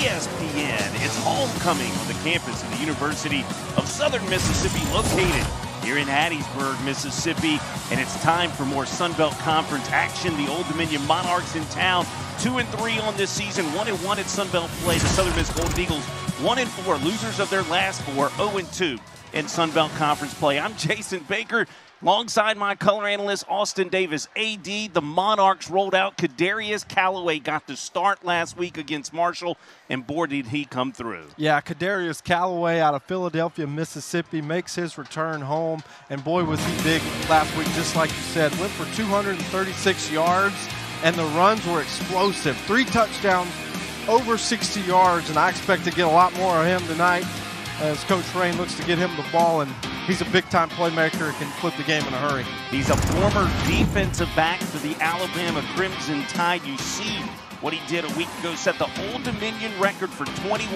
ESPN. It's homecoming on the campus of the University of Southern Mississippi, located here in Hattiesburg, Mississippi. And it's time for more Sun Belt Conference action. The Old Dominion Monarchs in town, 2-3 on this season, 1-1 at Sun Belt play. The Southern Miss Golden Eagles, 1-4, losers of their last four, 0-2 in Sun Belt Conference play. I'm Jason Baker. Alongside my color analyst, Austin Davis. AD, the Monarchs rolled out. Kadarius Callaway got the start last week against Marshall, and boy, did he come through. Yeah, Kadarius Callaway out of Philadelphia, Mississippi, makes his return home, and boy, was he big last week, just like you said. Went for 236 yards, and the runs were explosive. 3 touchdowns, over 60 yards, and I expect to get a lot more of him tonight as Coach Rain looks to get him the ball, and he's a big-time playmaker and can flip the game in a hurry. He's a former defensive back for the Alabama Crimson Tide. You see what he did a week ago, set the Old Dominion record for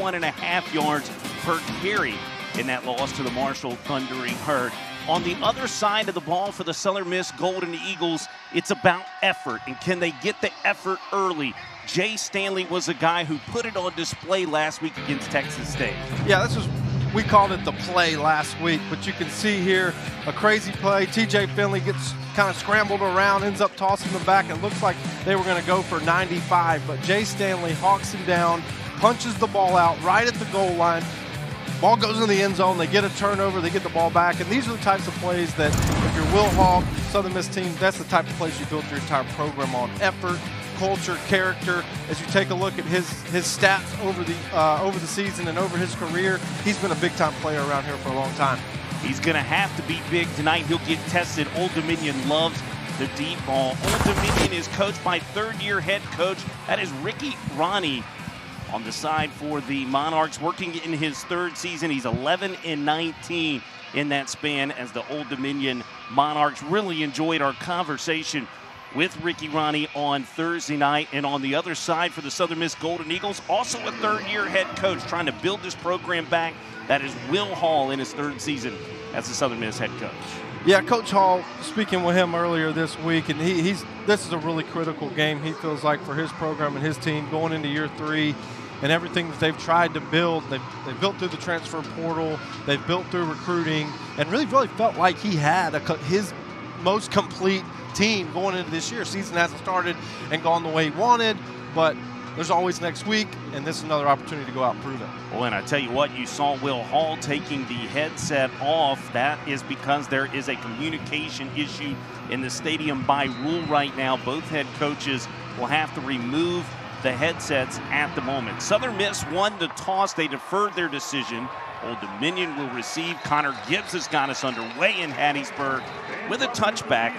21.5 yards per carry in that loss to the Marshall Thundering Herd. On the other side of the ball for the Southern Miss Golden Eagles, it's about effort, and can they get the effort early? Jay Stanley was a guy who put it on display last week against Texas State. Yeah, we called it the play last week, but you can see here a crazy play. TJ Finley gets kind of scrambled around, ends up tossing them back. It looks like they were going to go for 95, but Jay Stanley hawks him down, punches the ball out right at the goal line. Ball goes in the end zone. They get a turnover. They get the ball back. And these are the types of plays that if you're Will Hall, Southern Miss team, that's the type of plays you build your entire program on. Effort, culture, character. As you take a look at his stats over the season and over his career, he's been a big-time player around here for a long time. He's going to have to be big tonight. He'll get tested. Old Dominion loves the deep ball. Old Dominion is coached by third-year head coach. That is Ricky Rahne on the side for the Monarchs, working in his third season. He's 11-19 in that span as the Old Dominion Monarchs. Really enjoyed our conversation with Ricky Rahne on Thursday night. And on the other side for the Southern Miss Golden Eagles, also a third-year head coach trying to build this program back. That is Will Hall in his third season as the Southern Miss head coach. Yeah, Coach Hall, speaking with him earlier this week, and this is a really critical game, he feels like, for his program and his team going into year 3. And everything that they've tried to build, they've built through the transfer portal, they've built through recruiting, and really felt like he had his most complete team going into this year. Season hasn't started and gone the way he wanted, but there's always next week, and this is another opportunity to go out and prove it. Well, and I tell you what, you saw Will Hall taking the headset off. That is because there is a communication issue in the stadium by rule right now. Both head coaches will have to remove the headsets at the moment. Southern Miss won the toss. They deferred their decision. Old Dominion will receive. Connor Gibbs has got us underway in Hattiesburg with a touchback.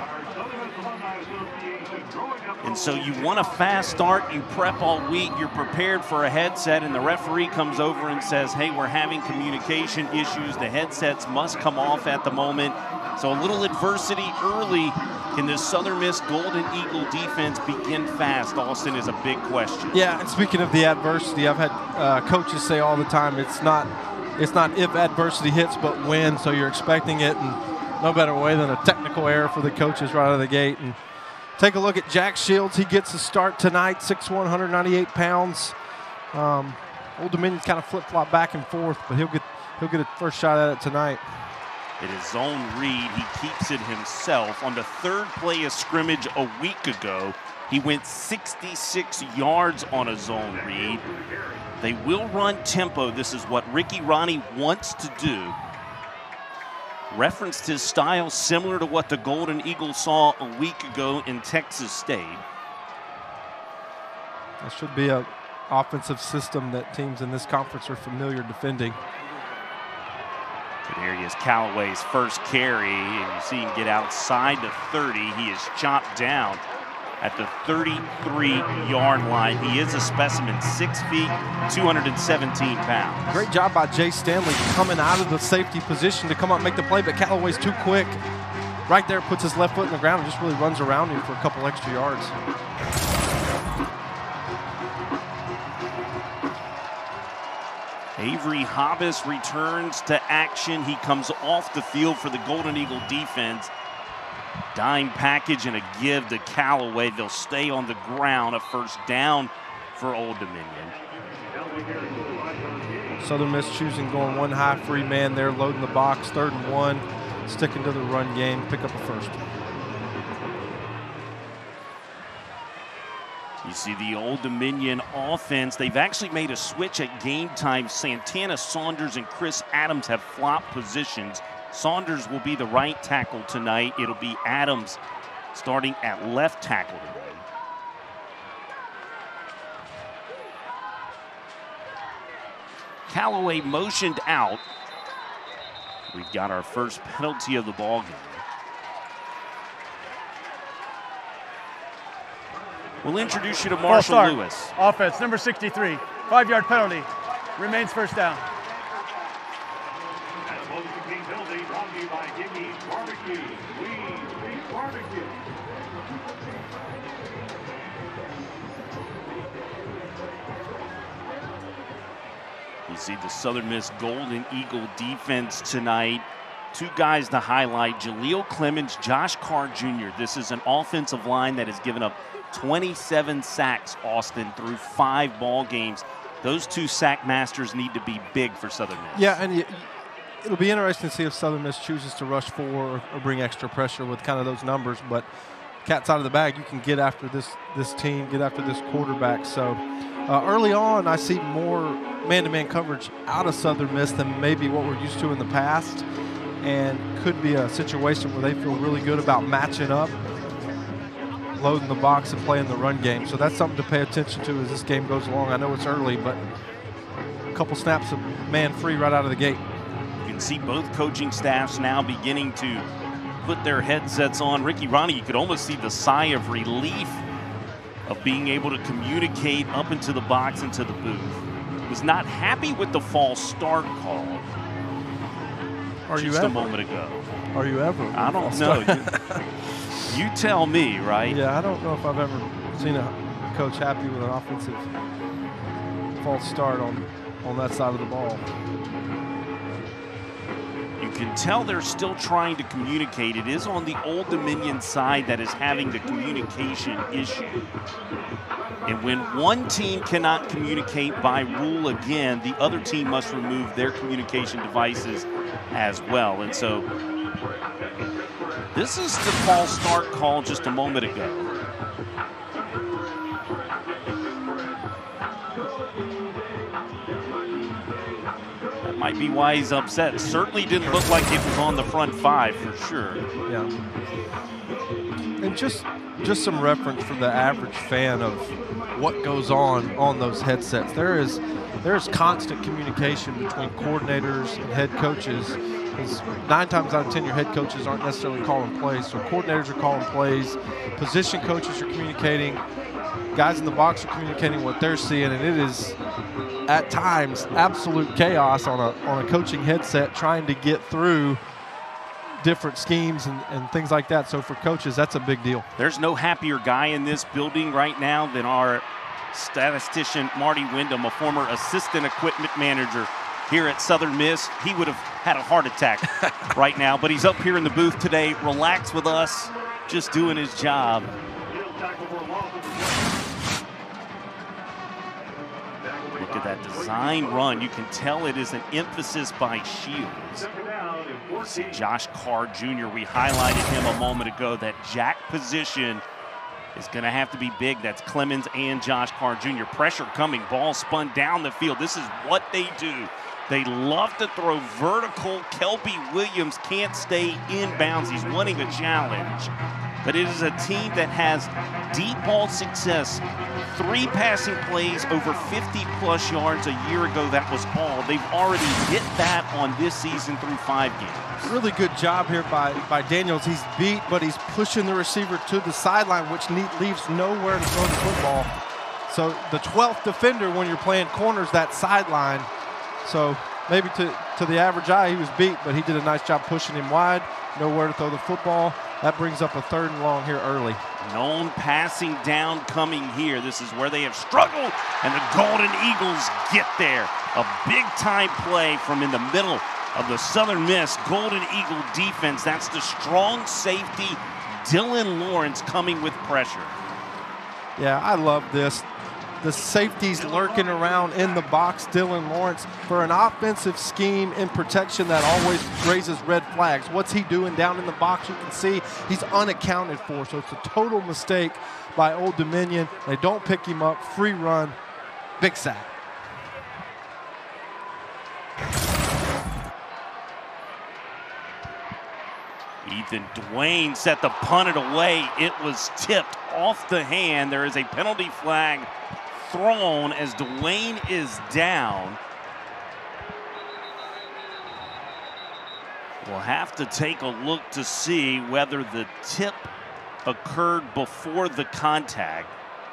And so you want a fast start, you prep all week, you're prepared for a headset, and the referee comes over and says, hey, we're having communication issues. The headsets must come off at the moment. So a little adversity early. Can the Southern Miss Golden Eagle defense begin fast, Austin, is a big question. Yeah, and speaking of the adversity, I've had coaches say all the time, it's not if adversity hits, but when, so you're expecting it, and no better way than a technical error for the coaches right out of the gate. And take a look at Jack Shields. He gets a start tonight, 6'1", 198 pounds. Old Dominion's kind of flip-flop back and forth, but he'll get a first shot at it tonight. It is zone read. He keeps it himself. On the third play of scrimmage a week ago, he went 66 yards on a zone read. They will run tempo. This is what Ricky Rahne wants to do. Referenced his style similar to what the Golden Eagles saw a week ago in Texas State. That should be an offensive system that teams in this conference are familiar defending. Kadarius Callaway's first carry, and you see him get outside the 30. He is chopped down at the 33-yard line. He is a specimen, 6 feet, 217 pounds. Great job by Jay Stanley coming out of the safety position to come up and make the play, but Callaway's too quick. Right there, puts his left foot in the ground and just really runs around him for a couple extra yards. Avery Hobbs returns to action. He comes off the field for the Golden Eagle defense. Dime package and a give to Callaway. They'll stay on the ground. A first down for Old Dominion. Southern Miss choosing going one high free man there, loading the box, 3rd and 1, sticking to the run game, pick up a first. You see the Old Dominion offense. They've actually made a switch at game time. Santana Saunders and Chris Adams have flopped positions. Saunders will be the right tackle tonight. It'll be Adams starting at left tackle today. Callaway motioned out. We've got our first penalty of the ball game. We'll introduce you to Marshall Lewis. Offense, number 63, 5-yard penalty. Remains first down. Penalty brought to you by Jimmy's Barbecue. Barbecue. You see the Southern Miss Golden Eagle defense tonight. 2 guys to highlight, Jaleel Clemens, Josh Carr Jr. This is an offensive line that has given up 27 sacks, Austin, through 5 ball games. Those 2 sack masters need to be big for Southern Miss. Yeah, and it'll be interesting to see if Southern Miss chooses to rush 4 or bring extra pressure with kind of those numbers. But cat's out of the bag. You can get after this team, get after this quarterback. So early on, I see more man-to-man coverage out of Southern Miss than maybe what we're used to in the past, and could be a situation where they feel really good about matching up, loading the box and playing the run game. So that's something to pay attention to as this game goes along. I know it's early, but a couple snaps of man free right out of the gate. You can see both coaching staffs now beginning to put their headsets on. Ricky Ronnie, you could almost see the sigh of relief of being able to communicate up into the box, into the booth. Was not happy with the false start call. Just a moment ago. Are you ever? I don't know. You tell me, right? Yeah, I don't know if I've ever seen a coach happy with an offensive false start on that side of the ball. You can tell they're still trying to communicate. It is on the Old Dominion side that is having the communication issue. And when one team cannot communicate by rule again, the other team must remove their communication devices as well. And so this is the false start call just a moment ago. That might be why he's upset. Certainly didn't look like it was on the front 5 for sure. Yeah. And just some reference for the average fan of what goes on those headsets. There is constant communication between coordinators and head coaches, because 9 times out of 10 your head coaches aren't necessarily calling plays. So coordinators are calling plays, position coaches are communicating, guys in the box are communicating what they're seeing, and it is at times absolute chaos on a coaching headset trying to get through different schemes and things like that. So for coaches, that's a big deal. There's no happier guy in this building right now than our statistician Marty Wyndham, a former assistant equipment manager here at Southern Miss. He would have had a heart attack right now, but he's up here in the booth today, relaxed with us, just doing his job. Look at that design run. You can tell it is an emphasis by Shields. Josh Carr Jr., we highlighted him a moment ago. That jack position is going to have to be big. That's Clemens and Josh Carr Jr. Pressure coming, ball spun down the field. This is what they do. They love to throw vertical. Kelby Williams can't stay inbounds. He's wanting a challenge. But it is a team that has deep ball success. 3 passing plays over 50-plus yards a year ago. That was all. They've already hit that on this season through 5 games. Really good job here by Daniels. He's beat, but he's pushing the receiver to the sideline, which leaves nowhere to throw the football. So the 12th defender when you're playing corners, that sideline. So maybe to the average eye, he was beat, but he did a nice job pushing him wide. Nowhere to throw the football. That brings up a 3rd and long here early. Known passing down coming here. This is where they have struggled, and the Golden Eagles get there. A big-time play from in the middle of the Southern Miss Golden Eagle defense. That's the strong safety, Dylan Lawrence, coming with pressure. Yeah, I love this. the safeties lurking around in the box, Dylan Lawrence, for an offensive scheme in protection that always raises red flags. What's he doing down in the box? You can see he's unaccounted for, so it's a total mistake by Old Dominion. They don't pick him up, free run, big sack. Ethan Dwayne set the punted away. It was tipped off the hand. There is a penalty flag thrown as Dwayne is down. We'll have to take a look to see whether the tip occurred before the contact.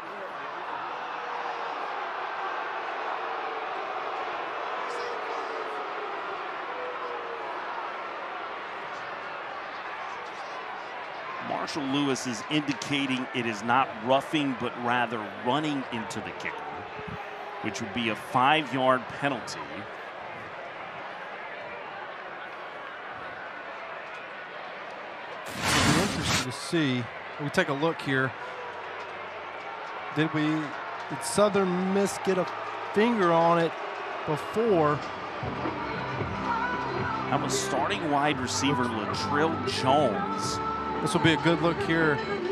Marshall Lewis is indicating it is not roughing, but rather running into the kicker, which would be a 5-yard penalty. It'll be interesting to see. We take a look here. Did Southern Miss get a finger on it before? That was starting wide receiver Latrell Jones. This will be a good look here.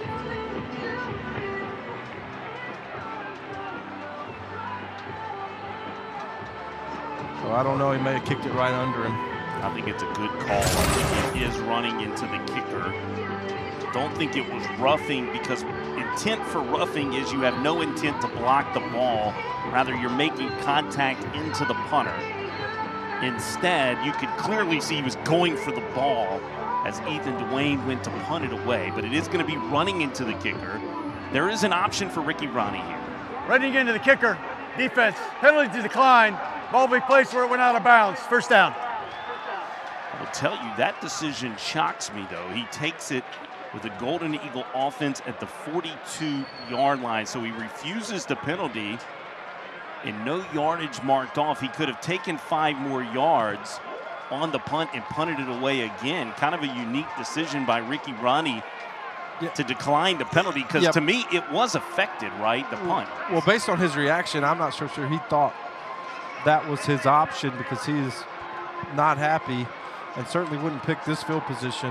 So I don't know, he may have kicked it right under him. I think it's a good call. I think it is running into the kicker. Don't think it was roughing, because intent for roughing is you have no intent to block the ball. Rather, you're making contact into the punter. Instead, you could clearly see he was going for the ball as Ethan Dwayne went to punt it away, but it is going to be running into the kicker. There is an option for Ricky Ronnie here. Running into the kicker. Defense. Penalty to decline. Ball will be placed where it went out of bounds. First down. I will tell you, that decision shocks me, though. He takes it with the Golden Eagle offense at the 42-yard line, so he refuses the penalty and no yardage marked off. He could have taken 5 more yards on the punt and punted it away again. Kind of a unique decision by Ricky Ronnie to decline the penalty, because to me it was affected, right, the punt. Well, based on his reaction, I'm not so sure he thought that was his option, because he's not happy and certainly wouldn't pick this field position.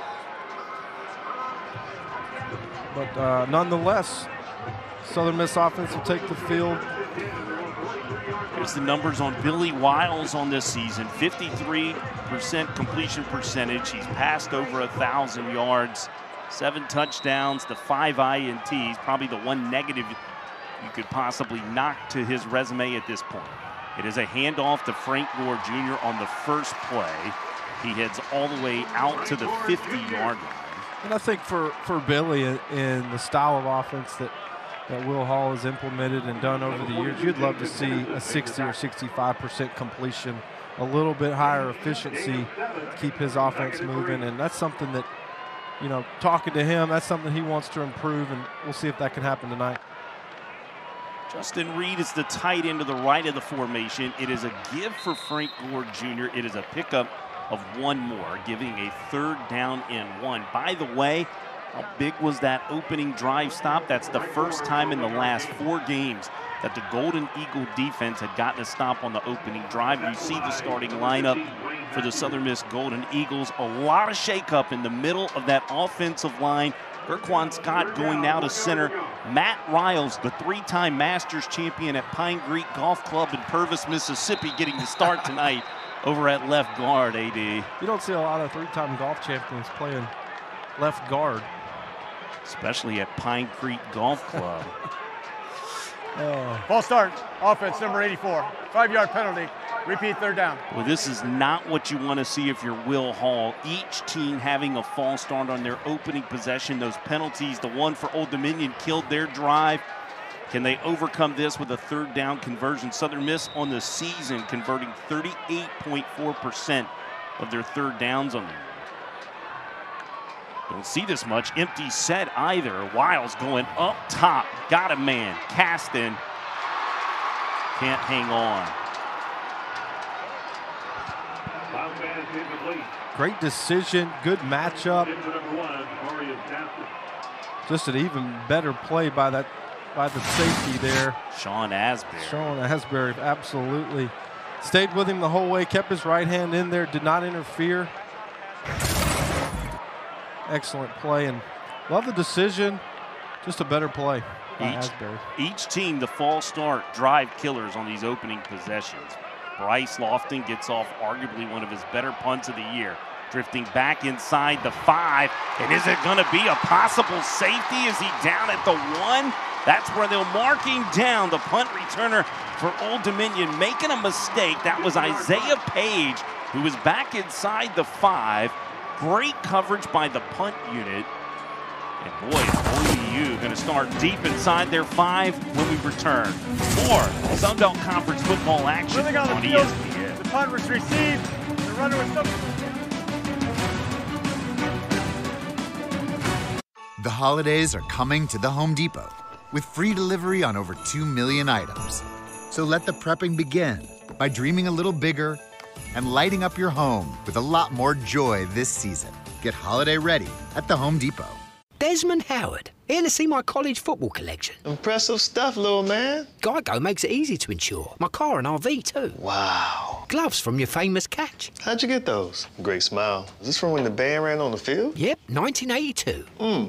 But nonetheless, Southern Miss offense will take the field. Here's the numbers on Billy Wiles on this season. 53% completion percentage. He's passed over 1,000 yards, 7 touchdowns, the 5 INTs. Probably the one negative you could possibly knock to his resume at this point. It is a handoff to Frank Gore Jr. on the first play. He heads all the way out to the 50-yard line. And I think for Billy, in the style of offense that Will Hall has implemented and done over the years, you'd love to see a 60 or 65% completion, a little bit higher efficiency, keep his offense moving. And that's something that, you know, talking to him, that's something he wants to improve, and we'll see if that can happen tonight. Justin Reed is the tight end to the right of the formation. It is a give for Frank Gore Jr. It is a pickup of 1 more, giving a 3rd down and 1. By the way, how big was that opening drive stop? That's the first time in the last 4 games that the Golden Eagle defense had gotten a stop on the opening drive. You see the starting lineup for the Southern Miss Golden Eagles. A lot of shakeup in the middle of that offensive line. Gerquan Scott going now to center. Matt Riles, the 3-time Masters champion at Pine Creek Golf Club in Purvis, Mississippi, getting the start tonight over at left guard, AD. You don't see a lot of 3-time golf champions playing left guard. Especially at Pine Creek Golf Club. False start. Offense number 84. 5-yard penalty. Repeat 3rd down. Well, this is not what you want to see if you're Will Hall. Each team having a false start on their opening possession. Those penalties, the one for Old Dominion killed their drive. Can they overcome this with a 3rd down conversion? Southern Miss on the season converting 38.4% of their 3rd downs on the year. Don't see this much empty set either. Wiles going up top. Got a man. Caston can't hang on. Great decision. Good matchup. Just an even better play by that by the safety there. Sean Asbury. Sean Asbury, absolutely. Stayed with him the whole way, kept his right hand in there, did not interfere. Excellent play, and love the decision. Just a better play by Asbury. Each team, the false start, drive killers on these opening possessions. Bryce Lofton gets off arguably one of his better punts of the year. Drifting back inside the 5. And is it going to be a possible safety? Is he down at the 1? That's where they'll mark him down. The punt returner for Old Dominion making a mistake. That was Isaiah Page, who was back inside the 5. Great coverage by the punt unit. And boy, ODU going to start deep inside their 5 when we return. More Sun Belt Conference football action Moving on on the field, ESPN. the punt was received. The runner was still. The holidays are coming to the Home Depot with free delivery on over 2 million items. So let the prepping begin by dreaming a little bigger and lighting up your home with a lot more joy this season. Get holiday ready at the Home Depot. Desmond Howard, here to see my college football collection. Impressive stuff, little man. Geico makes it easy to insure. My car and RV too. Wow. Gloves from your famous catch. How'd you get those? Great smile. Is this from when the band ran on the field? Yep, 1982.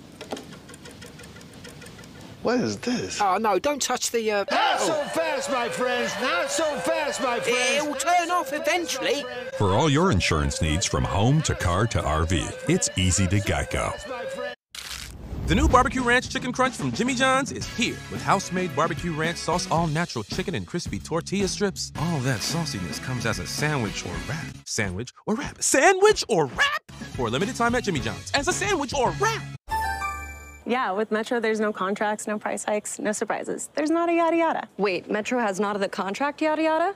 What is this? Oh, no, don't touch the, Not so fast, my friends. Not so fast, my friends. It'll turn off eventually. For all your insurance needs from home to car to RV, it's easy to Geico. The new Barbecue Ranch Chicken Crunch from Jimmy John's is here with house-made barbecue ranch sauce, all-natural chicken and crispy tortilla strips. All that sauciness comes as a sandwich or wrap. Sandwich or wrap. Sandwich or wrap! For a limited time at Jimmy John's. As a sandwich or wrap! Yeah, with Metro, there's no contracts, no price hikes, no surprises. There's not a yada yada. Wait, Metro has not of the contract yada yada?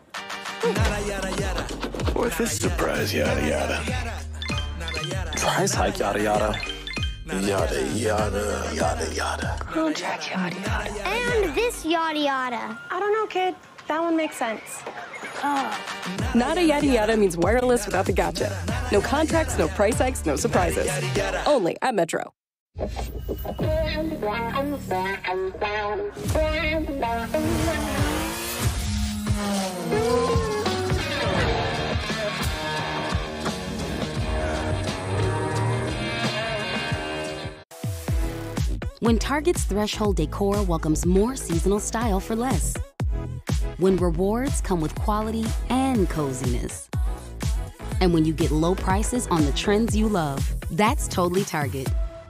What is surprise yada yada? Price hike yada yada. Yada yada yada yada. Contract yada yada. And this yada yada. I don't know, kid. That one makes sense. Nada yada yada means wireless without the gotcha. No contracts, no price hikes, no surprises. Only at Metro. When Target's Threshold Decor welcomes more seasonal style for less. When rewards come with quality and coziness. And when you get low prices on the trends you love, that's totally Target.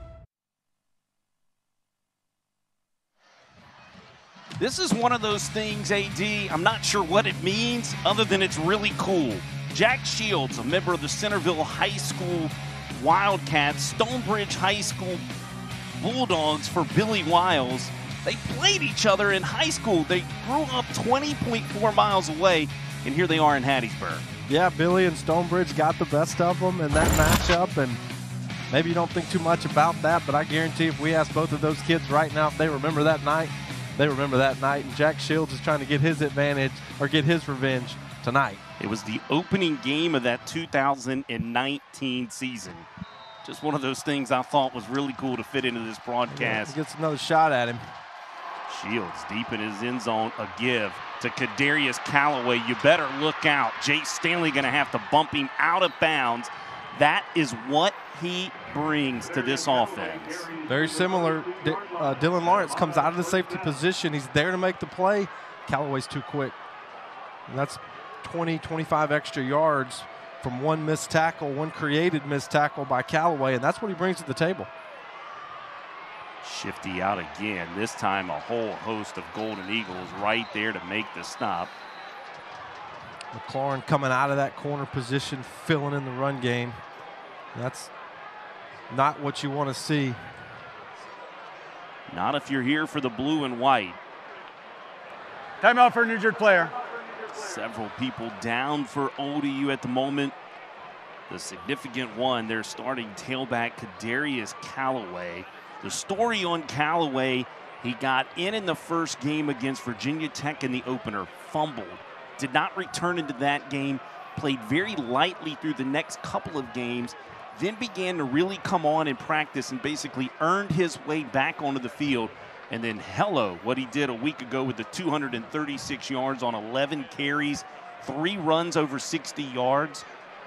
This is one of those things, AD, I'm not sure what it means other than it's really cool. Jack Shields, a member of the Centerville High School Wildcats, Stonebridge High School Bulldogs for Billy Wiles. They played each other in high school. They grew up 20.4 miles away, and here they are in Hattiesburg. Yeah, Billy and Stonebridge got the best of them in that matchup, and maybe you don't think too much about that, but I guarantee if we ask both of those kids right now if they remember that night, they remember that night, and Jack Shields is trying to get his advantage or get his revenge tonight. It was the opening game of that 2019 season. Just one of those things I thought was really cool to fit into this broadcast. He gets another shot at him. Shields deep in his end zone, a give to Kadarius Callaway. You better look out. Jace Stanley going to have to bump him out of bounds. That is what he brings to this offense. Very similar. Dylan Lawrence comes out of the safety position. He's there to make the play. Callaway's too quick. And that's 20, 25 extra yards from one missed tackle, one created missed tackle by Callaway, and that's what he brings to the table. Shifty out again. This time a whole host of Golden Eagles right there to make the stop. McLaurin coming out of that corner position, filling in the run game. That's not what you want to see. Not if you're here for the blue and white. Timeout for an injured player. Several people down for ODU at the moment. The significant one, their starting tailback, Kadarius Callaway. The story on Callaway, he got in the first game against Virginia Tech in the opener, fumbled, did not return into that game, played very lightly through the next couple of games, then began to really come on in practice and basically earned his way back onto the field. And then Hello, what he did a week ago with the 236 yards on 11 carries, 3 runs over 60 yards.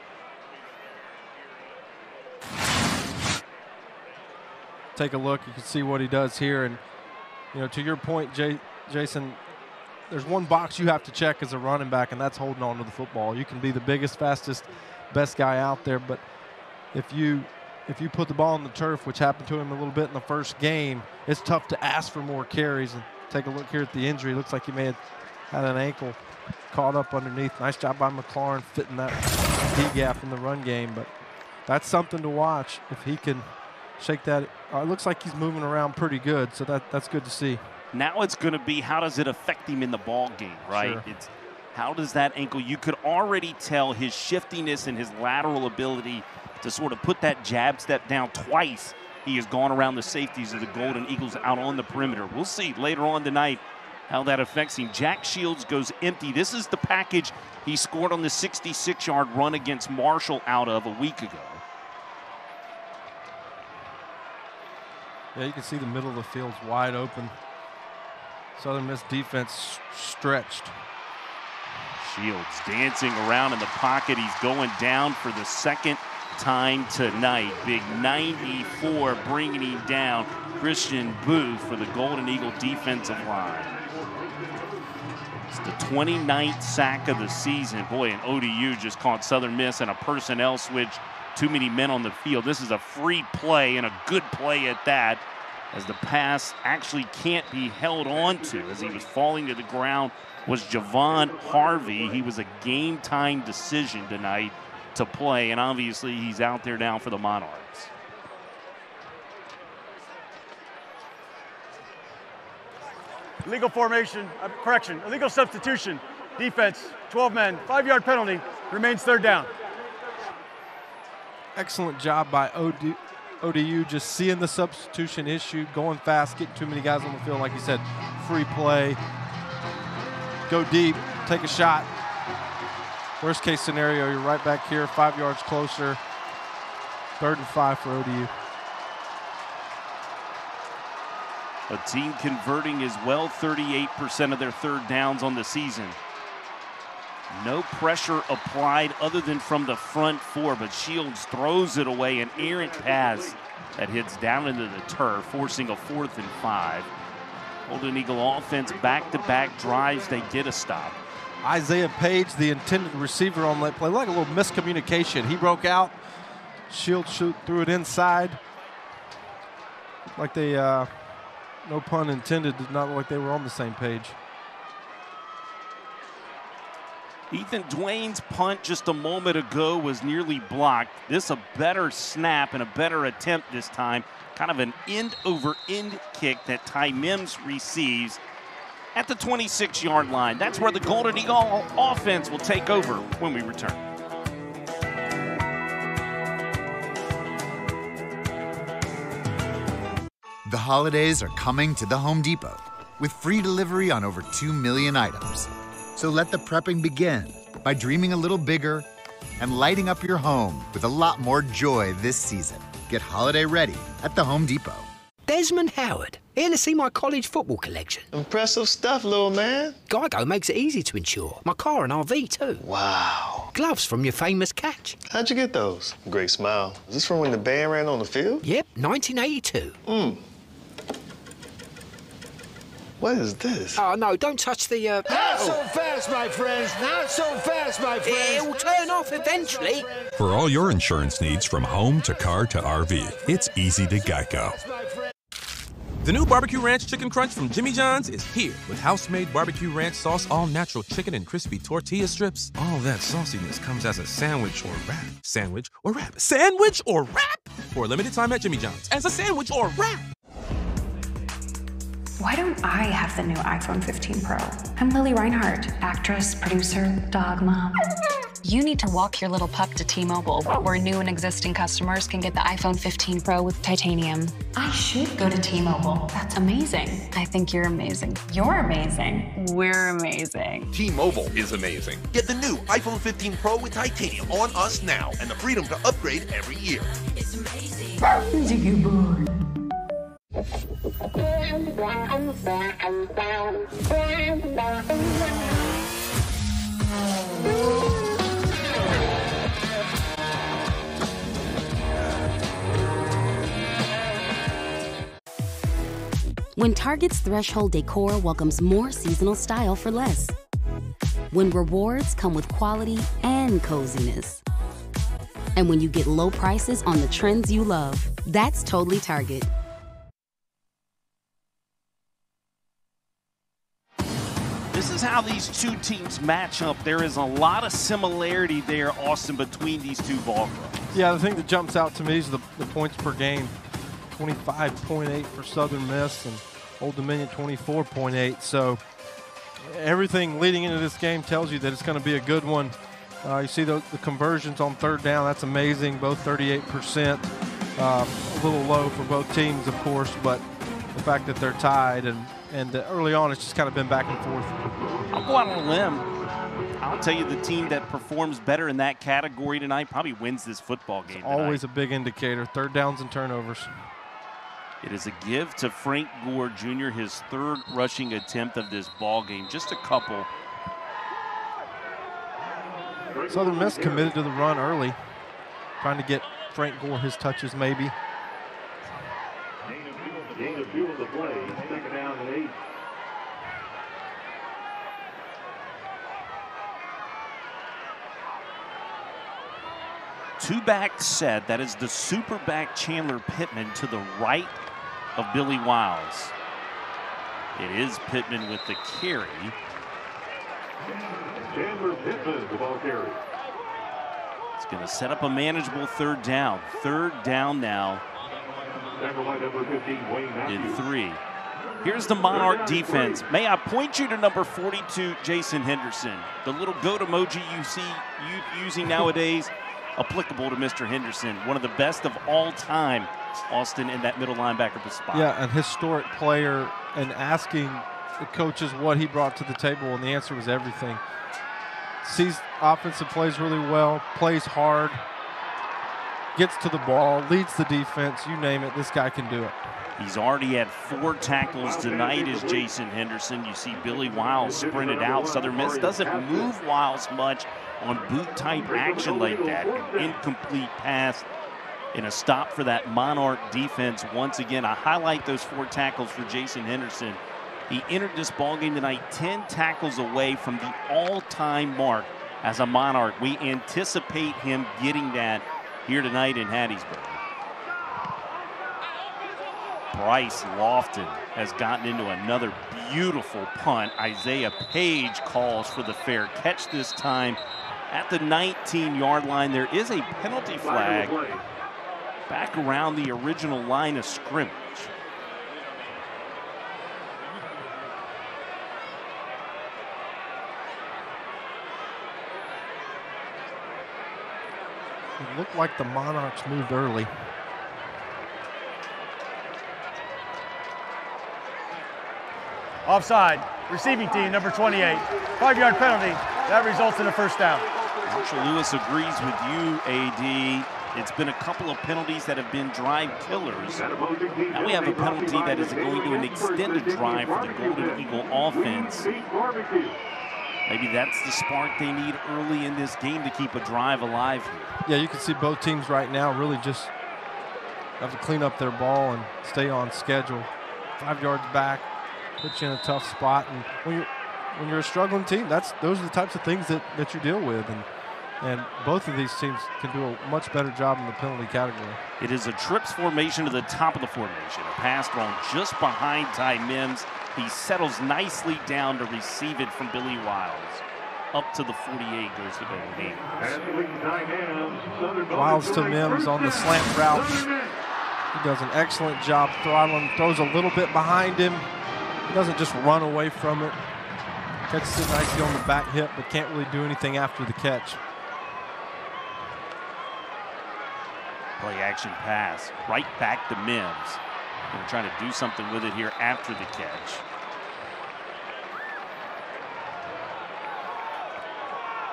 Take a look. You can see what he does here. And, you know, to your point, Jason, there's one box you have to check as a running back, and that's holding on to the football. You can be the biggest, fastest, best guy out there, but if you put the ball on the turf, which happened to him a little bit in the first game, it's tough to ask for more carries. And take a look here at the injury. Looks like he may have had an ankle caught up underneath. Nice job by McLaurin fitting that D gap in the run game, but that's something to watch if he can shake that. It looks like he's moving around pretty good, so that's good to see. Now it's going to be, how does it affect him in the ball game, right? Sure. It's how does that ankle, you could already tell his shiftiness and his lateral ability to sort of put that jab step down twice. He has gone around the safeties of the Golden Eagles out on the perimeter. We'll see later on tonight how that affects him. Jack Shields goes empty. This is the package he scored on the 66-yard run against Marshall out of a week ago. Yeah, you can see the middle of the field's wide open. Southern Miss defense stretched. Shields dancing around in the pocket. He's going down for the second time tonight. Big 94 bringing him down. Christian Booth for the Golden Eagle defensive line. It's the 29th sack of the season. Boy, and ODU just caught Southern Miss in a personnel switch. Too many men on the field. This is a free play, and a good play at that, as the pass actually can't be held on to. As he was falling to the ground was Javon Harvey. He was a game-time decision tonight to play, and obviously he's out there now for the Monarchs. Illegal formation, illegal substitution, defense, 12 men, 5-yard penalty, remains third down. Excellent job by ODU just seeing the substitution issue, going fast, getting too many guys on the field. Like you said, free play, go deep, take a shot. Worst case scenario, you're right back here, 5 yards closer. 3rd and 5 for ODU. A team converting as well, 38% of their third downs on the season. No pressure applied other than from the front 4, but Shields throws it away, an errant pass that hits down into the turf, forcing a 4th and 5. Golden Eagle offense, back-to-back drives, they get a stop. Isaiah Page, the intended receiver on that play, like a little miscommunication. He broke out, Shields threw it inside. Like they, no pun intended, did not look like they were on the same page. Ethan Dwayne's punt just a moment ago was nearly blocked. This a better snap and a better attempt this time. Kind of an end-over-end kick that Ty Mims receives at the 26-yard line. That's where the Golden Eagle offense will take over when we return. The holidays are coming to the Home Depot with free delivery on over 2 million items. So let the prepping begin by dreaming a little bigger and lighting up your home with a lot more joy this season. Get holiday ready at the Home Depot. Desmond Howard, here to see my college football collection. Impressive stuff, little man. Geico makes it easy to insure. My car and RV too. Wow. Gloves from your famous catch. How'd you get those? Great smile. Is this from when the band ran on the field? Yep, 1982. What is this? Oh, no, don't touch the, Not so fast, my friends. Not so fast, my friends. It'll turn off eventually. For all your insurance needs from home to car to RV, it's easy to Geico. The new Barbecue Ranch Chicken Crunch from Jimmy John's is here with house-made barbecue ranch sauce, all-natural chicken and crispy tortilla strips. All that sauciness comes as a sandwich or wrap. Sandwich or wrap. Sandwich or wrap! For a limited time at Jimmy John's. As a sandwich or wrap! Why don't I have the new iPhone 15 Pro? I'm Lily Reinhart, actress, producer, dog mom. You need to walk your little pup to T-Mobile, where new and existing customers can get the iPhone 15 Pro with titanium. I should go to T-Mobile. That's amazing. I think you're amazing. You're amazing. We're amazing. T-Mobile is amazing. Get the new iPhone 15 Pro with titanium on us now and the freedom to upgrade every year. It's amazing. When Target's Threshold Decor welcomes more seasonal style for less. When rewards come with quality and coziness. And when you get low prices on the trends you love, that's totally Target. This is how these two teams match up. There is a lot of similarity there, Austin, between these two ball clubs. Yeah, the thing that jumps out to me is the points per game. 25.8 for Southern Miss and Old Dominion 24.8. So everything leading into this game tells you that it's going to be a good one. You see the conversions on third down. That's amazing, both 38%. A little low for both teams, of course, but the fact that they're tied and early on it's just kind of been back and forth. I'll go out on a limb. I'll tell you the team that performs better in that category tonight probably wins this football game tonight. Always a big indicator, third downs and turnovers. It is a give to Frank Gore Jr., his third rushing attempt of this ball game. Just a couple. Southern Miss committed to the run early, trying to get Frank Gore his touches maybe. Gain of 2 of the play, second down and 8. Two-back set. That is the super back Chandler Pittman to the right of Billy Wiles. It is Pittman with the carry. Chandler Pittman, the ball carry. It's going to set up a manageable third down. Third down now Number 15, Wayne Matthews. in 3. Here's the Monarch defense. May I point you to number 42, Jason Henderson. The little goat emoji you see using nowadays, applicable to Mr. Henderson. One of the best of all time, Austin, in that middle linebacker spot. Yeah, an historic player, and asking the coaches what he brought to the table, and the answer was everything. Sees offensive plays really well, plays hard, gets to the ball, leads the defense, you name it, this guy can do it. He's already had 4 tackles tonight as Jason Henderson. You see Billy Wiles sprinted out. Southern Miss doesn't move Wiles much on boot-type action like that. An incomplete pass and a stop for that Monarch defense. Once again, I highlight those 4 tackles for Jason Henderson. He entered this ballgame tonight 10 tackles away from the all-time mark as a Monarch. We anticipate him getting that here tonight in Hattiesburg. Bryce Lofton has gotten into another beautiful punt. Isaiah Page calls for the fair catch this time at the 19-yard line. There is a penalty flag back around the original line of scrimmage. It looked like the Monarchs moved early. Offside, receiving team, number 28. 5-yard penalty. That results in a first down. Marshall Lewis agrees with you, AD. It's been a couple of penalties that have been drive killers. Now we have a penalty that is going to an extended drive for the Golden Eagle offense. Maybe that's the spark they need early in this game to keep a drive alive here. Yeah, you can see both teams right now really just have to clean up their ball and stay on schedule. 5 yards back, puts you in a tough spot. And when you're a struggling team, those are the types of things that you deal with. And both of these teams can do a much better job in the penalty category. It is a trips formation to the top of the formation. A pass thrown just behind Ty Mims. He settles nicely down to receive it from Billy Wiles. Up to the 48 goes to Bo Haynes. Wiles to Mims on the slant route. He does an excellent job throttling, throws a little bit behind him. He doesn't just run away from it. Catches it nicely on the back hip, but can't really do anything after the catch. Play action pass right back to Mims. Going to try to do something with it here after the catch.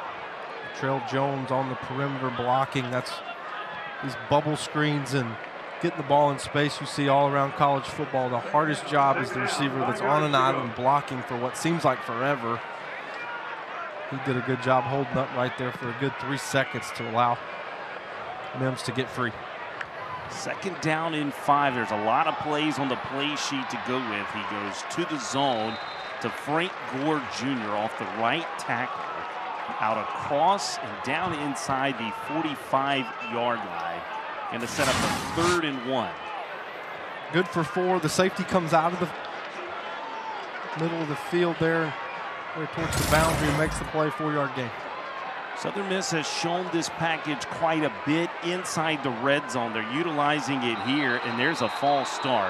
Trail Jones on the perimeter blocking. That's these bubble screens and getting the ball in space. You see all around college football, the hardest job is the receiver that's on an island blocking for what seems like forever. He did a good job holding up right there for a good 3 seconds to allow Mims to get free. 2nd down and 5. There's a lot of plays on the play sheet to go with. He goes to the zone to Frank Gore Jr. off the right tackle, out across and down inside the 45-yard line. Going to set up a 3rd and 1. Good for 4. The safety comes out of the middle of the field there towards the boundary and makes the play. 4-yard gain. Southern Miss has shown this package quite a bit inside the red zone. They're utilizing it here, and there's a false start.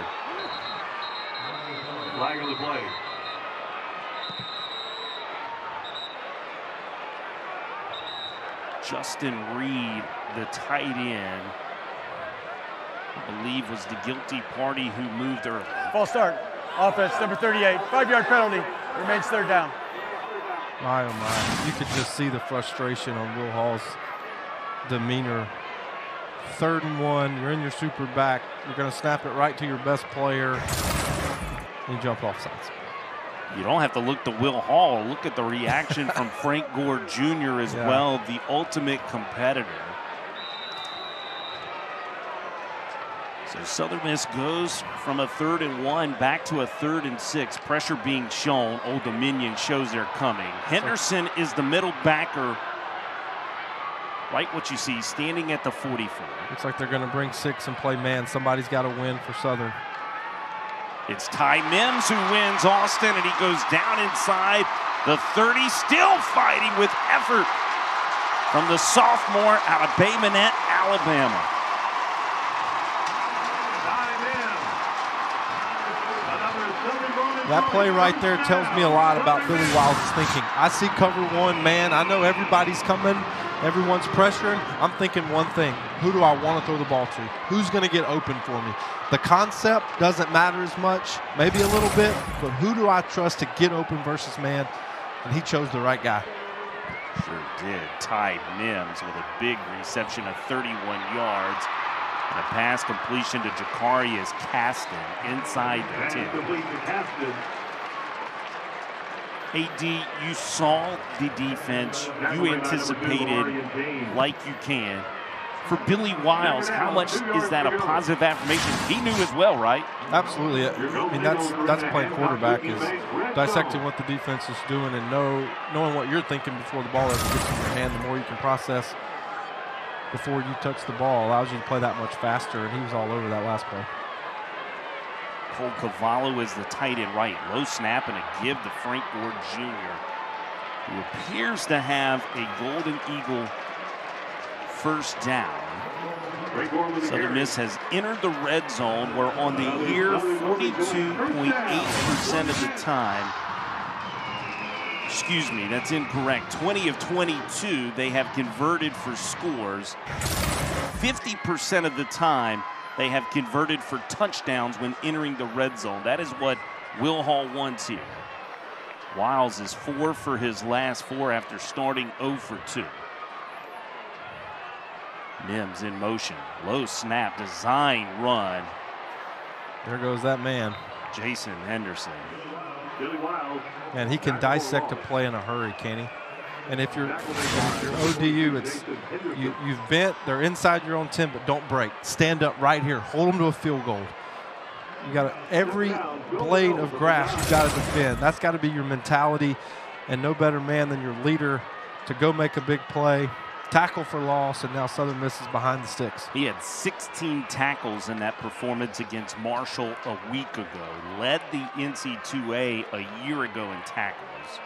Flag on the play. Justin Reed, the tight end, I believe was the guilty party who moved early. False start. Offense, number 38. 5-yard penalty. Remains 3rd down. My, oh my. You could just see the frustration on Will Hall's demeanor. 3rd and 1. You're in your super back. You're going to snap it right to your best player. And you jump off sides. You don't have to look to Will Hall. Look at the reaction from Frank Gore Jr. as well, the ultimate competitor. So Southern Miss goes from a 3rd and 1 back to a 3rd and 6. Pressure being shown. Old Dominion shows they're coming. Henderson is the middle backer. Right what you see, standing at the 44. Looks like they're going to bring 6 and play man. Somebody's got to win for Southern. It's Ty Mims who wins Austin, and he goes down inside the 30, still fighting with effort from the sophomore out of Bay Minette, Alabama. That play right there tells me a lot about Billy Wiles' thinking. I see cover 1 man. I know everybody's coming. Everyone's pressuring. I'm thinking one thing. Who do I want to throw the ball to? Who's going to get open for me? The concept doesn't matter as much, maybe a little bit, but who do I trust to get open versus man? And he chose the right guy. Sure did. Ty Mims with a big reception of 31 yards. And a pass completion to Jakarius Caston inside the 10. AD, you saw the defense. You anticipated like you can. For Billy Wiles, how much is that a positive affirmation? He knew as well, right? Absolutely. I mean, that's playing quarterback, is dissecting what the defense is doing and knowing what you're thinking before the ball ever gets in your hand. The more you can process before you touch the ball allows you to play that much faster, and he was all over that last play. Cole Cavallo is the tight end right. Low snap and a give to Frank Gore Jr., who appears to have a Golden Eagle first down. Southern Miss has entered the red zone, where on the year 42.8% of the time, excuse me, that's incorrect. 20 of 22 they have converted for scores. 50% of the time they have converted for touchdowns when entering the red zone. That is what Will Hall wants here. Wiles is 4 for his last 4 after starting 0 for 2. Mims in motion. Low snap, design run. There goes that man. Jason Henderson. And he can dissect a play in a hurry, can he? And if you're ODU, it's you've bent. They're inside your own 10, but don't break. Stand up right here. Hold them to a field goal. You got every blade of grass you got to defend. That's got to be your mentality, and no better man than your leader to go make a big play, tackle for loss, and now Southern Miss is behind the sticks. He had 16 tackles in that performance against Marshall a week ago. Led the NC2A a year ago in tackles.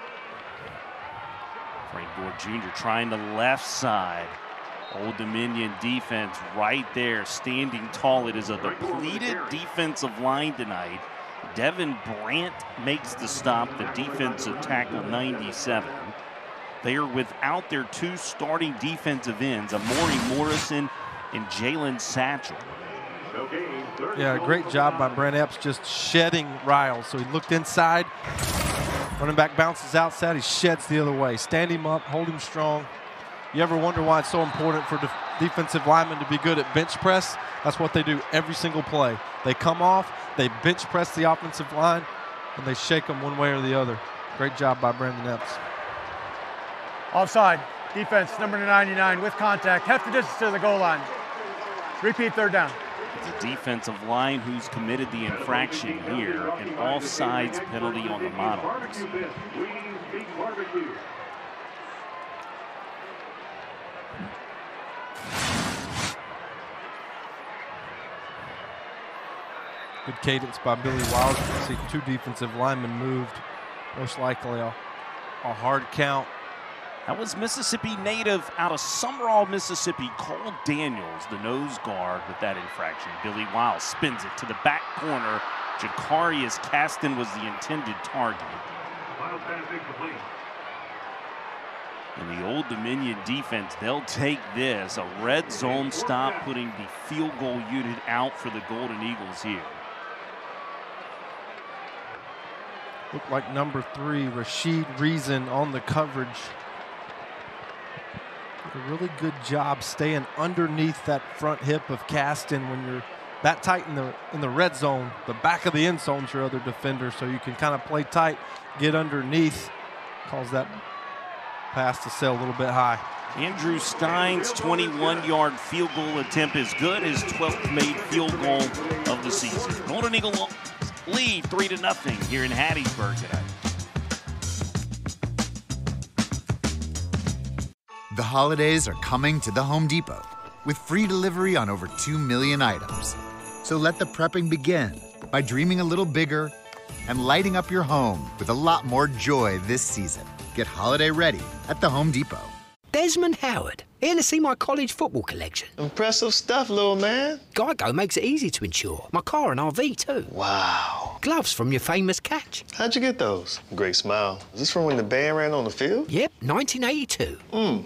Frank Gore Jr. trying the left side. Old Dominion defense right there, standing tall. It is a depleted defensive line tonight. Devin Brandt makes the stop, the defensive tackle, 97. They are without their 2 starting defensive ends, Amori Morrison and Jalen Satchel. Yeah, great job by Brent Epps just shedding Riles. So he looked inside. Running back bounces outside. He sheds the other way. Stand him up, hold him strong. You ever wonder why it's so important for defensive linemen to be good at bench press. That's what they do every single play. They come off, they bench press the offensive line, and they shake them one way or the other. Great job by Brandon Epps. Offside. Defense, number 99, with contact. Half the distance to the goal line. Repeat, third down. It's a defensive line who's committed the infraction here. An offsides penalty on the Monarchs. Good cadence by Billy Wiles. You can see two defensive linemen moved. Most likely a hard count. That was Mississippi native out of Summerall, Mississippi, Cole Daniels, the nose guard with that infraction. Billy Wiles spins it to the back corner. Jacarius Caston was the intended target. And the Old Dominion defense, they'll take this. A red zone stop, putting the field goal unit out for the Golden Eagles here. Looked like number 3, Rashid Reason, on the coverage. Did a really good job staying underneath that front hip of Caston. When you're that tight in the red zone, the back of the end zone's your other defender, so you can kind of play tight, get underneath, cause that pass to sail a little bit high. Andrew Stein's 21-yard field goal attempt is good, his 12th made field goal of the season. Golden Eagle lead 3-0 here in Hattiesburg today. The holidays are coming to the Home Depot with free delivery on over 2 million items. So let the prepping begin by dreaming a little bigger and lighting up your home with a lot more joy this season. Get holiday ready at the Home Depot. Desmond Howard, here to see my college football collection. Impressive stuff, little man. Geico makes it easy to insure. My car and RV too. Wow. Gloves from your famous catch. How'd you get those? Great smile. Is this from when the band ran on the field? Yep, 1982.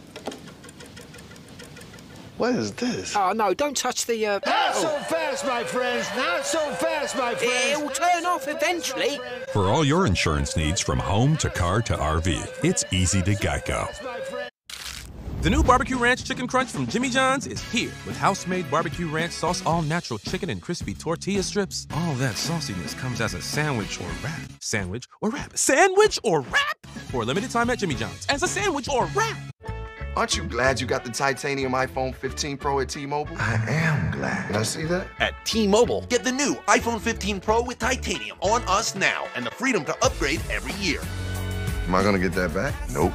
What is this? Oh, no, don't touch the, Not so fast, my friends. Not so fast, my friends. It'll turn off eventually. For all your insurance needs from home to car to RV, it's easy to Geico. The new Barbecue Ranch Chicken Crunch from Jimmy John's is here with house-made barbecue ranch sauce, all-natural chicken and crispy tortilla strips. All that sauciness comes as a sandwich or wrap. Sandwich or wrap. Sandwich or wrap! For a limited time at Jimmy John's as a sandwich or wrap. Aren't you glad you got the titanium iPhone 15 Pro at T-Mobile? I am glad. Can I see that? At T-Mobile, get the new iPhone 15 Pro with titanium on us now and the freedom to upgrade every year. Am I gonna get that back? Nope.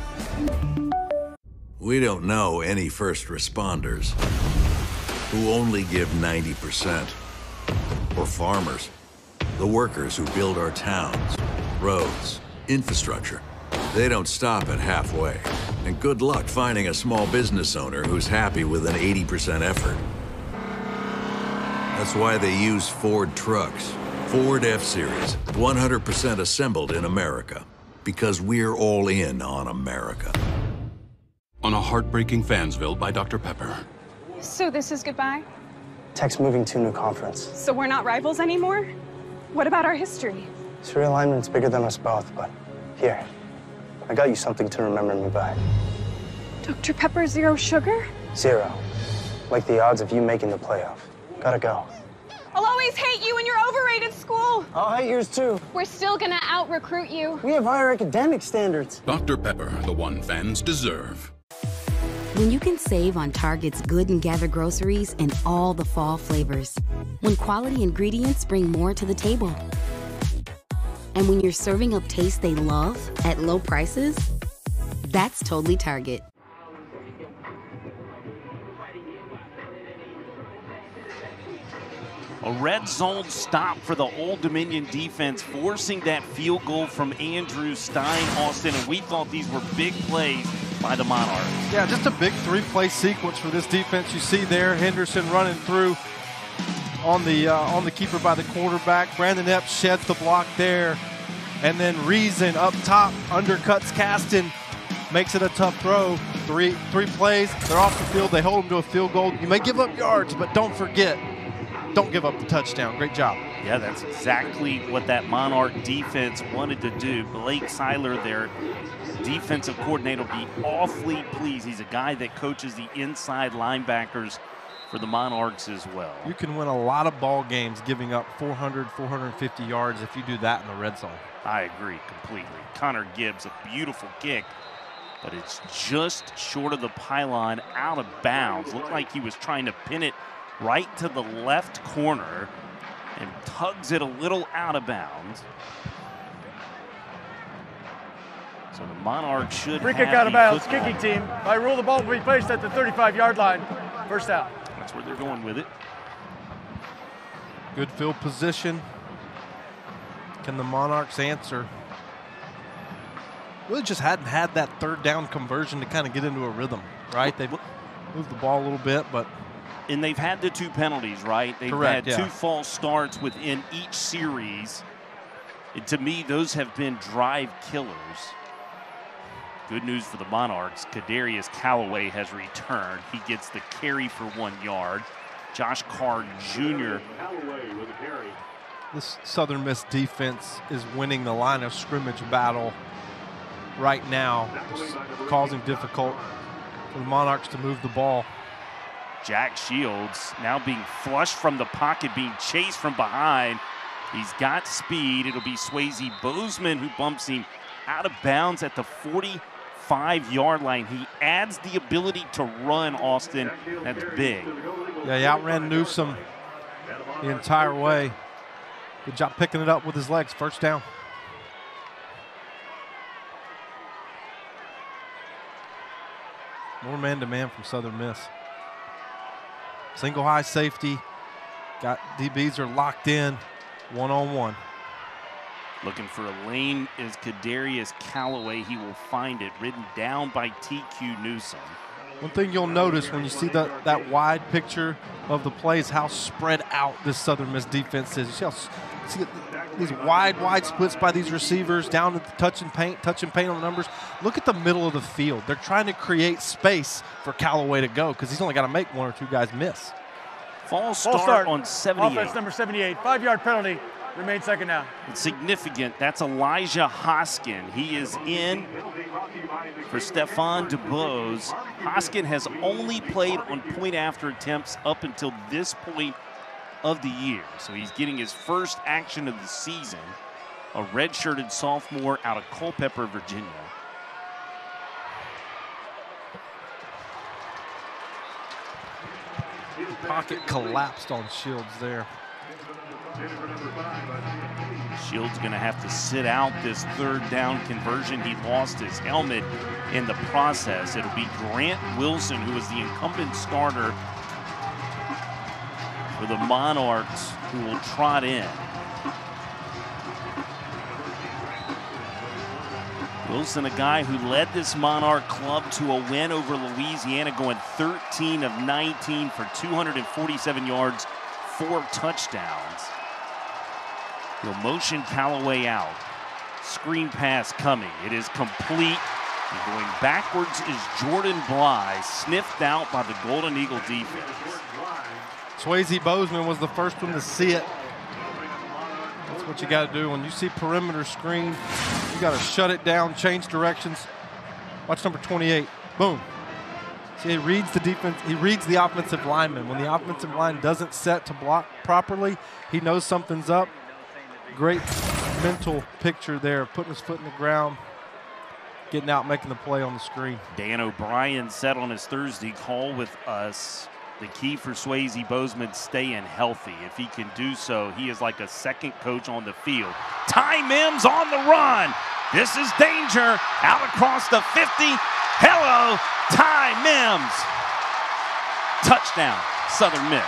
We don't know any first responders who only give 90%. Or farmers, the workers who build our towns, roads, infrastructure. They don't stop at halfway. And good luck finding a small business owner who's happy with an 80% effort. That's why they use Ford trucks. Ford F-Series, 100% assembled in America. Because we're all in on America. On a Heartbreaking Fansville by Dr. Pepper. So this is goodbye? Tech's moving to a new conference. So we're not rivals anymore? What about our history? This realignment's bigger than us both, but here, I got you something to remember me by. Dr. Pepper Zero Sugar? 0. Like the odds of you making the playoff. Gotta go. I'll always hate you in your overrated school. I'll hate yours too. We're still gonna out-recruit you. We have higher academic standards. Dr. Pepper, the one fans deserve. When you can save on Target's Good and Gather groceries and all the fall flavors. When quality ingredients bring more to the table. And when you're serving up taste they love at low prices, that's totally Target. A red zone stop for the Old Dominion defense, forcing that field goal from Andrew Stein, Austin, and we thought these were big plays by the Monarchs. Yeah, just a big 3-play sequence for this defense. You see there, Henderson running through on the keeper by the quarterback. Brandon Epps sheds the block there. And then Reason up top undercuts Caston, makes it a tough throw. Three plays, they're off the field. They hold them to a field goal. You may give up yards, but don't forget, don't give up the touchdown. Great job. Yeah, that's exactly what that Monarch defense wanted to do. Blake Seiler there defensive coordinator will be awfully pleased. He's a guy that coaches the inside linebackers for the Monarchs as well. You can win a lot of ball games giving up 400, 450 yards if you do that in the red zone. I agree completely. Connor Gibbs, a beautiful kick, but it's just short of the pylon, out of bounds. Looked like he was trying to pin it right to the left corner and tugs it a little out of bounds. So the Monarchs should free have kick out of bounds. football. Kicking team. By rule, the ball will be placed at the 35-yard line. First out. That's where they're going with it. Good field position. Can the Monarchs answer? Really just hadn't had that third down conversion to kind of get into a rhythm, right? They've moved the ball a little bit, but. And they've had the 2 penalties, right? They've Correct, had yeah. 2 false starts within each series. And to me, those have been drive killers. Good news for the Monarchs. Kadarius Callaway has returned. He gets the carry for 1 yard. Josh Carr Jr. This Southern Miss defense is winning the line of scrimmage battle right now, causing difficult for the Monarchs to move the ball. Jack Shields now being flushed from the pocket, being chased from behind. He's got speed. It'll be Swayze Bozeman who bumps him out of bounds at the 45-yard line. He adds the ability to run, Austin. That's big. Yeah, he outran Newsome the entire way. Good job picking it up with his legs. First down. More man-to-man from Southern Miss. Single high safety. Got DBs are locked in, one-on-one. Looking for a lane is Kadarius Callaway. He will find it, ridden down by TQ Newsome. One thing you'll notice when you see that wide picture of the play is how spread out this Southern Miss defense is. You see these wide splits by these receivers down at the touch and paint on the numbers. Look at the middle of the field. They're trying to create space for Callaway to go because he's only got to make 1 or 2 guys miss. False start on 78. Offense number 78, 5-yard penalty. Remains second down. It's significant. That's Elijah Hoskin. He is in for Stephon DuBose. Hoskin has only played on point-after attempts up until this point of the year. So he's getting his first action of the season. A red-shirted sophomore out of Culpeper, Virginia. Pocket collapsed on Shields there. Shields going to have to sit out this third down conversion. He lost his helmet in the process. It'll be Grant Wilson, who is the incumbent starter for the Monarchs, who will trot in. Wilson, a guy who led this Monarch club to a win over Louisiana, going 13 of 19 for 247 yards, 4 touchdowns. He'll motion Callaway out. Screen pass coming. It is complete. And going backwards is Jordan Bly, sniffed out by the Golden Eagle defense. Swayze Bozeman was the first one to see it. That's what you got to do. When you see perimeter screen, you got to shut it down, change directions. Watch number 28. Boom. See, he reads the defense. He reads the offensive lineman. When the offensive line doesn't set to block properly, he knows something's up. Great mental picture there, putting his foot in the ground, getting out, making the play on the screen. Dan O'Brien said on his Thursday call with us, the key for Swayze Bozeman staying healthy. If he can do so, he is like a second coach on the field. Ty Mims on the run. This is danger. Out across the 50. Hello, Ty Mims. Touchdown, Southern Miss.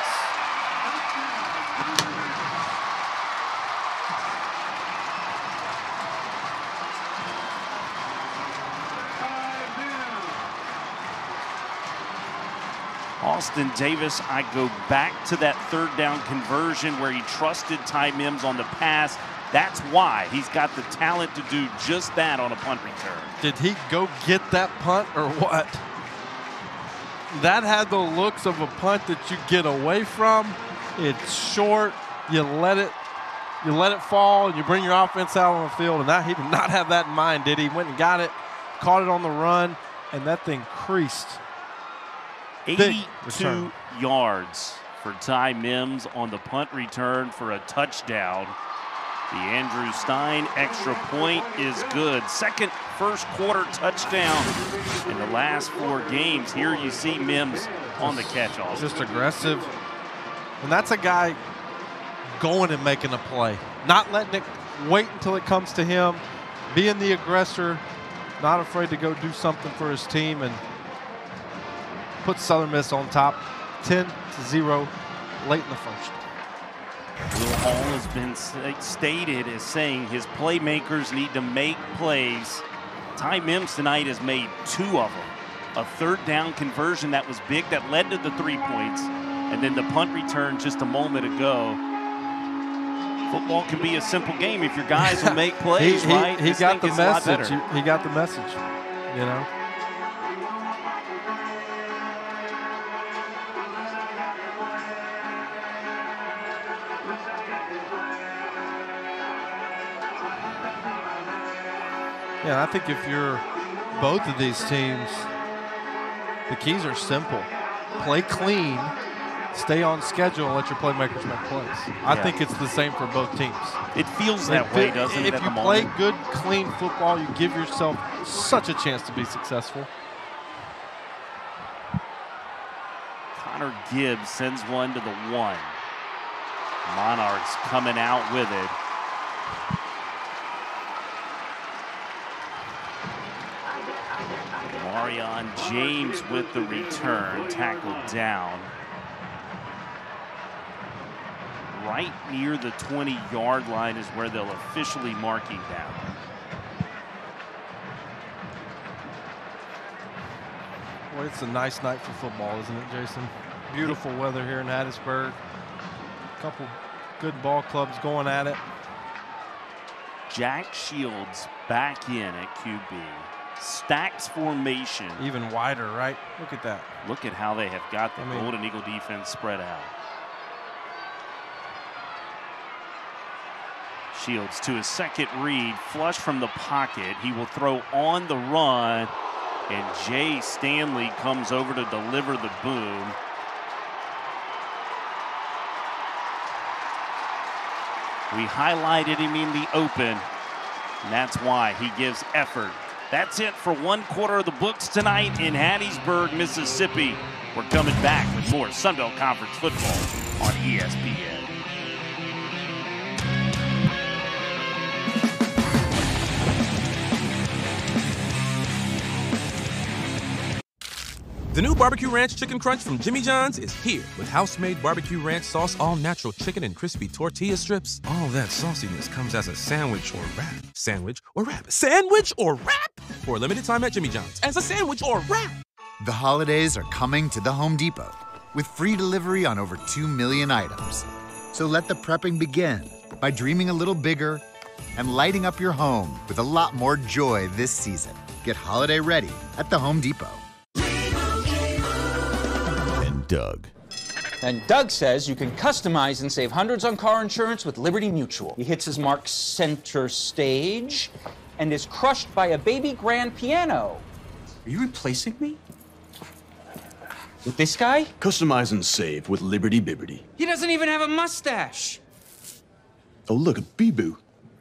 Austin Davis, I go back to that third down conversion where he trusted Ty Mims on the pass. That's why he's got the talent to do just that on a punt return. Did he go get that punt or what? That had the looks of a punt that you get away from. It's short. You let it fall, and you bring your offense out on the field. And he did not have that in mind, did he? Went and got it. caught it on the run, and that thing creased. 82 yards for Ty Mims on the punt return for a touchdown. The Andrew Stein extra point is good. Second first quarter touchdown in the last 4 games. Here you see Mims on the catch-all. Just aggressive. And that's a guy going and making a play. Not letting it wait until it comes to him. Being the aggressor. Not afraid to go do something for his team and put Southern Miss on top. 10-0 late in the first. Will Hall has been stated as saying his playmakers need to make plays. Ty Mims tonight has made 2 of them. A third down conversion that was big that led to the 3 points, and then the punt return just a moment ago. Football can be a simple game if your guys will make plays, right? He got the message. He got the message, you know. Yeah, I think if you're both of these teams, the keys are simple. Play clean, stay on schedule, and let your playmakers make plays. I think it's the same for both teams. It feels that way, doesn't it? If you play good, clean football, you give yourself such a chance to be successful. Connor Gibbs sends one to the 1. Monarchs coming out with it. Marion James with the return, tackled down. Right near the 20-yard line is where they'll officially mark him down. Well, it's a nice night for football, isn't it, Jason? Beautiful weather here in Hattiesburg. A couple good ball clubs going at it. Jack Shields back in at QB. Stacks formation. Even wider, right? Look at that. Look at how they have got the Golden Eagle defense spread out. Shields to his second read, flush from the pocket. He will throw on the run, and Jay Stanley comes over to deliver the boom. We highlighted him in the open, and that's why he gives effort. That's it for 1 quarter of the books tonight in Hattiesburg, Mississippi. We're coming back with more Sun Belt Conference football on ESPN. The new Barbecue Ranch Chicken Crunch from Jimmy John's is here with house-made barbecue ranch sauce, all-natural chicken and crispy tortilla strips. All that sauciness comes as a sandwich or wrap. Sandwich or wrap. Sandwich or wrap! For a limited time at Jimmy John's. As a sandwich or wrap! The holidays are coming to the Home Depot with free delivery on over 2 million items. So let the prepping begin by dreaming a little bigger and lighting up your home with a lot more joy this season. Get holiday ready at the Home Depot. Doug. And Doug says you can customize and save hundreds on car insurance with Liberty Mutual. He hits his mark center stage and is crushed by a baby grand piano. Are you replacing me? With this guy? Customize and save with Liberty Bibberty. He doesn't even have a mustache. Oh, look, a Bee-Boo.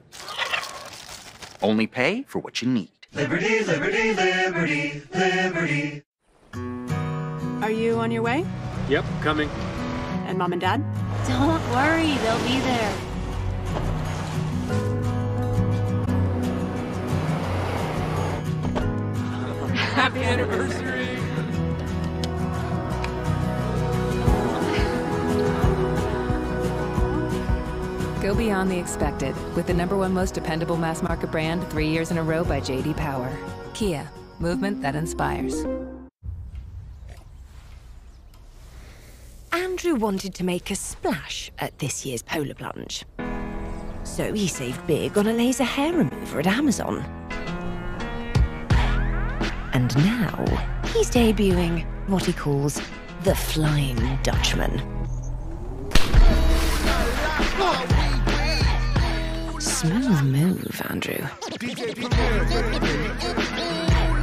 Only pay for what you need. Liberty, liberty, liberty, liberty. Are you on your way? Yep, coming. And Mom and Dad? Don't worry, they'll be there. Happy anniversary! Go beyond the expected with the #1 most dependable mass market brand 3 years in a row by J.D. Power. Kia, movement that inspires. Andrew wanted to make a splash at this year's Polar Plunge. So he saved big on a laser hair remover at Amazon. And now he's debuting what he calls the Flying Dutchman. Smooth move, Andrew.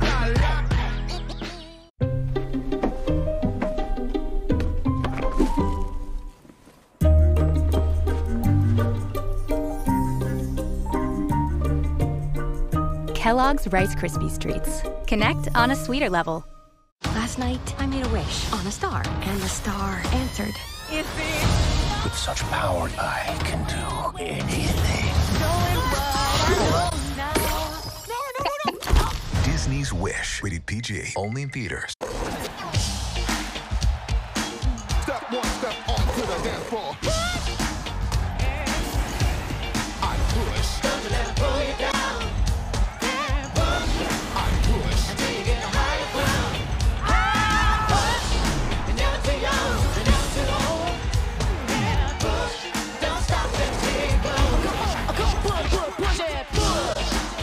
Kellogg's Rice Krispies Treats. Connect on a sweeter level. Last night, I made a wish on a star, and the star answered. With such power, I can do anything. Disney's Wish. Rated PG. Only in theaters. Step one, step on to the dance floor. I push. Don't let it pull you down. I push. Until you get a higher ground. I push. You're never too young. You're never too old. Push. Don't stop until you go. Come on, push it, push.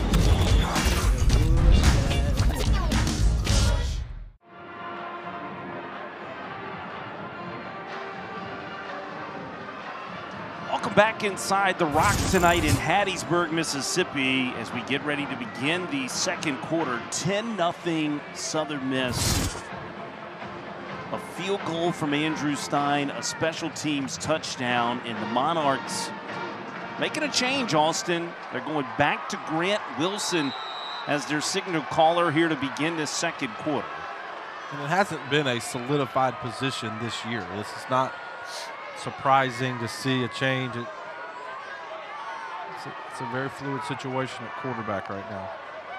Welcome back inside the Rock tonight in Hattiesburg, Mississippi, as we get ready to begin the second quarter. 10-0 Southern Miss. A field goal from Andrew Stein, a special teams touchdown, and the Monarchs making a change, Austin. They're going back to Grant Wilson as their signal caller here to begin this second quarter. And it hasn't been a solidified position this year. This is not surprising to see a change. It's a very fluid situation at quarterback right now.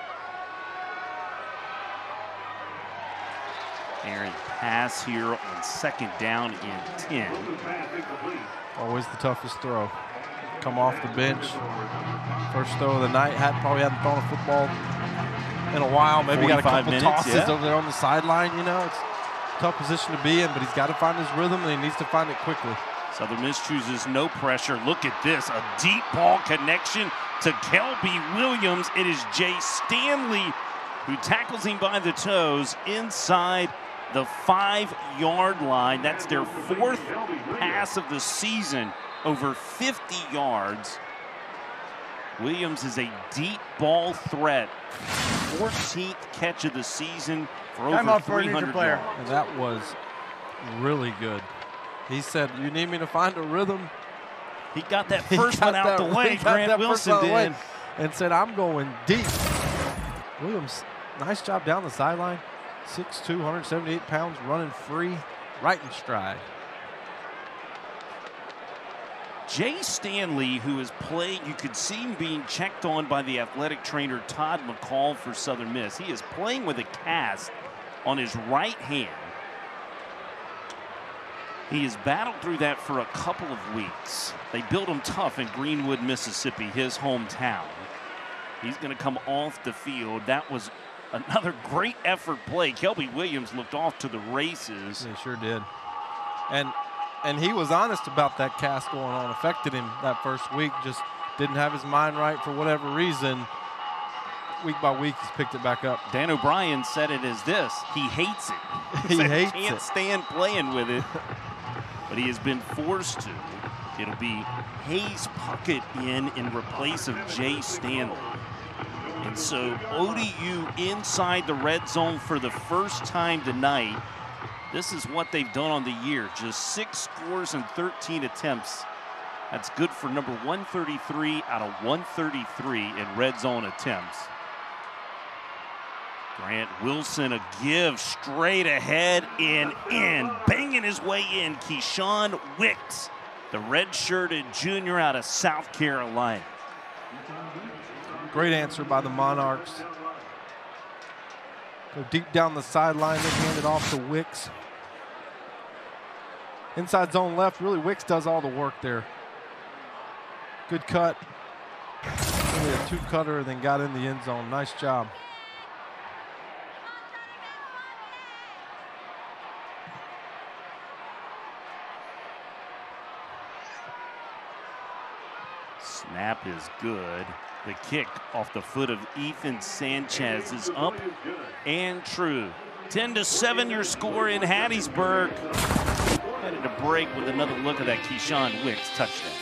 Aaron pass here on second down and 10. Always the toughest throw. Come off the bench. First throw of the night. Probably hadn't thrown a football in a while. Maybe got a couple tosses over there on the sideline. You know, it's a tough position to be in, but he's got to find his rhythm, and he needs to find it quickly. Southern Miss chooses no pressure. Look at this, a deep ball connection to Kelby Williams. It is Jay Stanley who tackles him by the toes inside the 5-yard line. That's their fourth pass of the season, over 50 yards. Williams is a deep ball threat. 14th catch of the season for over 300 yards. And that was really good. He said, "You need me to find a rhythm." He got that first one out the way. Grant Wilson did. And said, "I'm going deep." Williams, nice job down the sideline. 6'2", 178 pounds, running free, right in stride. Jay Stanley, who is playing, you could see him being checked on by the athletic trainer Todd McCall for Southern Miss. He is playing with a cast on his right hand. He has battled through that for a couple of weeks. They built him tough in Greenwood, Mississippi, his hometown. He's going to come off the field. That was another great effort play. Kelby Williams looked off to the races. He sure did. And he was honest about that cast going on. Affected him that first week. Just didn't have his mind right for whatever reason. Week by week, he's picked it back up. Dan O'Brien said it as this. He hates it. He hates can't it. stand playing with it. But he has been forced to. It'll be Hayes Puckett in replace of Jay Stanley. And so ODU inside the red zone for the first time tonight. This is what they've done on the year. Just 6 scores and 13 attempts. That's good for number 133 out of 133 in red zone attempts. Grant Wilson, a give straight ahead and in. Banging his way in, Keyshawn Wicks, the red-shirted junior out of South Carolina. Great answer by the Monarchs. Go deep down the sideline, then hand it off to Wicks. Inside zone left, really Wicks does all the work there. Good cut. Really a two-cutter and then got in the end zone. Nice job. Snap is good. The kick off the foot of Ethan Sanchez is up and true. 10-7 your score in Hattiesburg. Headed to break with another look at that Keyshawn Wicks touchdown.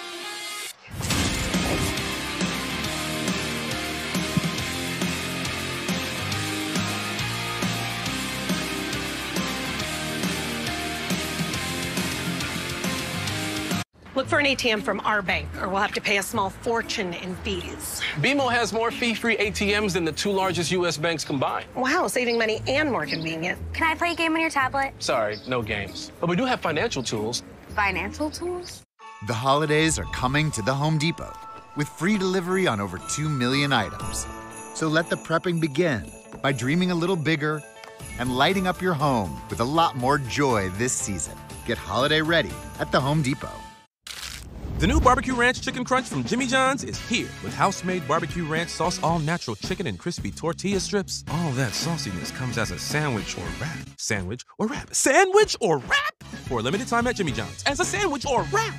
Look, for an ATM from our bank, or we'll have to pay a small fortune in fees. BMO has more fee-free ATMs than the 2 largest U.S. banks combined. Wow, saving money and more convenient. Can I play a game on your tablet? Sorry, no games. But we do have financial tools. Financial tools? The holidays are coming to the Home Depot with free delivery on over 2 million items. So let the prepping begin by dreaming a little bigger and lighting up your home with a lot more joy this season. Get holiday ready at the Home Depot. The new Barbecue Ranch Chicken Crunch from Jimmy John's is here with house-made barbecue ranch sauce, all-natural chicken and crispy tortilla strips. All that sauciness comes as a sandwich or wrap. Sandwich or wrap. Sandwich or wrap! For a limited time at Jimmy John's. As a sandwich or wrap!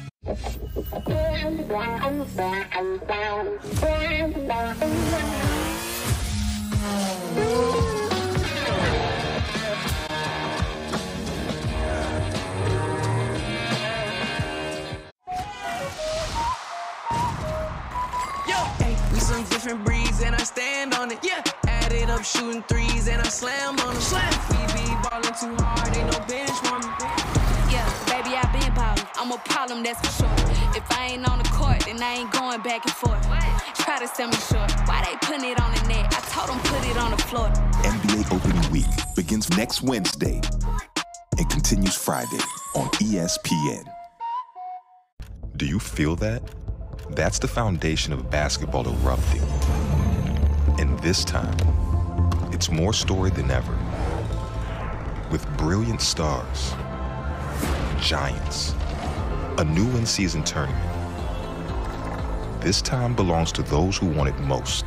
We some different breeds and I stand on it. Yeah, added up shooting threes and I slam on them. Slam. We be ballin' too hard, ain't no bench for me. Yeah, baby, I been ballin'. I'm a problem, that's for sure. If I ain't on the court, then I ain't going back and forth. Try to sell me short. Why they putting it on the net? I told them put it on the floor. NBA opening week begins next Wednesday and continues Friday on ESPN. Do you feel that? That's the foundation of basketball erupting. And this time, it's more story than ever. With brilliant stars, giants, a new in-season tournament. This time belongs to those who want it most.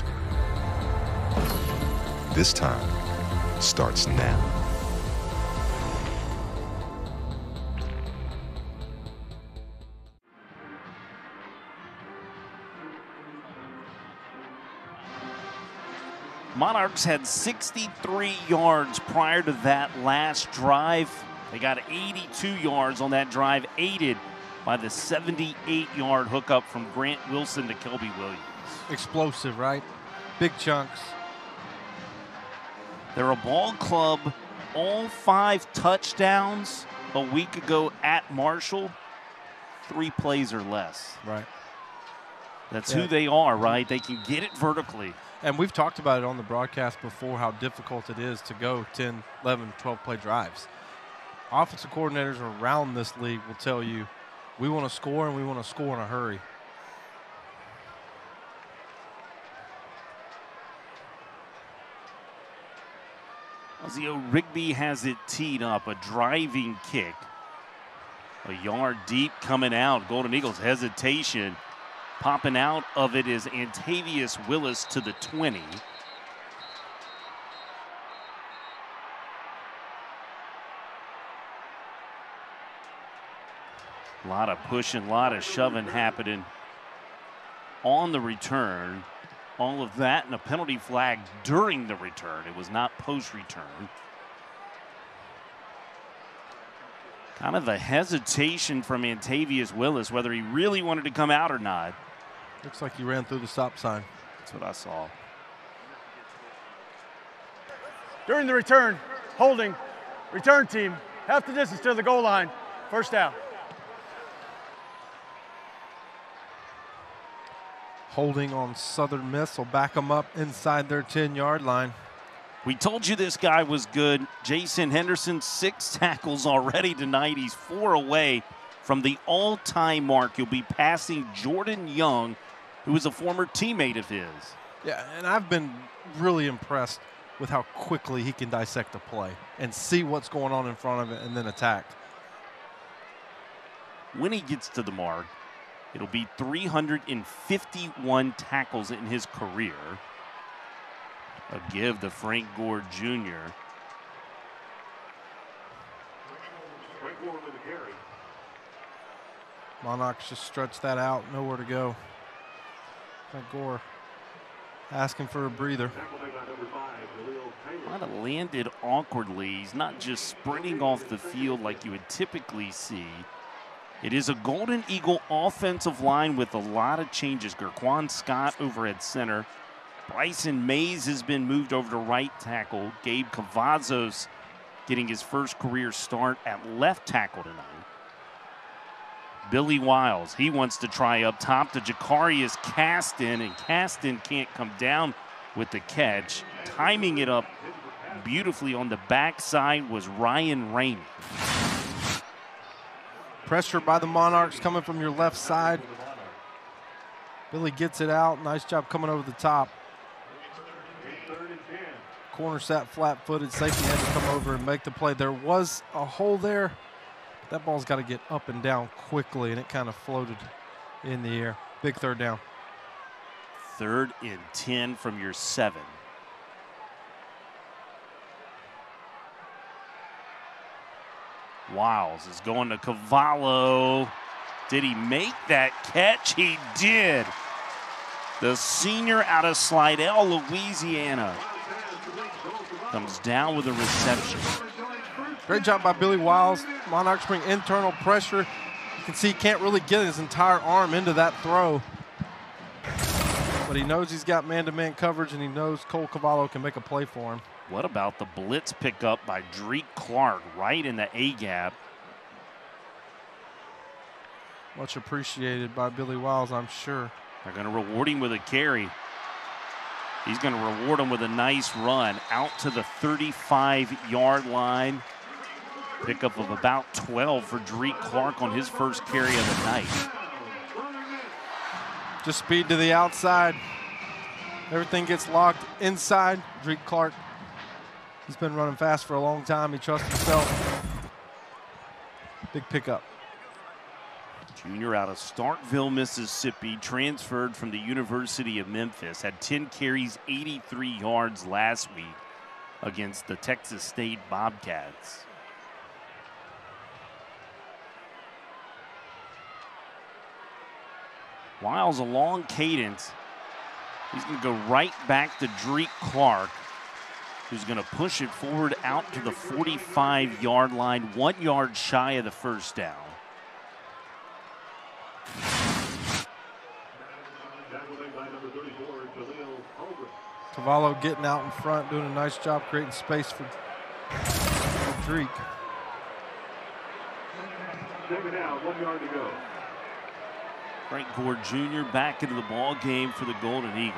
This time starts now. Monarchs had 63 yards prior to that last drive. They got 82 yards on that drive, aided by the 78-yard hookup from Grant Wilson to Kelby Williams. Explosive, right? Big chunks. They're a ball club. All 5 touchdowns a week ago at Marshall, 3 plays or less. Right. That's who they are, right? They can get it vertically. And we've talked about it on the broadcast before, how difficult it is to go 10, 11, 12-play drives. Offensive coordinators around this league will tell you, we want to score, and we want to score in a hurry. Ozzie Rigby has it teed up, a driving kick. A yard deep coming out. Golden Eagles hesitation. Popping out of it is Antavius Willis to the 20. A lot of pushing, a lot of shoving happening on the return. All of that and a penalty flag during the return. It was not post-return. Kind of a hesitation from Antavius Willis, whether he really wanted to come out or not. Looks like he ran through the stop sign. That's what I saw. During the return, holding, return team, half the distance to the goal line, first down. Holding on Southern Miss will back them up inside their 10-yard line. We told you this guy was good. Jason Henderson, 6 tackles already tonight. He's 4 away from the all-time mark. He'll be passing Jordan Young, who is a former teammate of his. Yeah, and I've been really impressed with how quickly he can dissect a play and see what's going on in front of it and then attack. When he gets to the mark, it'll be 351 tackles in his career. A give to Frank Gore Jr. Monarchs just stretch that out, nowhere to go. Frank Gore asking for a breather. Kind of landed awkwardly. He's not just sprinting off the field like you would typically see. It is a Golden Eagle offensive line with a lot of changes. Gerquan Scott over at center. Bryson Mays has been moved over to right tackle. Gabe Cavazos getting his first career start at left tackle tonight. Billy Wiles, he wants to try up top to Jacarius Caston, and Caston can't come down with the catch. Timing it up beautifully on the backside was Ryan Ramey. Pressure by the Monarchs coming from your left side. Billy gets it out. Nice job coming over the top. Corner sat flat-footed. Safety had to come over and make the play. There was a hole there. That ball's got to get up and down quickly, and it kind of floated in the air. Big third down. 3rd and 10 from your 7. Wiles is going to Cavallo. Did he make that catch? He did. The senior out of Slidell, Louisiana, comes down with a reception. Great job by Billy Wiles. Monarchs bring internal pressure. You can see he can't really get his entire arm into that throw. But he knows he's got man-to-man coverage, and he knows Cole Cavallo can make a play for him. What about the blitz pickup by Dreek Clark right in the A-gap? Much appreciated by Billy Wiles, I'm sure. They're going to reward him with a carry. He's going to reward him with a nice run out to the 35-yard line. Pickup of about 12 for Dreek Clark on his first carry of the night. Just speed to the outside. Everything gets locked inside. Dreek Clark, he's been running fast for a long time. He trusts himself. Big pickup. Junior out of Starkville, Mississippi, transferred from the University of Memphis, had 10 carries, 83 yards last week against the Texas State Bobcats. Wiles a long cadence. He's going to go right back to Dreek Clark, who's going to push it forward out to the 45-yard line, 1 yard shy of the first down. Cavallo getting out in front, doing a nice job creating space for Dreek. Second out, 1 yard to go. Frank Gore Jr. back into the ball game for the Golden Eagles.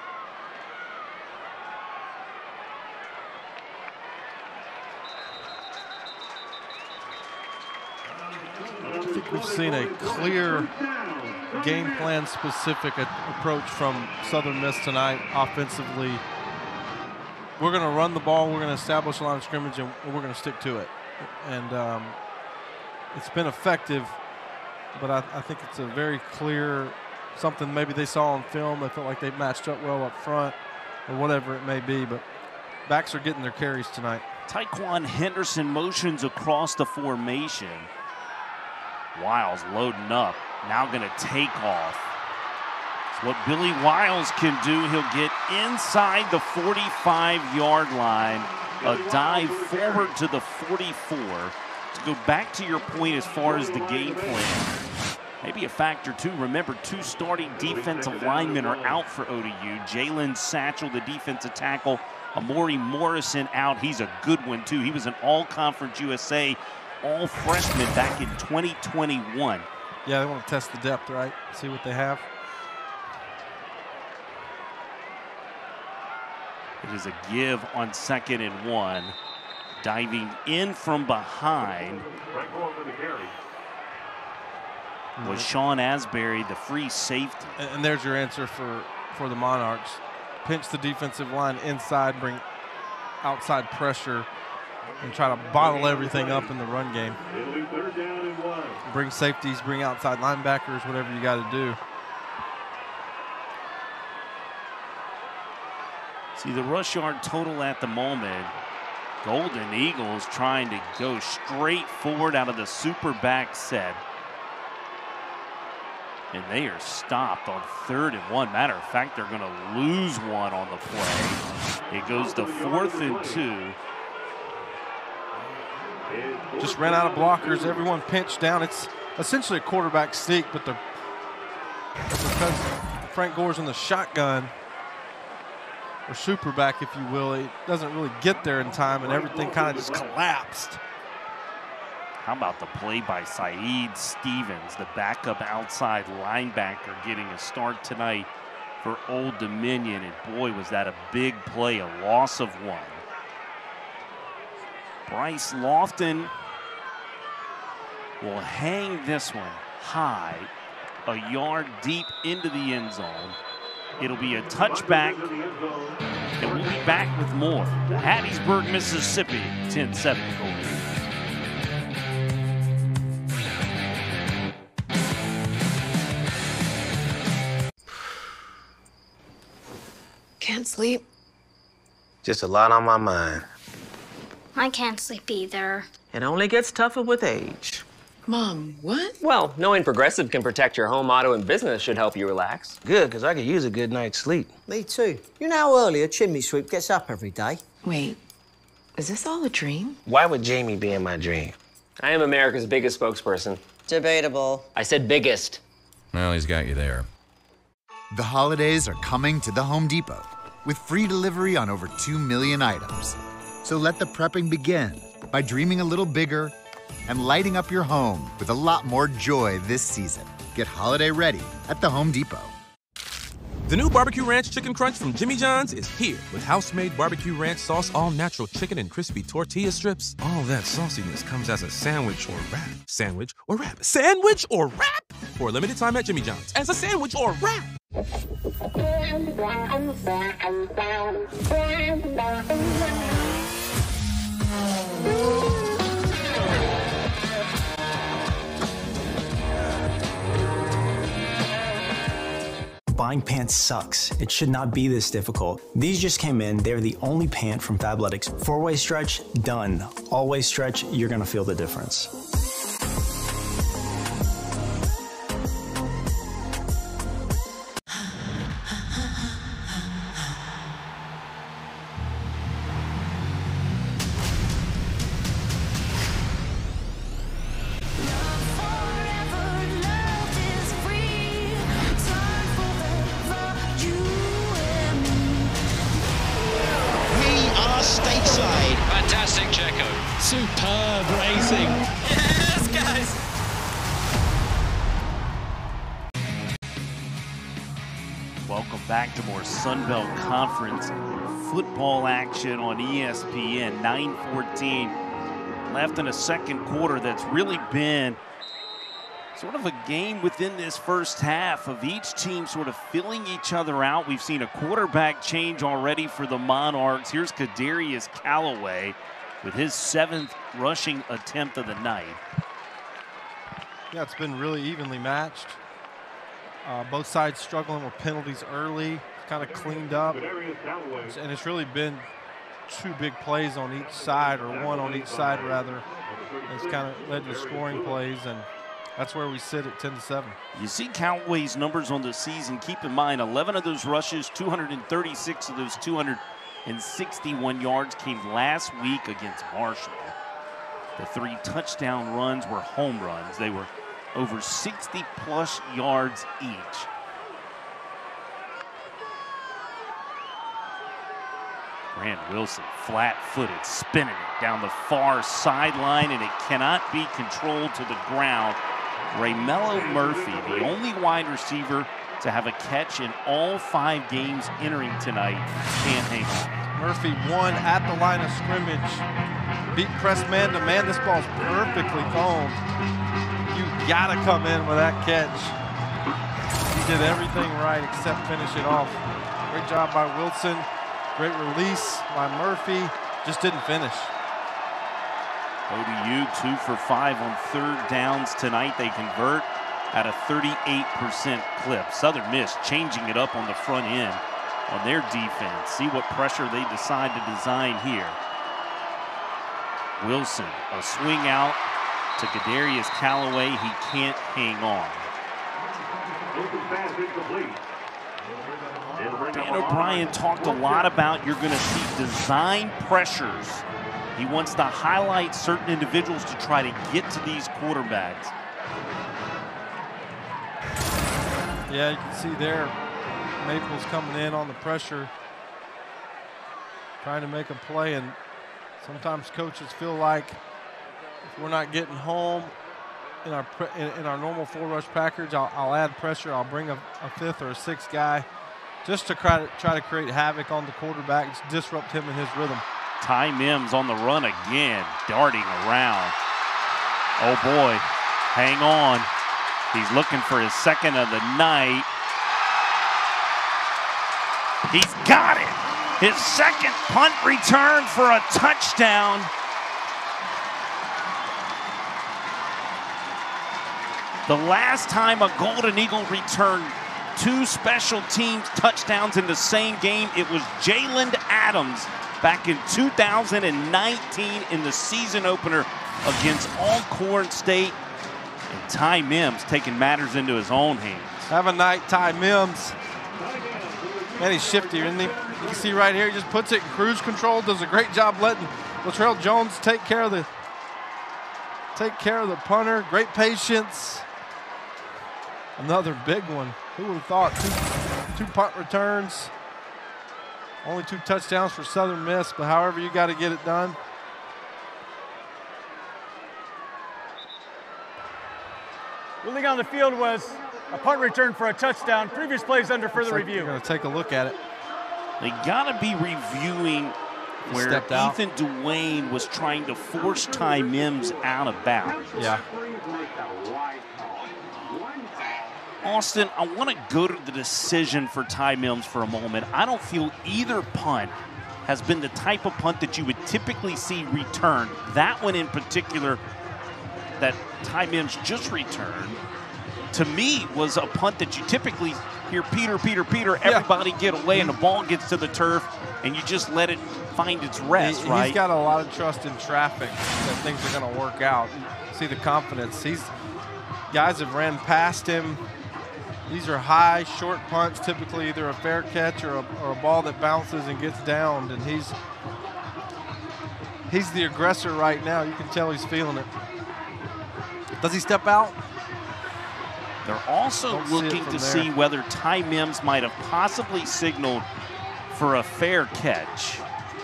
I think we've seen a clear game plan specific approach from Southern Miss tonight offensively. We're going to run the ball, we're going to establish a line of scrimmage, and we're going to stick to it. And it's been effective, but I think it's a very clear something maybe they saw on film. They felt like they matched up well up front or whatever it may be, but backs are getting their carries tonight. Tyquan Henderson motions across the formation. Wiles loading up, now going to take off. It's what Billy Wiles can do. He'll get inside the 45-yard line, a dive forward to the 44. To go back to your point as far as the game plan, maybe a factor too. Remember, 2 starting defensive linemen are out for ODU. Jalen Satchel, the defensive tackle, Amori Morrison out. He's a good one too. He was an all-conference USA all-freshman back in 2021. Yeah, they want to test the depth, right? See what they have. It is a give on 2nd and 1. Diving in from behind was Sean Asbury, the free safety. And there's your answer for the Monarchs. Pinch the defensive line inside, bring outside pressure, and try to bottle everything up in the run game. Bring safeties, bring outside linebackers, whatever you got to do. See the rush yard total at the moment. Golden Eagles trying to go straight forward out of the super back set. And they are stopped on 3rd and 1. Matter of fact, they're going to lose one on the play. It goes to 4th and 2. Just ran out of blockers. Everyone pinched down. It's essentially a quarterback sneak, but because Frank Gore's in the shotgun, or super back, if you will, it doesn't really get there in time, and everything kind of just collapsed. How about the play by Saeed Stevens, the backup outside linebacker, getting a start tonight for Old Dominion. And boy, was that a big play, a loss of 1. Bryce Lofton will hang this one high, a yard deep into the end zone. It'll be a touchback, and we'll be back with more. The Hattiesburg, Mississippi, 10-7 goal. Can't sleep. Just a lot on my mind. I can't sleep either. It only gets tougher with age. Mom, what? Well, knowing Progressive can protect your home, auto, and business should help you relax. Good, because I could use a good night's sleep. Me too. You know how early a chimney sweep gets up every day? Wait, is this all a dream? Why would Jamie be in my dream? I am America's biggest spokesperson. Debatable. I said biggest. Well, he's got you there. The holidays are coming to the Home Depot with free delivery on over 2 million items. So let the prepping begin by dreaming a little bigger and lighting up your home with a lot more joy this season. Get holiday ready at the Home Depot. The new Barbecue Ranch Chicken Crunch from Jimmy John's is here with house-made barbecue ranch sauce, all-natural chicken and crispy tortilla strips. All that sauciness comes as a sandwich or wrap. Sandwich or wrap. Sandwich or wrap! For a limited time at Jimmy John's as a sandwich or wrap. Buying pants sucks. It should not be this difficult. These just came in. They're the only pant from Fabletics. 4-way stretch, done. All-way stretch, you're gonna feel the difference. Superb racing. Yes, guys. Welcome back to more Sun Belt Conference football action on ESPN. 9:14 left in a second quarter that's really been sort of a game within this first half of each team sort of filling each other out. We've seen a quarterback change already for the Monarchs. Here's Kadarius Callaway with his 7th rushing attempt of the night. Yeah, it's been really evenly matched. Both sides struggling with penalties early, kind of cleaned up. And it's really been 2 big plays on each side, or 1 on each side rather. It's kind of led to scoring plays, and that's where we sit at 10-7. You see Callaway's numbers on the season. Keep in mind, 11 of those rushes, 236 of those 261 yards came last week against Marshall. The 3 touchdown runs were home runs. They were over 60-plus yards each. Grant Wilson, flat-footed, spinning it down the far sideline, and it cannot be controlled to the ground. Raymello Murphy, the only wide receiver to have a catch in all 5 games entering tonight, can't hang on. Murphy won at the line of scrimmage. Beat press man to man. This ball's perfectly thrown. You gotta come in with that catch. He did everything right except finish it off. Great job by Wilson. Great release by Murphy. Just didn't finish. ODU 2 for 5 on 3rd downs tonight. They convert at a 38% clip. Southern Miss changing it up on the front end on their defense. See what pressure they decide to design here. Wilson, a swing out to Kadarius Callaway. He can't hang on. Dan O'Brien talked a lot about you're going to see design pressures. He wants to highlight certain individuals to try to get to these quarterbacks. Yeah, you can see there, Maples coming in on the pressure, trying to make a play, and sometimes coaches feel like if If we're not getting home in our normal 4-rush package, I'll add pressure. I'll bring a 5th or a 6th guy just to try to create havoc on the quarterback, just disrupt him in his rhythm. Ty Mims on the run again, darting around. Oh boy, hang on. He's looking for his 2nd of the night. He's got it. His 2nd punt return for a touchdown. The last time a Golden Eagle returned 2 special teams touchdowns in the same game, it was Jalen Adams back in 2019 in the season opener against Alcorn State. And Ty Mims taking matters into his own hands. Have a night, Ty Mims. Man, he's shifty, isn't he? You can see right here, he just puts it in cruise control, does a great job letting Latrell Jones take care of the punter. Great patience. Another big one. Who would have thought? Two punt returns. Only 2 touchdowns for Southern Miss, but however you got to get it done. Ruling on the field was a punt return for a touchdown. Previous plays under further review. We're going to take a look at it. They got to be reviewing where Ethan Dwayne was trying to force Ty Mims out of bounds. Yeah. Austin, I want to go to the decision for Ty Mims for a moment. I don't feel either punt has been the type of punt that you would typically see returned. That one in particular that Ty Mims just returned, to me, was a punt that you typically hear Peter, everybody get away, and the ball gets to the turf, and you just let it find its rest, right? He's got a lot of trust in traffic that things are going to work out. See the confidence. Guys have ran past him. These are high, short punts, typically either a fair catch or a ball that bounces and gets downed, and he's the aggressor right now. You can tell he's feeling it. Does he step out? They're also looking to see whether Ty Mims might have possibly signaled for a fair catch.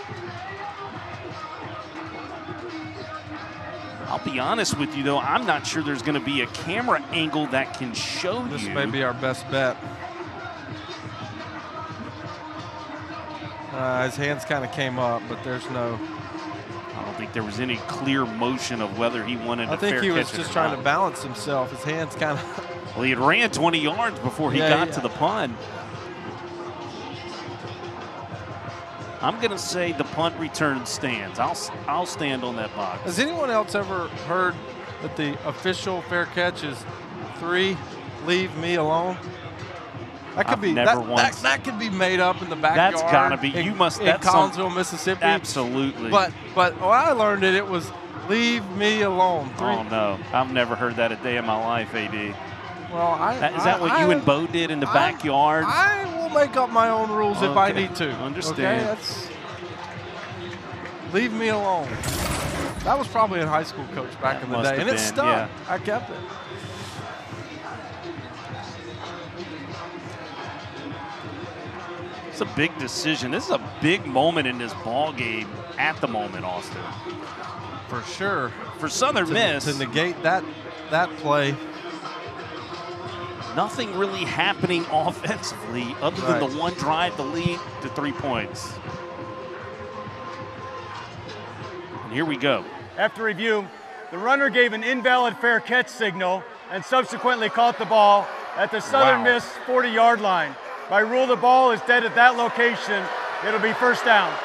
I'll be honest with you, though, I'm not sure there's going to be a camera angle that can show This may be our best bet. His hands kind of came up, but there's no... I don't think there was any clear motion of whether he wanted a fair catch. I think he was just trying to balance himself. His hands kind of... Well, he had ran 20 yards before he got to the punt. I'm going to say the punt return stands. I'll stand on that box. Has anyone else ever heard that the official fair catch is 3, leave me alone? That could that could be made up in the backyard. That's got to be. In Collinsville, Mississippi. Absolutely. But when I learned it was leave me alone. 3. Oh no, I've never heard that a day in my life, AD. Well, is that what you and Bo did in the backyard? I will make up my own rules if I need to. Understand. Okay? Leave me alone. That was probably a high school coach back in the day, and it stuck. Yeah. I kept it. It's a big decision. This is a big moment in this ball game at the moment, Austin. For sure. For Southern Miss. To negate that play. Nothing really happening offensively other than the one drive to lead to 3 points. And here we go. After review, the runner gave an invalid fair catch signal and subsequently caught the ball at the Southern Miss 40-yard line. By rule, the ball is dead at that location. It'll be first down.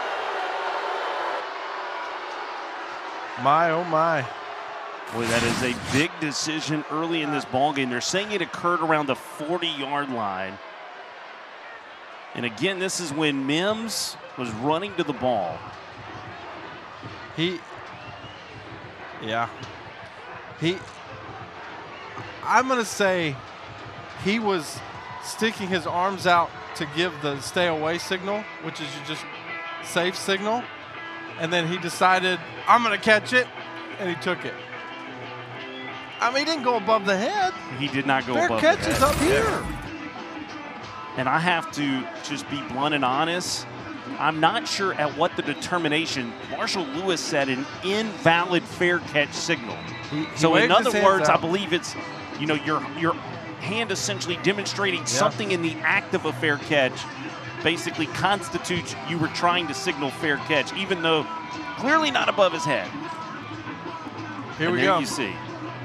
My, oh my. Boy, that is a big decision early in this ballgame. They're saying it occurred around the 40-yard line. And again, this is when Mims was running to the ball. I'm going to say he was sticking his arms out to give the stay away signal, which is your just safe signal. And then he decided, I'm going to catch it, and he took it. I mean, he didn't go above the head. He did not go above the head. Fair catch is up here. And I have to just be blunt and honest. I'm not sure at what the determination. Marshall Lewis said an invalid fair catch signal. So in other words, I believe it's, you know, your hand essentially demonstrating something in the act of a fair catch basically constitutes you were trying to signal fair catch, even though clearly not above his head. Here and we there go. You see.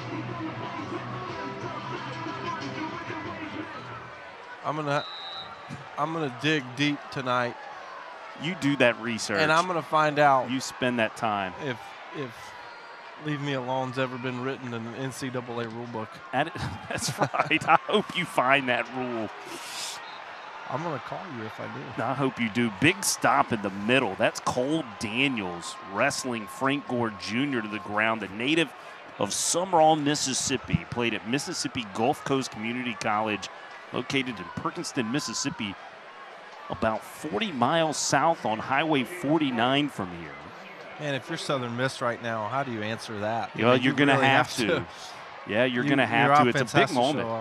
I'm gonna dig deep tonight. You do that research. And I'm gonna find out. You spend that time. If Leave Me Alone's ever been written in the NCAA rule book. That's right. I hope you find that rule. I'm going to call you if I do. I hope you do. Big stop in the middle. That's Cole Daniels wrestling Frank Gore Jr. to the ground, the native of Summerall, Mississippi. Played at Mississippi Gulf Coast Community College, located in Perkinston, Mississippi, about 40 miles south on Highway 49 from here. Man, if you're Southern Miss right now, how do you answer that? Well, you're going to have to. Yeah, you're going to have to. It's a big moment.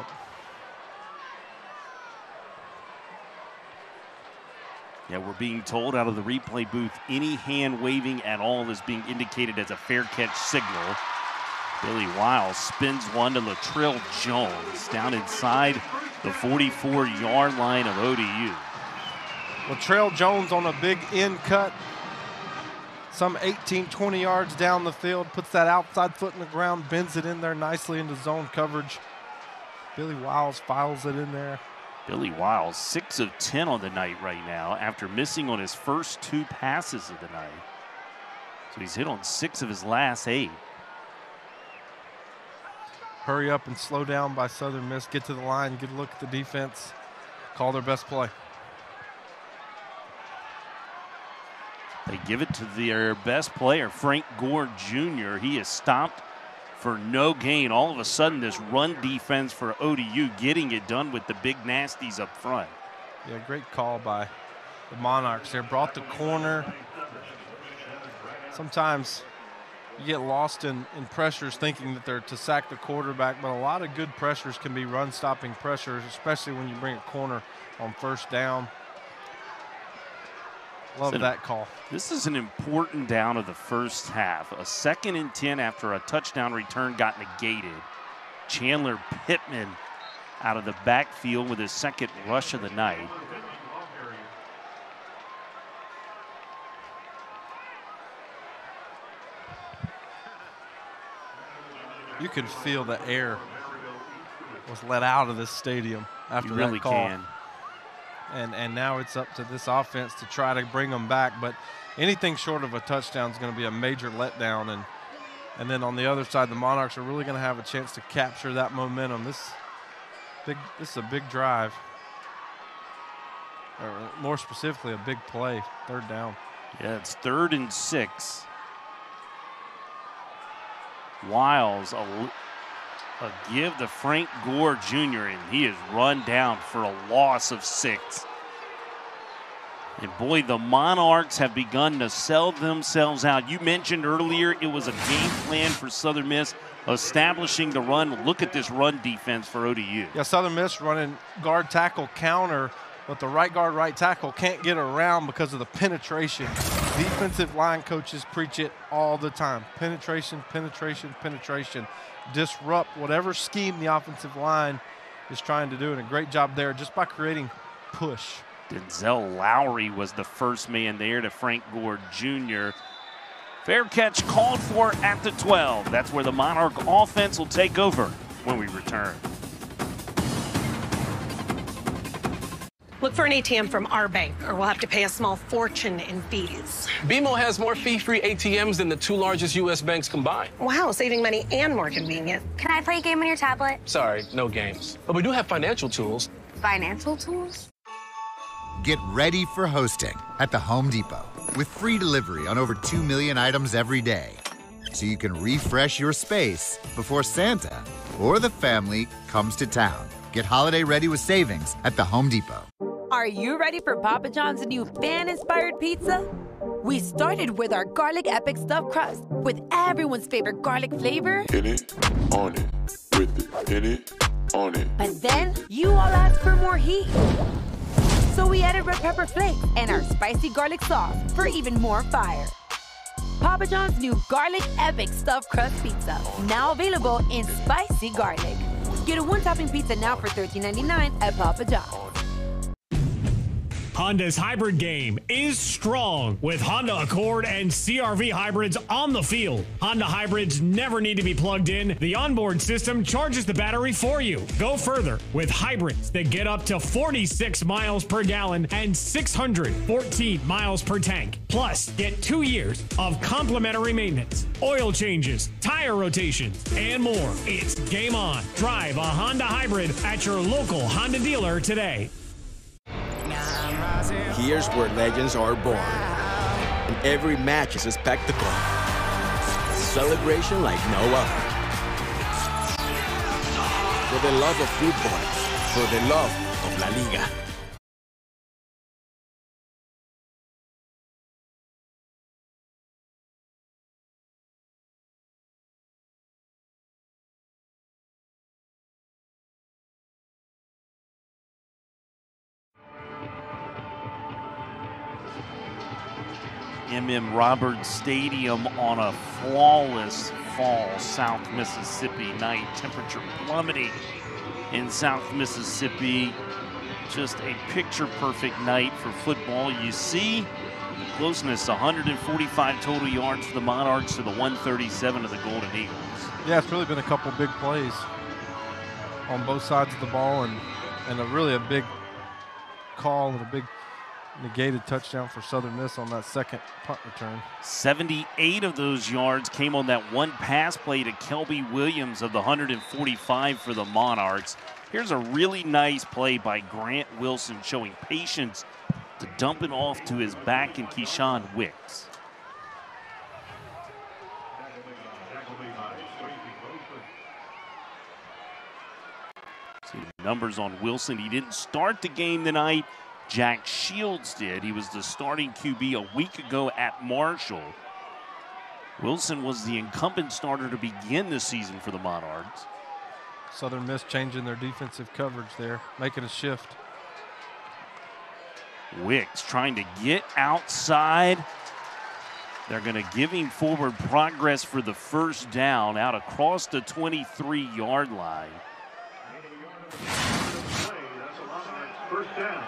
Yeah, we're being told out of the replay booth, any hand waving at all is being indicated as a fair catch signal. Billy Wiles spins one to Latrell Jones down inside the 44-yard line of ODU. Latrell Jones on a big end cut, some 18, 20 yards down the field, puts that outside foot in the ground, bends it in there nicely into zone coverage. Billy Wiles files it in there. Billy Wiles, 6 of 10 on the night right now after missing on his first 2 passes of the night. So he's hit on 6 of his last 8. Hurry up and slow down by Southern Miss. Get to the line, get a look at the defense, call their best play. They give it to their best player, Frank Gore Jr. He is stopped for no gain. All of a sudden, this run defense for ODU getting it done with the big nasties up front. Yeah, great call by the Monarchs there. Brought the corner. Sometimes you get lost in pressures thinking that they're to sack the quarterback, but a lot of good pressures can be run-stopping pressures, especially when you bring a corner on first down. Love that call. This is an important down of the first half. A 2nd and 10 after a touchdown return got negated. Chandler Pittman out of the backfield with his 2nd rush of the night. You can feel the air was let out of this stadium after that call. You really can. And now it's up to this offense to try to bring them back. But anything short of a touchdown is going to be a major letdown. And then on the other side, the Monarchs are really going to have a chance to capture that momentum. This is a big drive. Or more specifically, a big play, 3rd down. Yeah, it's 3rd and 6. Wiles a give to Frank Gore Jr., and he is run down for a loss of 6. And boy, the Monarchs have begun to sell themselves out. You mentioned earlier it was a game plan for Southern Miss, establishing the run. Look at this run defense for ODU. Yeah, Southern Miss running guard tackle counter, but the right guard, right tackle can't get around because of the penetration. Defensive line coaches preach it all the time. Penetration, penetration, penetration. Disrupt whatever scheme the offensive line is trying to do, and a great job there just by creating push. Denzel Lowry was the first man there to Frank Gore Jr. Fair catch called for at the 12. That's where the Monarch offense will take over when we return. Look for an ATM from our bank, or we'll have to pay a small fortune in fees. BMO has more fee-free ATMs than the 2 largest U.S. banks combined. Wow, saving money and more convenient. Can I play a game on your tablet? Sorry, no games. But we do have financial tools. Financial tools? Get ready for hosting at the Home Depot with free delivery on over 2 million items every day. So you can refresh your space before Santa or the family comes to town. Get holiday ready with savings at the Home Depot. Are you ready for Papa John's new fan-inspired pizza? We started with our garlic epic stuffed crust with everyone's favorite garlic flavor. In it, on it, with it, in it, on it. But then you all asked for more heat. So we added red pepper flakes and our spicy garlic sauce for even more fire. Papa John's new Garlic Epic Stuffed Crust Pizza, now available in spicy garlic. Get a one-topping pizza now for $13.99 at Papa John's. Honda's hybrid game is strong with Honda Accord and CR-V hybrids on the field. Honda hybrids never need to be plugged in. The onboard system charges the battery for you. Go further with hybrids that get up to 46 miles per gallon and 614 miles per tank. Plus, get 2 years of complimentary maintenance, oil changes, tire rotations, and more. It's game on. Drive a Honda hybrid at your local Honda dealer today. Here's where legends are born. And every match is a spectacle. Celebration like no other. For the love of football, for the love of La Liga. Roberts Stadium on a flawless fall South Mississippi night. Temperature plummeting in South Mississippi. Just a picture-perfect night for football. You see the closeness, 145 total yards for the Monarchs to the 137 of the Golden Eagles. Yeah, it's really been a couple big plays on both sides of the ball, and really a big call and a big negated touchdown for Southern Miss on that second punt return. 78 of those yards came on that one pass play to Kelby Williams of the 145 for the Monarchs. Here's a really nice play by Grant Wilson showing patience to dump it off to his back and Keyshawn Wicks. See the numbers on Wilson. He didn't start the game tonight. Jack Shields did. He was the starting QB a week ago at Marshall. Wilson was the incumbent starter to begin the season for the Monarchs. Southern Miss changing their defensive coverage there, making a shift. Wicks trying to get outside. They're going to give him forward progress for the first down out across the 23-yard line. First down.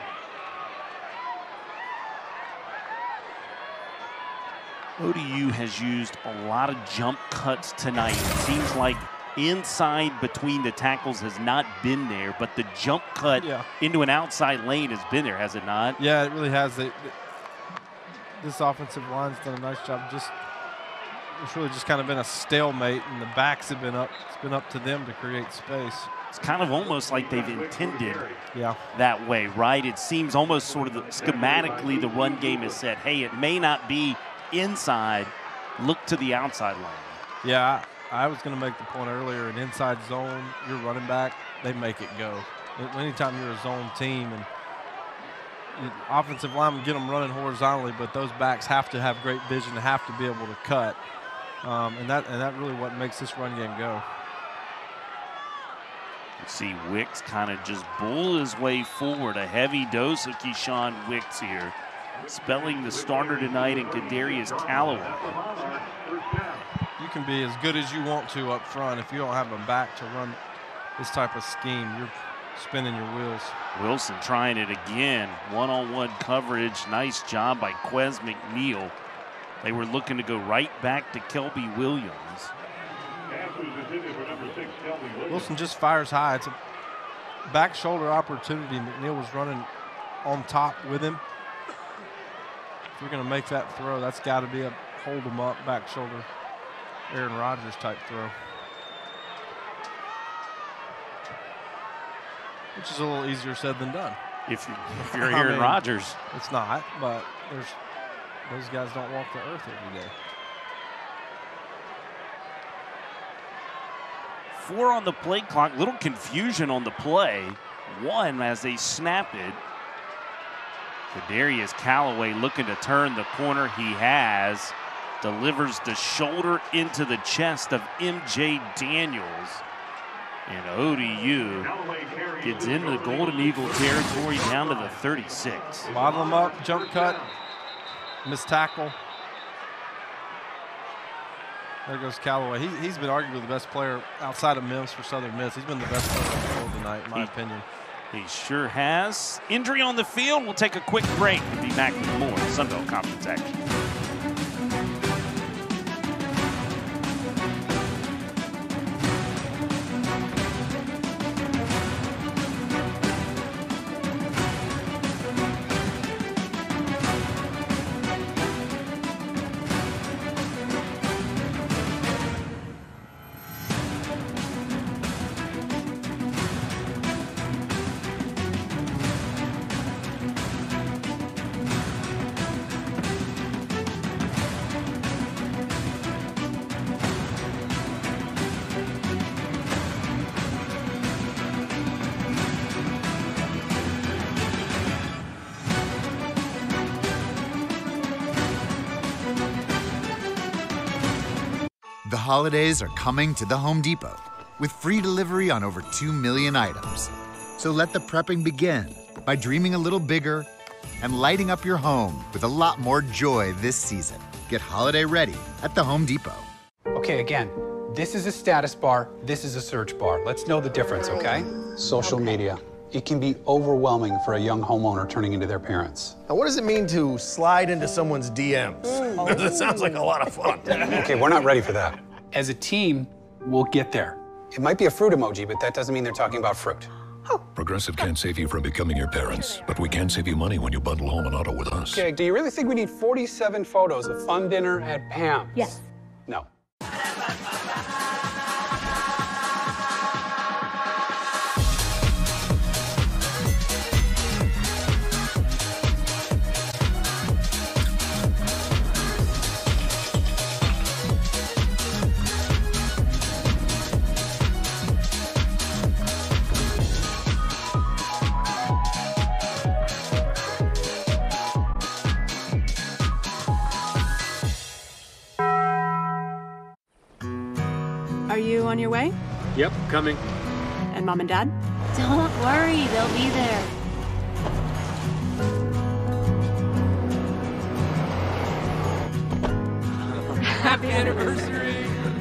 ODU has used a lot of jump cuts tonight. It seems like inside between the tackles has not been there, but the jump cut into an outside lane has been there, has it not? Yeah, it really has. This offensive line's done a nice job. It's really just kind of been a stalemate, and the backs have been up. It's been up to them to create space. It's kind of almost like they've intended that way, right? It seems almost sort of schematically the run game is said, hey, it may not be inside, look to the outside line. Yeah, I was going to make the point earlier, an inside zone, your running back, they make it go. Anytime you're a zone team, and offensive linemen get them running horizontally, but those backs have to have great vision, have to be able to cut. And that really what makes this run game go. You see Wicks kind of just bull his way forward. A heavy dose of Keyshawn Wicks here. Spelling the starter tonight in Kadarius Calloway. You can be as good as you want to up front. If you don't have a back to run this type of scheme, you're spinning your wheels. Wilson trying it again. One-on-one coverage. Nice job by Quez McNeil. They were looking to go right back to Kelby Williams. Wilson just fires high. It's a back shoulder opportunity. McNeil was running on top with him. If you're going to make that throw, that's got to be a hold him up, back shoulder, Aaron Rodgers type throw. Which is a little easier said than done. If you're Aaron Rodgers. It's not, but those guys don't walk the earth every day. 4 on the play clock. Little confusion on the play. 1 as they snap it. Kadarius Calloway looking to turn the corner. He has. Delivers the shoulder into the chest of MJ Daniels. And ODU gets into the Golden Eagle territory down to the 36. Bottle him up, jump cut, missed tackle. There goes Callaway. He's been arguably the best player outside of Mims for Southern Miss. He's been the best player on the field tonight, in my opinion. He sure has. Injury on the field. We'll take a quick break and be back with more Sunbelt Conference action. The holidays are coming to the Home Depot with free delivery on over 2 million items. So let the prepping begin by dreaming a little bigger and lighting up your home with a lot more joy this season. Get holiday ready at the Home Depot. Okay, again, this is a status bar, this is a search bar. Let's know the difference, okay? Social media. It can be overwhelming for a young homeowner turning into their parents. Now, what does it mean to slide into someone's DMs? It sounds like a lot of fun. Okay, we're not ready for that. As a team, we'll get there. It might be a fruit emoji, but that doesn't mean they're talking about fruit. Progressive can't save you from becoming your parents, but we can save you money when you bundle home and auto with us. Okay, do you really think we need 47 photos of fun dinner at Pam's? Yes. No. Are you on your way? Yep, coming. And Mom and Dad? Don't worry, they'll be there. Happy anniversary!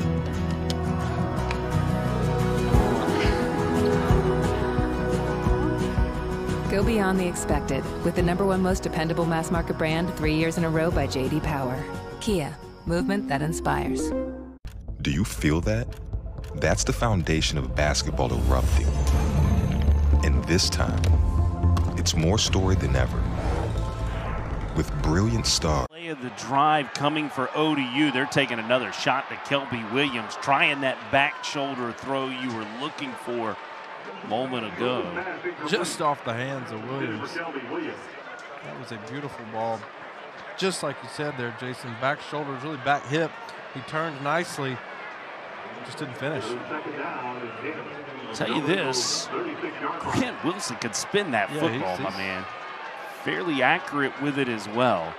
Go beyond the expected with the #1 most dependable mass market brand 3 years in a row by J.D. Power. Kia, movement that inspires. Do you feel that? That's the foundation of basketball erupting. And this time, it's more story than ever. With brilliant stars. Play of the drive coming for ODU. They're taking another shot to Kelby Williams, trying that back shoulder throw you were looking for a moment ago. Just off the hands of Williams. That was a beautiful ball. Just like you said there, Jason, back shoulders, really back hip. He turned nicely, just didn't finish. I'll tell you this, Grant Wilson could spin that football, my man. Fairly accurate with it as well.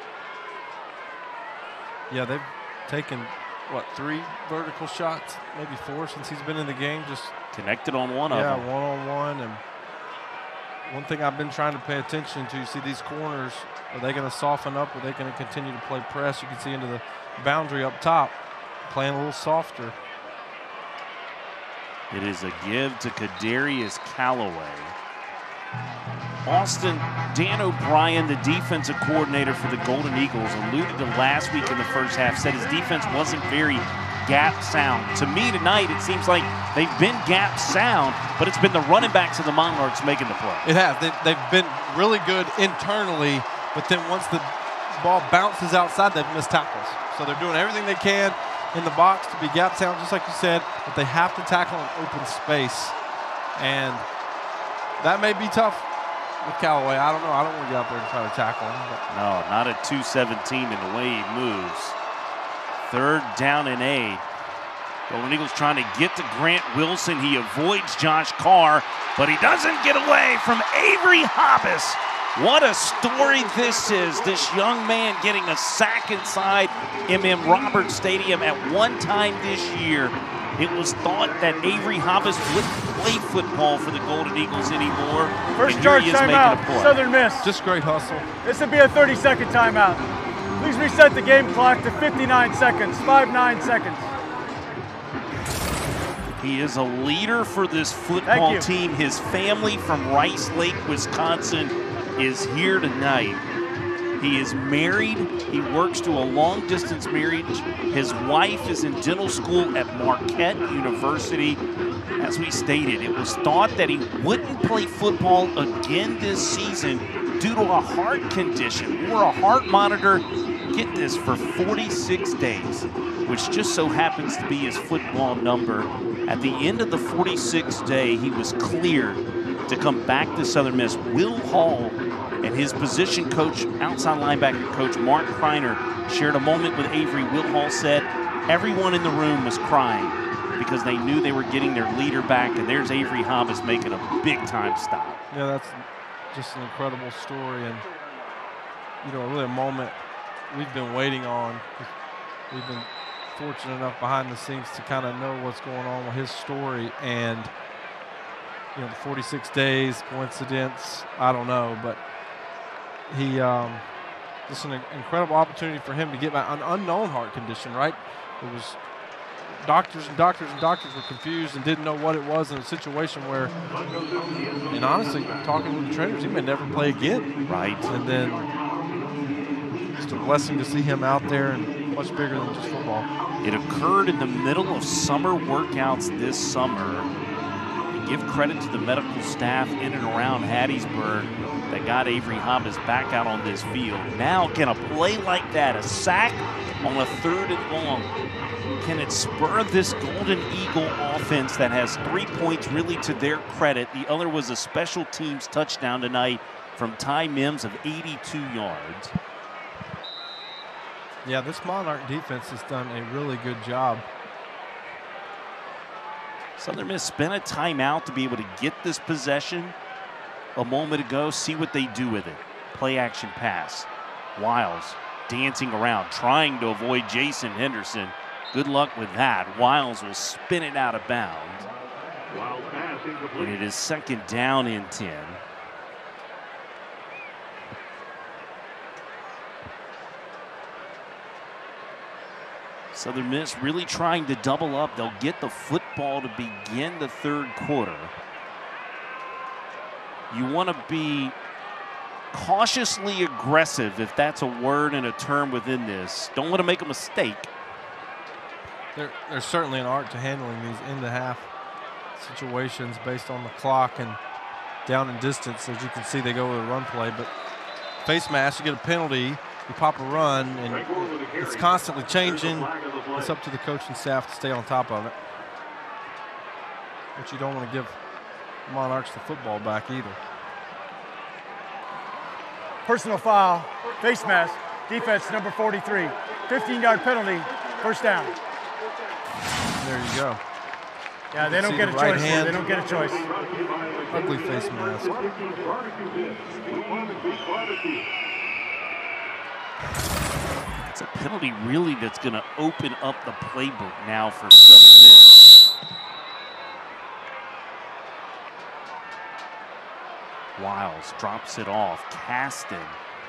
Yeah, they've taken, what, 3 vertical shots, maybe 4 since he's been in the game. Just connected on one of them. Yeah, one-on-one. And one thing I've been trying to pay attention to, you see these corners, are they going to soften up? Are they going to continue to play press? You can see into the boundary up top, playing a little softer. It is a give to Kadarius Callaway. Austin, Dan O'Brien, the defensive coordinator for the Golden Eagles, alluded to last week in the first half, said his defense wasn't very gap sound. To me tonight, it seems like they've been gap sound, but it's been the running backs of the Monarchs making the play. It has. They've been really good internally, but then once the ball bounces outside, they've missed tackles. So they're doing everything they can in the box to be gap sound, just like you said, but they have to tackle in open space. And that may be tough with Callaway. I don't know. I don't want to get out there and try to tackle him. But. No, not at 217 in the way he moves. 3rd down and 8. Golden Eagles trying to get to Grant Wilson. He avoids Josh Carr, but he doesn't get away from Avery Hobbs. What a story this is. This young man getting a sack inside MM Roberts Stadium. At one time this year, it was thought that Avery Hobbs wouldn't play football for the Golden Eagles anymore. First charge timeout, Southern Miss. Just great hustle. This would be a 30-second timeout. Please reset the game clock to 59 seconds, 59 seconds. He is a leader for this football team. His family from Rice Lake, Wisconsin is here tonight. He is married. He works to a long-distance marriage. His wife is in dental school at Marquette University. As we stated, it was thought that he wouldn't play football again this season due to a heart condition or a heart monitor. Get this, for 46 days, which just so happens to be his football number. At the end of the 46th day, he was cleared to come back to Southern Miss. Will Hall and his position coach, outside linebacker coach Mark Kreiner, shared a moment with Avery. Will Hall said everyone in the room was crying because they knew they were getting their leader back, and there's Avery Hobbs making a big-time stop. Yeah, that's just an incredible story, and, you know, really a moment we've been waiting on. We've been fortunate enough behind the scenes to kind of know what's going on with his story, and, you know, the 46 days, coincidence, I don't know, but he, just an incredible opportunity for him to get back. An unknown heart condition, right? It was doctors and doctors and doctors were confused and didn't know what it was in a situation where, and honestly, talking with the trainers, he may never play again. Right. And then just a blessing to see him out there and much bigger than just football. It occurred in the middle of summer workouts this summer. And give credit to the medical staff in and around Hattiesburg that got Avery Hobbs back out on this field. Now, can a play like that, a sack on a 3rd and long, can it spur this Golden Eagle offense that has 3 points really to their credit? The other was a special teams touchdown tonight from Ty Mims of 82 yards. Yeah, this Monarch defense has done a really good job. Southern Miss spent a timeout to be able to get this possession a moment ago, see what they do with it. Play action pass. Wiles dancing around, trying to avoid Jason Henderson. Good luck with that. Wiles will spin it out of bounds. And it is 2nd down and 10. Southern Miss really trying to double up. They'll get the football to begin the 3rd quarter. You want to be cautiously aggressive, if that's a word and a term within this. Don't want to make a mistake. There's certainly an art to handling these in-the-half situations based on the clock and down in distance. As you can see, they go with a run play, but face mask, you get a penalty, you pop a run, and it's constantly changing. It's up to the coaching staff to stay on top of it. But you don't want to give Monarchs the football back either. Personal foul, face mask, defense number 43. 15-yard penalty, 1st down. There you go. Yeah, they don't get a choice here. They don't get a choice. Ugly face mask. It's a penalty really that's going to open up the playbook now for Southern Miss. Wiles drops it off. Caston.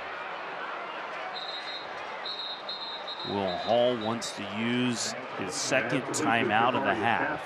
Will Hall wants to use his 2nd timeout of the half.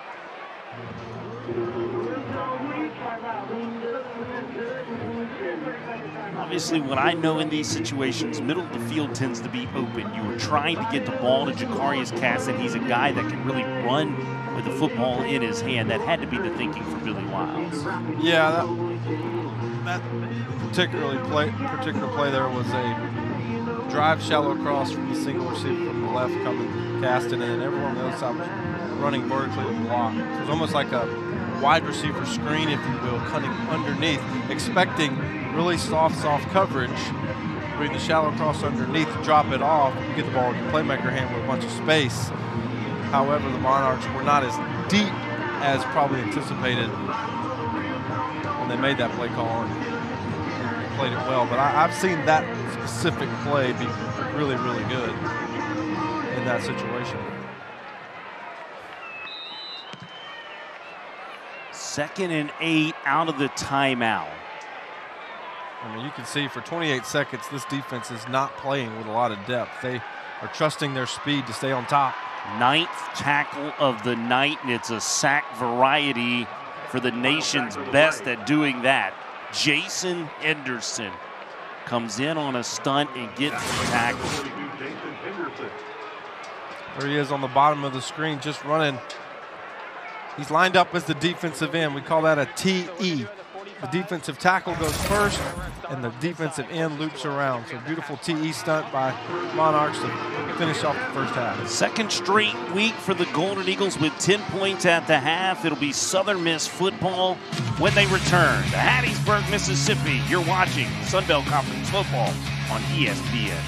Obviously, what I know in these situations, middle of the field tends to be open. You were trying to get the ball to Jacarius Caston. He's a guy that can really run with the football in his hand. That had to be the thinking for Billy Wiles. Yeah, that particular play there was a drive shallow cross from the single receiver from the left coming Caston, and then everyone on the other side was running vertically to block. So it was almost like a wide receiver screen, if you will, cutting underneath, expecting really soft coverage, read the shallow cross underneath, drop it off, get the ball in your playmaker hand with a bunch of space. However, the Monarchs were not as deep as probably anticipated when they made that play call. And played it well, but I've seen that specific play be really, really good in that situation. 2nd and 8 out of the timeout. I mean, you can see for 28 seconds, this defense is not playing with a lot of depth. They are trusting their speed to stay on top. 9th tackle of the night, and it's a sack variety for the nation's best at doing that. Jason Henderson comes in on a stunt and gets the tackle. There he is on the bottom of the screen, just running. He's lined up as the defensive end. We call that a TE. The defensive tackle goes first, and the defensive end loops around. So beautiful TE stunt by Monarchs to finish off the first half. 2nd straight week for the Golden Eagles with 10 points at the half. It'll be Southern Miss football when they return to Hattiesburg, Mississippi. You're watching Sunbelt Conference football on ESPN.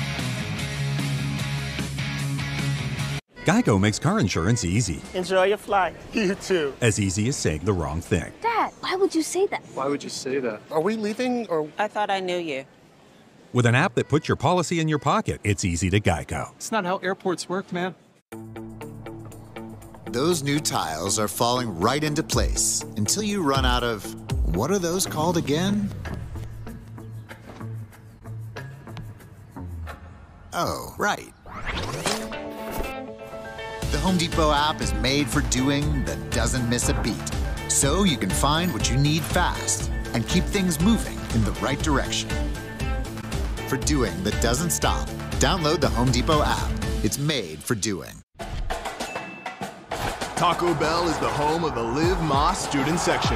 Geico makes car insurance easy. Enjoy your flight. You too. As easy as saying the wrong thing. Dad, why would you say that? Why would you say that? Are we leaving or? I thought I knew you. With an app that puts your policy in your pocket, it's easy to Geico. It's not how airports work, man. Those new tiles are falling right into place until you run out of, what are those called again? Oh, right. The Home Depot app is made for doing that doesn't miss a beat. So you can find what you need fast and keep things moving in the right direction. For doing that doesn't stop, download the Home Depot app. It's made for doing. Taco Bell is the home of the Live Moss student section.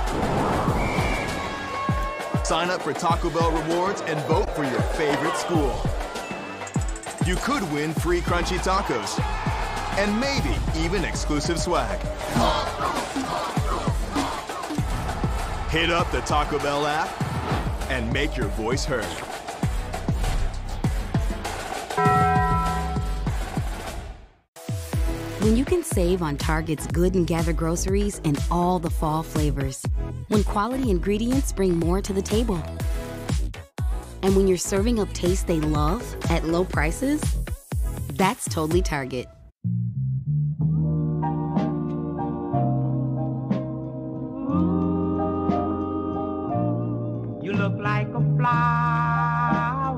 Sign up for Taco Bell rewards and vote for your favorite school. You could win free crunchy tacos and maybe even exclusive swag. Hit up the Taco Bell app and make your voice heard. When you can save on Target's Good and Gather groceries and all the fall flavors. When quality ingredients bring more to the table. And when you're serving up taste they love at low prices, that's totally Target. You look like a flower,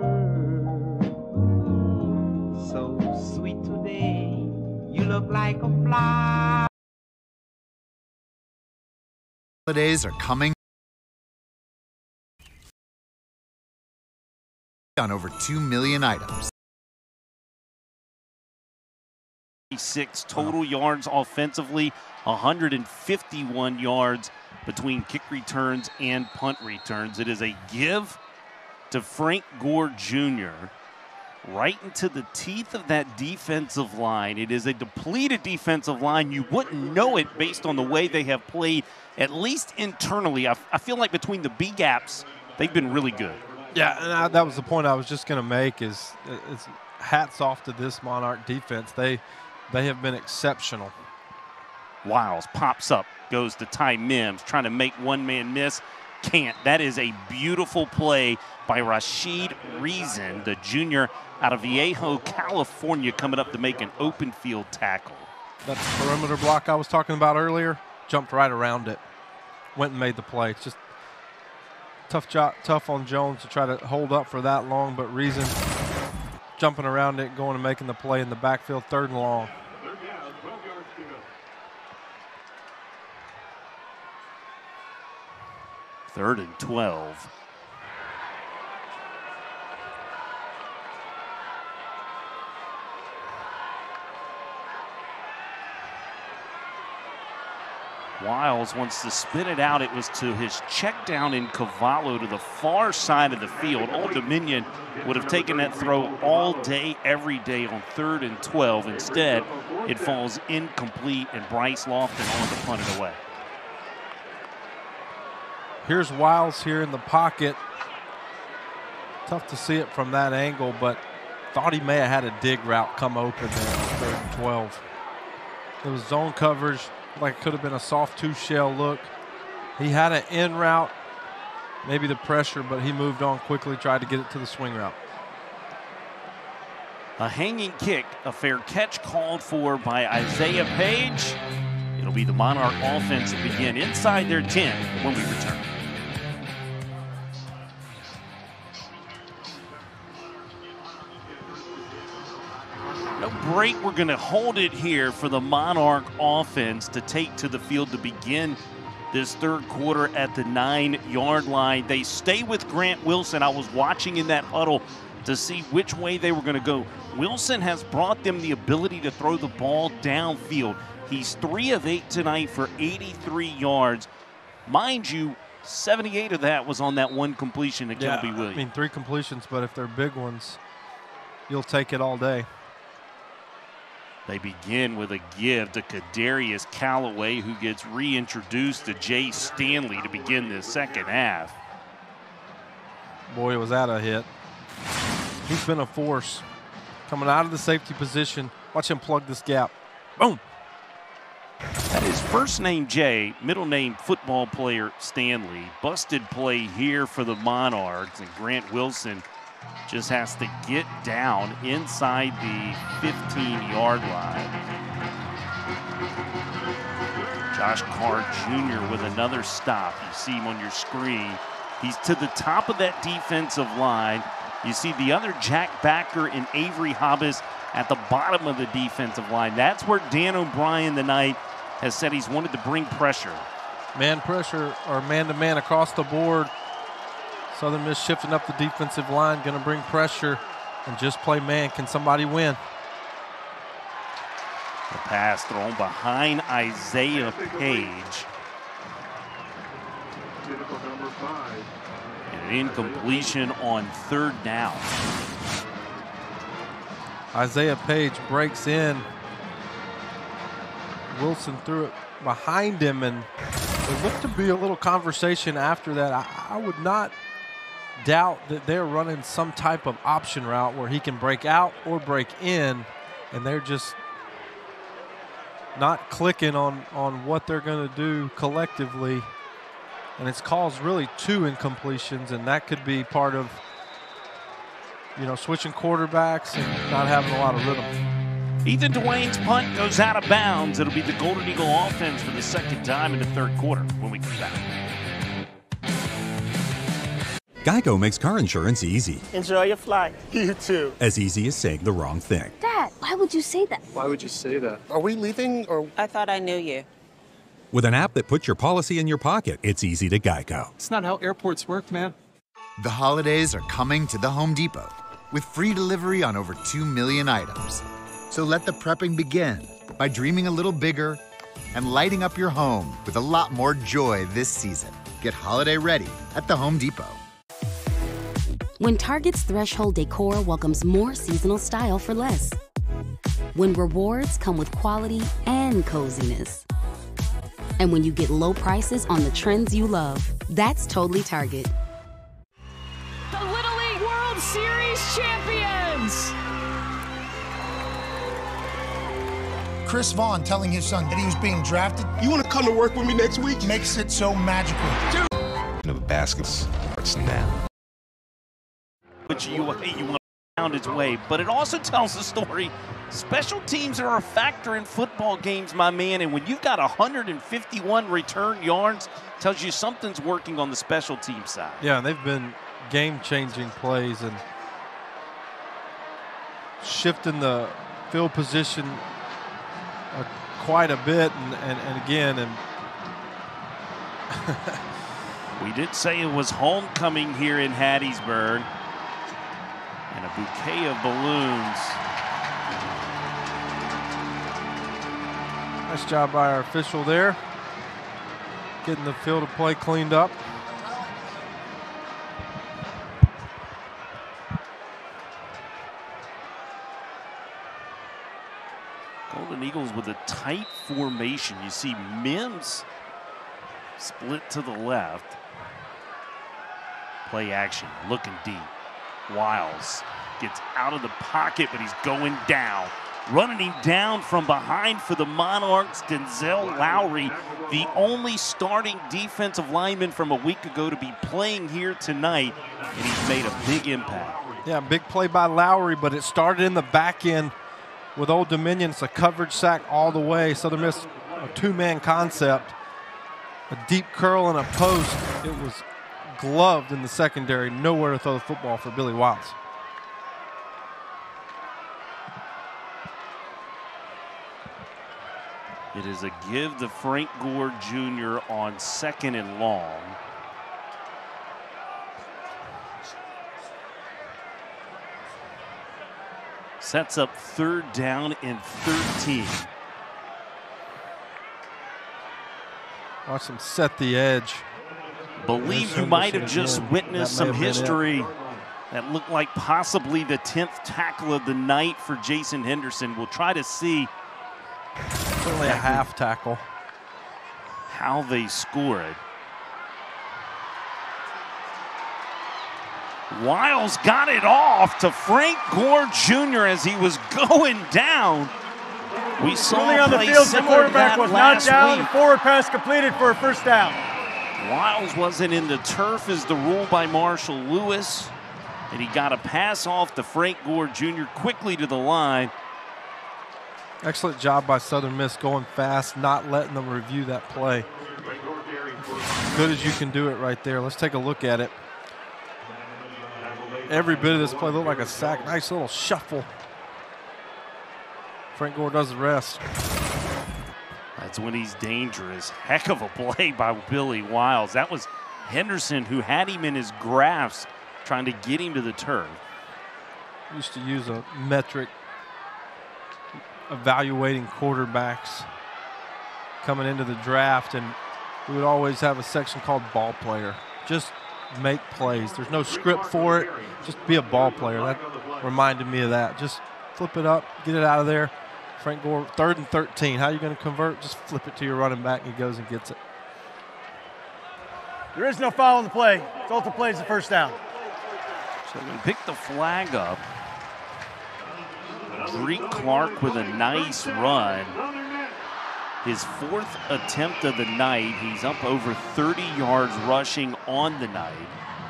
so sweet today. You look like a flower. Holidays are coming on over 2 million items. 6 total yards offensively, 151 yards between kick returns and punt returns. It is a give to Frank Gore Jr. right into the teeth of that defensive line. It is a depleted defensive line. You wouldn't know it based on the way they have played, at least internally. I feel like between the B gaps, they've been really good. Yeah, and that was the point I was just going to make is hats off to this Monarch defense. They have been exceptional. Wiles pops up, goes to Ty Mims, trying to make one man miss. Can't. That is a beautiful play by Rashid Reason, the junior out of Viejo, California, coming up to make an open field tackle. That perimeter block I was talking about earlier, jumped right around it, went and made the play. It's just tough on Jones to try to hold up for that long, but Reason jumping around it, going and making the play in the backfield, 3rd and long. Third and 12. Wiles wants to spin it out. It was to his check down in Cavallo to the far side of the field. Old Dominion would have taken that throw all day, every day on 3rd and 12. Instead, it falls incomplete, and Bryce Lofton on to punt it away. Here's Wiles here in the pocket. Tough to see it from that angle, but thought he may have had a dig route come open there on 3rd and 12. It was zone coverage, like it could have been a soft 2-shell look. He had an in route, maybe the pressure, but he moved on quickly, tried to get it to the swing route. A hanging kick, a fair catch called for by Isaiah Page. It'll be the Monarch offense to begin inside their 10 when we return. No break. We're going to hold it here for the Monarch offense to take to the field to begin this third quarter at the 9-yard line. They stay with Grant Wilson. I was watching in that huddle to see which way they were going to go. Wilson has brought them the ability to throw the ball downfield. He's 3 of 8 tonight for 83 yards. Mind you, 78 of that was on that one completion to Kelby Williams. I mean, 3 completions, but if they're big ones, you'll take it all day. They begin with a give to Kadarius Callaway, who gets reintroduced to Jay Stanley to begin the second half. Boy, was that a hit. He's been a force. Coming out of the safety position. Watch him plug this gap. Boom. That is first name Jay, middle name football player Stanley. Busted play here for the Monarchs, and Grant Wilson just has to get down inside the 15-yard line. Josh Carr Jr. with another stop. You see him on your screen. He's to the top of that defensive line. You see the other Jack Backer and Avery Hobbs at the bottom of the defensive line. That's where Dan O'Brien tonight has said he's wanted to bring pressure. Man pressure or man-to-man across the board. Southern Miss shifting up the defensive line, going to bring pressure and just play man. Can somebody win? The pass thrown behind Isaiah Page. Number 5. And an incompletion on third down. Isaiah Page breaks in. Wilson threw it behind him, and there looked to be a little conversation after that. I would not doubt that they're running some type of option route where he can break out or break in, and they're just not clicking on what they're going to do collectively. And it's caused really 2 incompletions, and that could be part of, you know, switching quarterbacks and not having a lot of rhythm. Ethan Dwayne's punt goes out of bounds. It'll be the Golden Eagle offense for the second time in the third quarter when we come back. Geico makes car insurance easy. Enjoy your flight. You too. As easy as saying the wrong thing. Dad, why would you say that? Why would you say that? Are we leaving or? I thought I knew you. With an app that puts your policy in your pocket, it's easy to Geico. It's not how airports work, man. The holidays are coming to the Home Depot with free delivery on over 2 million items. So let the prepping begin by dreaming a little bigger and lighting up your home with a lot more joy this season. Get holiday ready at the Home Depot. When Target's Threshold Decor welcomes more seasonal style for less. When rewards come with quality and coziness. And when you get low prices on the trends you love, that's totally Target. The Little League World Series champions! Chris Vaughn telling his son that he was being drafted. You want to come to work with me next week? Makes it so magical. The basketball starts now. Which you want to pound its way, but it also tells the story. Special teams are a factor in football games, my man, and when you've got 151 return yards, tells you something's working on the special team side. Yeah, they've been game-changing plays and shifting the field position quite a bit, and again, and we did say it was homecoming here in Hattiesburg, and a bouquet of balloons. Nice job by our official there, getting the field of play cleaned up. Golden Eagles with a tight formation. You see Mims split to the left. Play action, looking deep. Wiles gets out of the pocket, but he's going down. Running him down from behind for the Monarchs, Denzel Lowry, the only starting defensive lineman from a week ago to be playing here tonight, and he's made a big impact. Yeah, big play by Lowry, but it started in the back end with Old Dominion. It's a coverage sack all the way. Southern Miss, a two-man concept, a deep curl and a post. It was gloved in the secondary, nowhere to throw the football for Billy Wiles. It is a give to Frank Gore Jr. on 2nd and long. Sets up 3rd down and 13. Watch him set the edge. Believe you might have just witnessed some history that looked like possibly the 10th tackle of the night for Jason Henderson. We'll try to see. Certainly a half tackle. How they score it. Wiles got it off to Frank Gore Jr. as he was going down. We saw Only on the field, the quarterback was not down. Week. Forward pass completed for a first down. Wiles wasn't in the turf as the rule by Marshall Lewis. And he got a pass off to Frank Gore Jr. quickly to the line. Excellent job by Southern Miss going fast, not letting them review that play. Good as you can do it right there. Let's take a look at it. Every bit of this play looked like a sack. Nice little shuffle. Frank Gore does the rest. That's when he's dangerous. Heck of a play by Billy Wiles. That was Henderson who had him in his grasp trying to get him to the turf. Used to use a metric evaluating quarterbacks coming into the draft, and we would always have a section called ball player. Just make plays. There's no script for it. Just be a ball player. That reminded me of that. Just flip it up, get it out of there. Frank Gore, 3rd and 13. How are you going to convert? Just flip it to your running back, and he goes and gets it. There is no foul on the play. Salter plays the first down. So they pick the flag up. Greek Clark with a nice run. His 4th attempt of the night. He's up over 30 yards rushing on the night.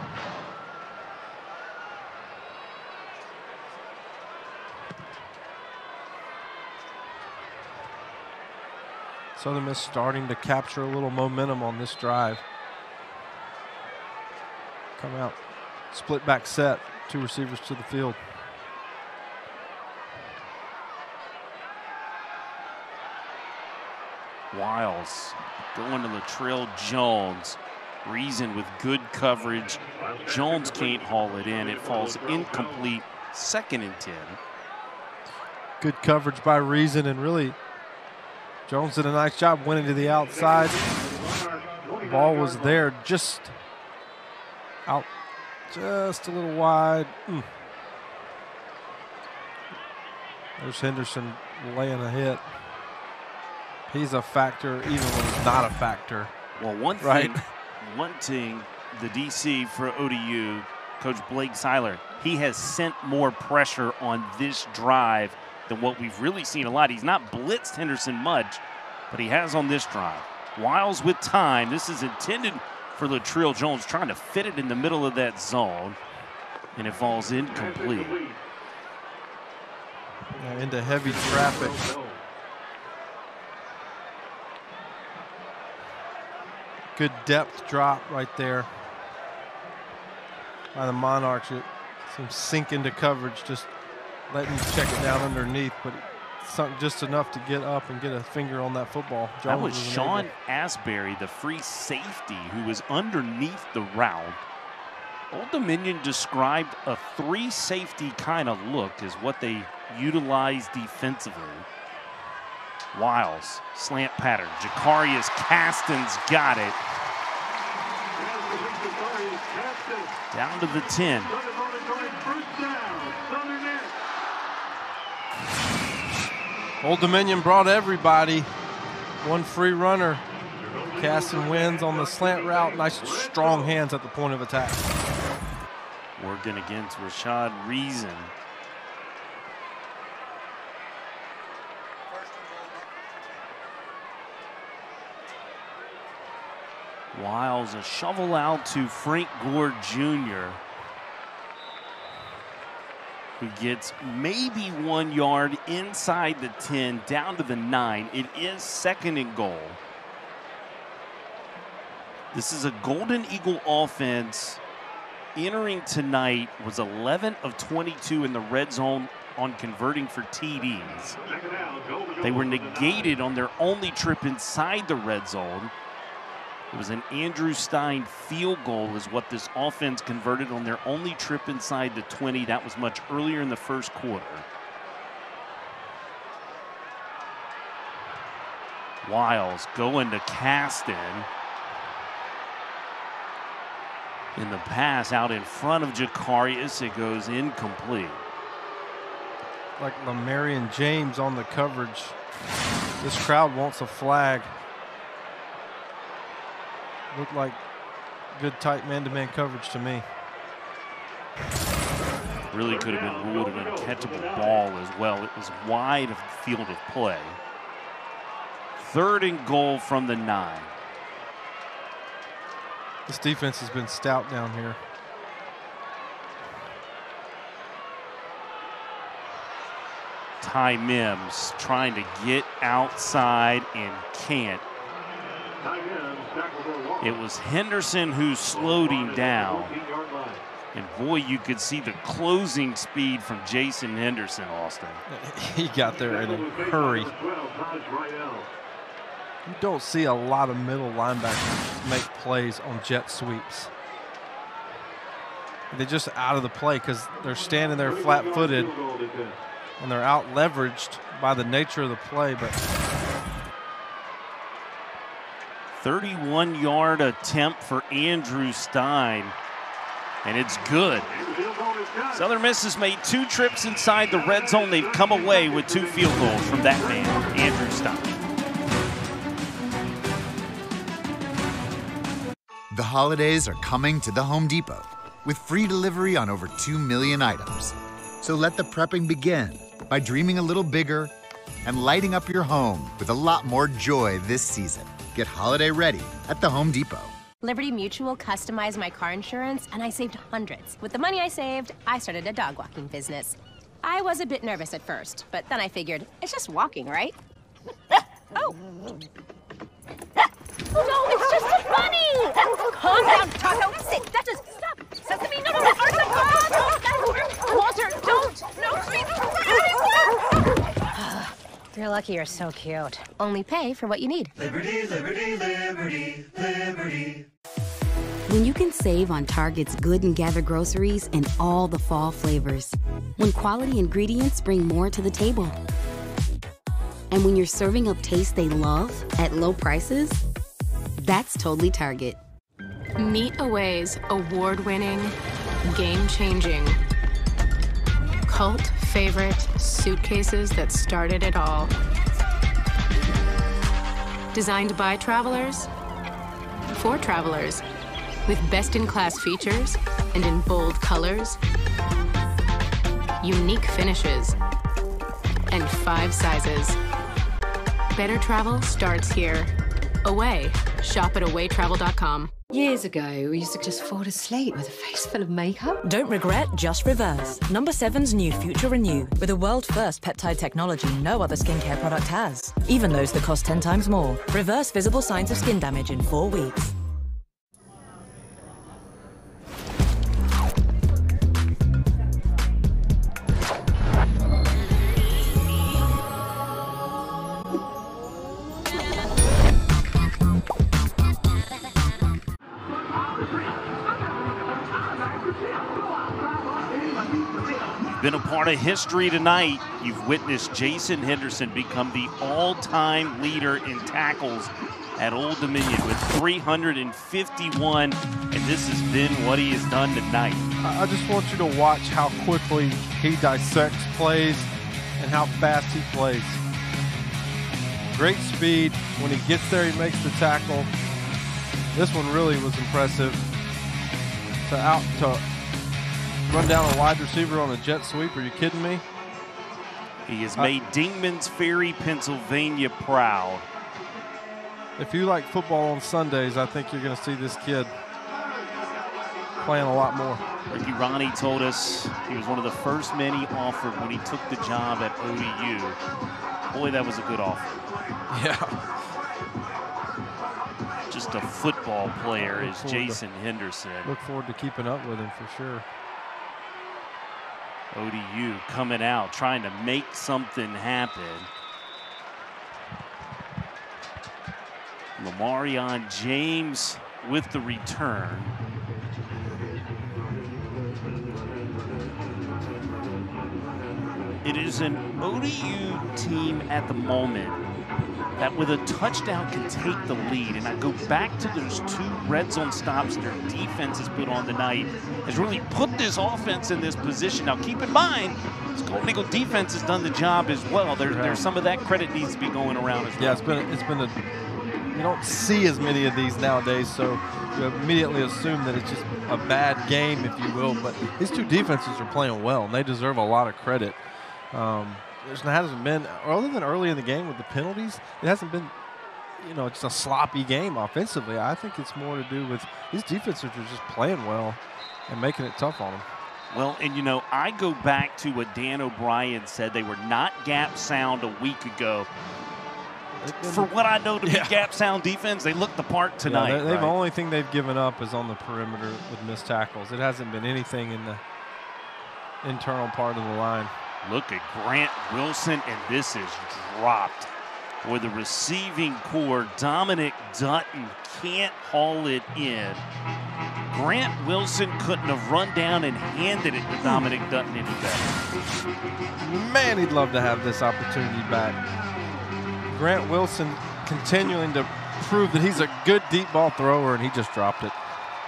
Southern Miss starting to capture a little momentum on this drive. Come out, split back set, 2 receivers to the field. Wiles going to Latrell Jones. Reason with good coverage. Jones can't haul it in. It falls incomplete. 2nd and 10. Good coverage by Reason, and really Jones did a nice job winning to the outside. Ball was there, just out, just a little wide. There's Henderson laying a hit. He's a factor even when he's not a factor. Well, one thing, the DC for ODU, Coach Blake Seiler, he has sent more pressure on this drive than what we've really seen a lot. He's not blitzed Henderson much, but he has on this drive. Wiles with time. This is intended for Latrell Jones, trying to fit it in the middle of that zone, and it falls incomplete. Into heavy traffic. Good depth drop right there by the Monarchs. It seems sink into coverage, just letting you check it down underneath, but something just enough to get up and get a finger on that football. Jones that was Sean Asbury, the free safety, who was underneath the route. Old Dominion described a 3-safety kind of look as what they utilize defensively. Wiles, slant pattern. Jacarius Caston's got it. Down to the 10. Old Dominion brought everybody. One free runner. Caston wins on the slant route. Nice strong hands at the point of attack. Working against Rashad Reason. Wiles, a shovel out to Frank Gore Jr., who gets maybe 1 yard inside the 10, down to the 9. It is 2nd and goal. This is a Golden Eagle offense entering tonight, was 11 of 22 in the red zone on converting for TDs. They were negated on their only trip inside the red zone. It was an Andrew Stein field goal is what this offense converted on their only trip inside the 20. That was much earlier in the first quarter. Wiles going to Caston. In the pass out in front of Jacarius, it goes incomplete. Like Lamarian James on the coverage. This crowd wants a flag. Looked like good tight man-to-man coverage to me. Really could have been ruled an uncatchable ball as well. It was wide of the field of play. 3rd and goal from the 9. This defense has been stout down here. Ty Mims trying to get outside and can't. It was Henderson who slowed him down. And boy, you could see the closing speed from Jason Henderson, Austin. He got there in a hurry. You don't see a lot of middle linebackers make plays on jet sweeps. They're just out of the play because they're standing there flat-footed and they're out-leveraged by the nature of the play. But 31-yard attempt for Andrew Stein, and it's good. Southern Miss has made 2 trips inside the red zone. They've come away with 2 field goals from that man, Andrew Stein. The holidays are coming to the Home Depot with free delivery on over 2 million items. So let the prepping begin by dreaming a little bigger and lighting up your home with a lot more joy this season. Get holiday ready at the Home Depot. Liberty Mutual customized my car insurance, and I saved hundreds. With the money I saved, I started a dog walking business. I was a bit nervous at first, but then I figured, it's just walking, right? Oh! No, it's just a bunny! Calm down, Taco. Sit. That just stop. Sesame, no. Walter, don't. No, please. You're lucky you're so cute. Only pay for what you need. Liberty, liberty, liberty, liberty. When you can save on Target's Good and Gather groceries and all the fall flavors. When quality ingredients bring more to the table. And when you're serving up taste they love at low prices, that's totally Target. Meet Away's award-winning, game-changing, cult favorite suitcases that started it all. Designed by travelers, for travelers, with best-in-class features and in bold colors, unique finishes, and 5 sizes. Better travel starts here. Away. Shop at awaytravel.com. Years ago, we used to just fall asleep with a face full of makeup. Don't regret, just reverse. Number 7's new Future Renew, with a world-first peptide technology no other skincare product has. Even those that cost 10 times more. Reverse visible signs of skin damage in 4 weeks. Been a part of history tonight. You've witnessed Jason Henderson become the all-time leader in tackles at Old Dominion with 351, and this has been what he has done tonight. I just want you to watch how quickly he dissects plays and how fast he plays. Great speed. When he gets there, he makes the tackle. This one really was impressive. To run down a wide receiver on a jet sweep. Are you kidding me? He has made Dingman's Ferry, Pennsylvania proud. If you like football on Sundays, I think you're going to see this kid playing a lot more. Ricky Ronnie told us he was one of the first men he offered when he took the job at ODU. Boy, that was a good offer. Yeah. Just a football player is Jason Henderson. Look forward to keeping up with him for sure. ODU coming out, trying to make something happen. Lamarion James with the return. It is an ODU team at the moment that with a touchdown can take the lead. And I go back to those 2 red zone stops their defense has put on tonight, has really put this offense in this position. Now keep in mind, this Golden Eagle defense has done the job as well. There's some of that credit needs to be going around as well. Yeah, it's been a you don't see as many of these nowadays, so you immediately assume that it's just a bad game, if you will. But these 2 defenses are playing well, and they deserve a lot of credit. There hasn't been, other than early in the game with the penalties, it hasn't been, just a sloppy game offensively. I think it's more to do with these defenses are just playing well and making it tough on them. Well, and I go back to what Dan O'Brien said. They were not gap sound a week ago. For what I know to be gap sound defense, they looked the part tonight. Yeah, the only thing they've given up is on the perimeter with missed tackles. It hasn't been anything in the internal part of the line. Look at Grant Wilson, and this is dropped. With the receiving core, Dominic Dutton can't haul it in. Grant Wilson couldn't have run down and handed it to Dominic Dutton any better. Man, he'd love to have this opportunity back. Grant Wilson continuing to prove that he's a good deep ball thrower, and he just dropped it.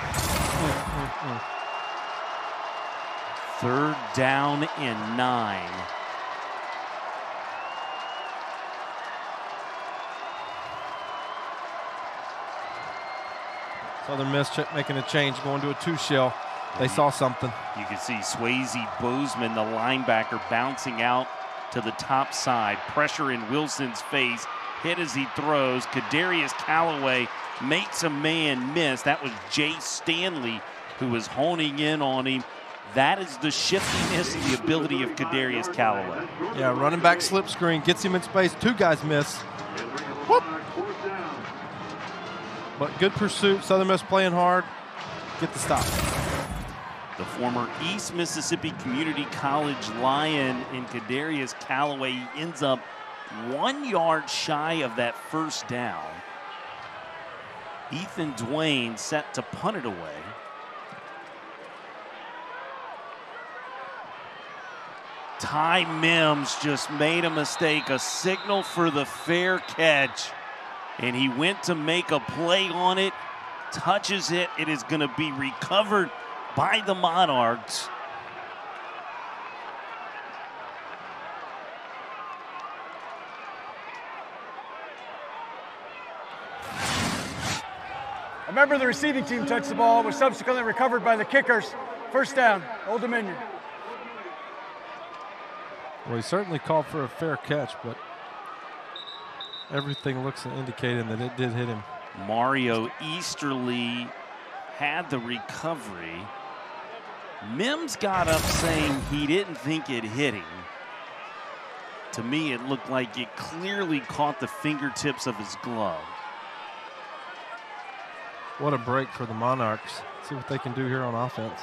3rd down and 9. Southern Miss making a change, going to a 2 shell. They saw something. You can see Swayze Bozeman, the linebacker, bouncing out to the top side. Pressure in Wilson's face. Hit as he throws. Kadarius Callaway makes a man miss. That was Jay Stanley who was honing in on him. That is the shiftiness and the ability of Kadarius Callaway. Yeah, running back slip screen, gets him in space. 2 guys miss. Whoop. But good pursuit. Southern Miss playing hard. Get the stop. The former East Mississippi Community College Lion in Kadarius Callaway ends up 1 yard shy of that 1st down. Ethan Dwayne set to punt it away. Ty Mims just made a mistake, a signal for the fair catch, and he went to make a play on it, touches it. It is going to be recovered by the Monarchs. A member of the receiving team touched the ball, was subsequently recovered by the kickers. 1st down, Old Dominion. Well, he certainly called for a fair catch, but everything looks indicating that it did hit him. Mario Easterly had the recovery. Mims got up saying he didn't think it hit him. To me, it looked like it clearly caught the fingertips of his glove. What a break for the Monarchs. See what they can do here on offense.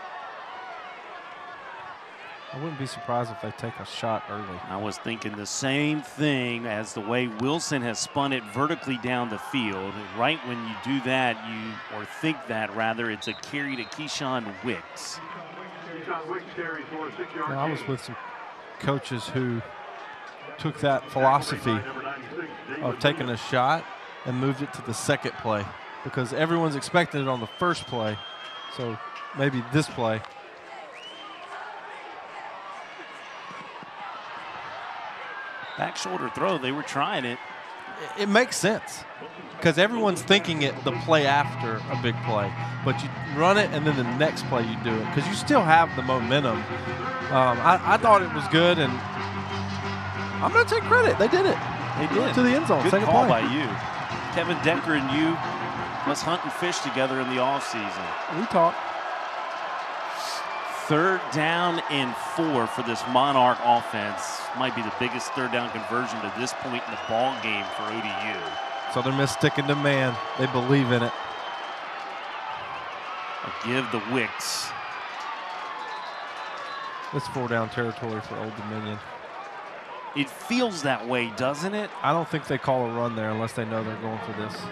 I wouldn't be surprised if they take a shot early. I was thinking the same thing as the way Wilson has spun it vertically down the field. Right when you do that, or think that rather, it's a carry to Keyshawn Wicks. Well, I was with some coaches who took that philosophy of taking a shot and moved it to the 2nd play because everyone's expecting it on the 1st play. So maybe this play. Back shoulder throw, they were trying it. It makes sense because everyone's thinking it the play after a big play, but you run it and then the next play you do it because you still have the momentum. I thought it was good, and I'm going to take credit. They did it. They did. To the end zone. Good Second call play. by you. Kevin Decker and you must hunt and fish together in the offseason. We talk. 3rd down and 4 for this Monarch offense. Might be the biggest 3rd down conversion to this point in the ball game for ODU. Southern Miss sticking to man. They believe in it. A give the Wicks. It's 4-down territory for Old Dominion. It feels that way, doesn't it? I don't think they call a run there unless they know they're going for this.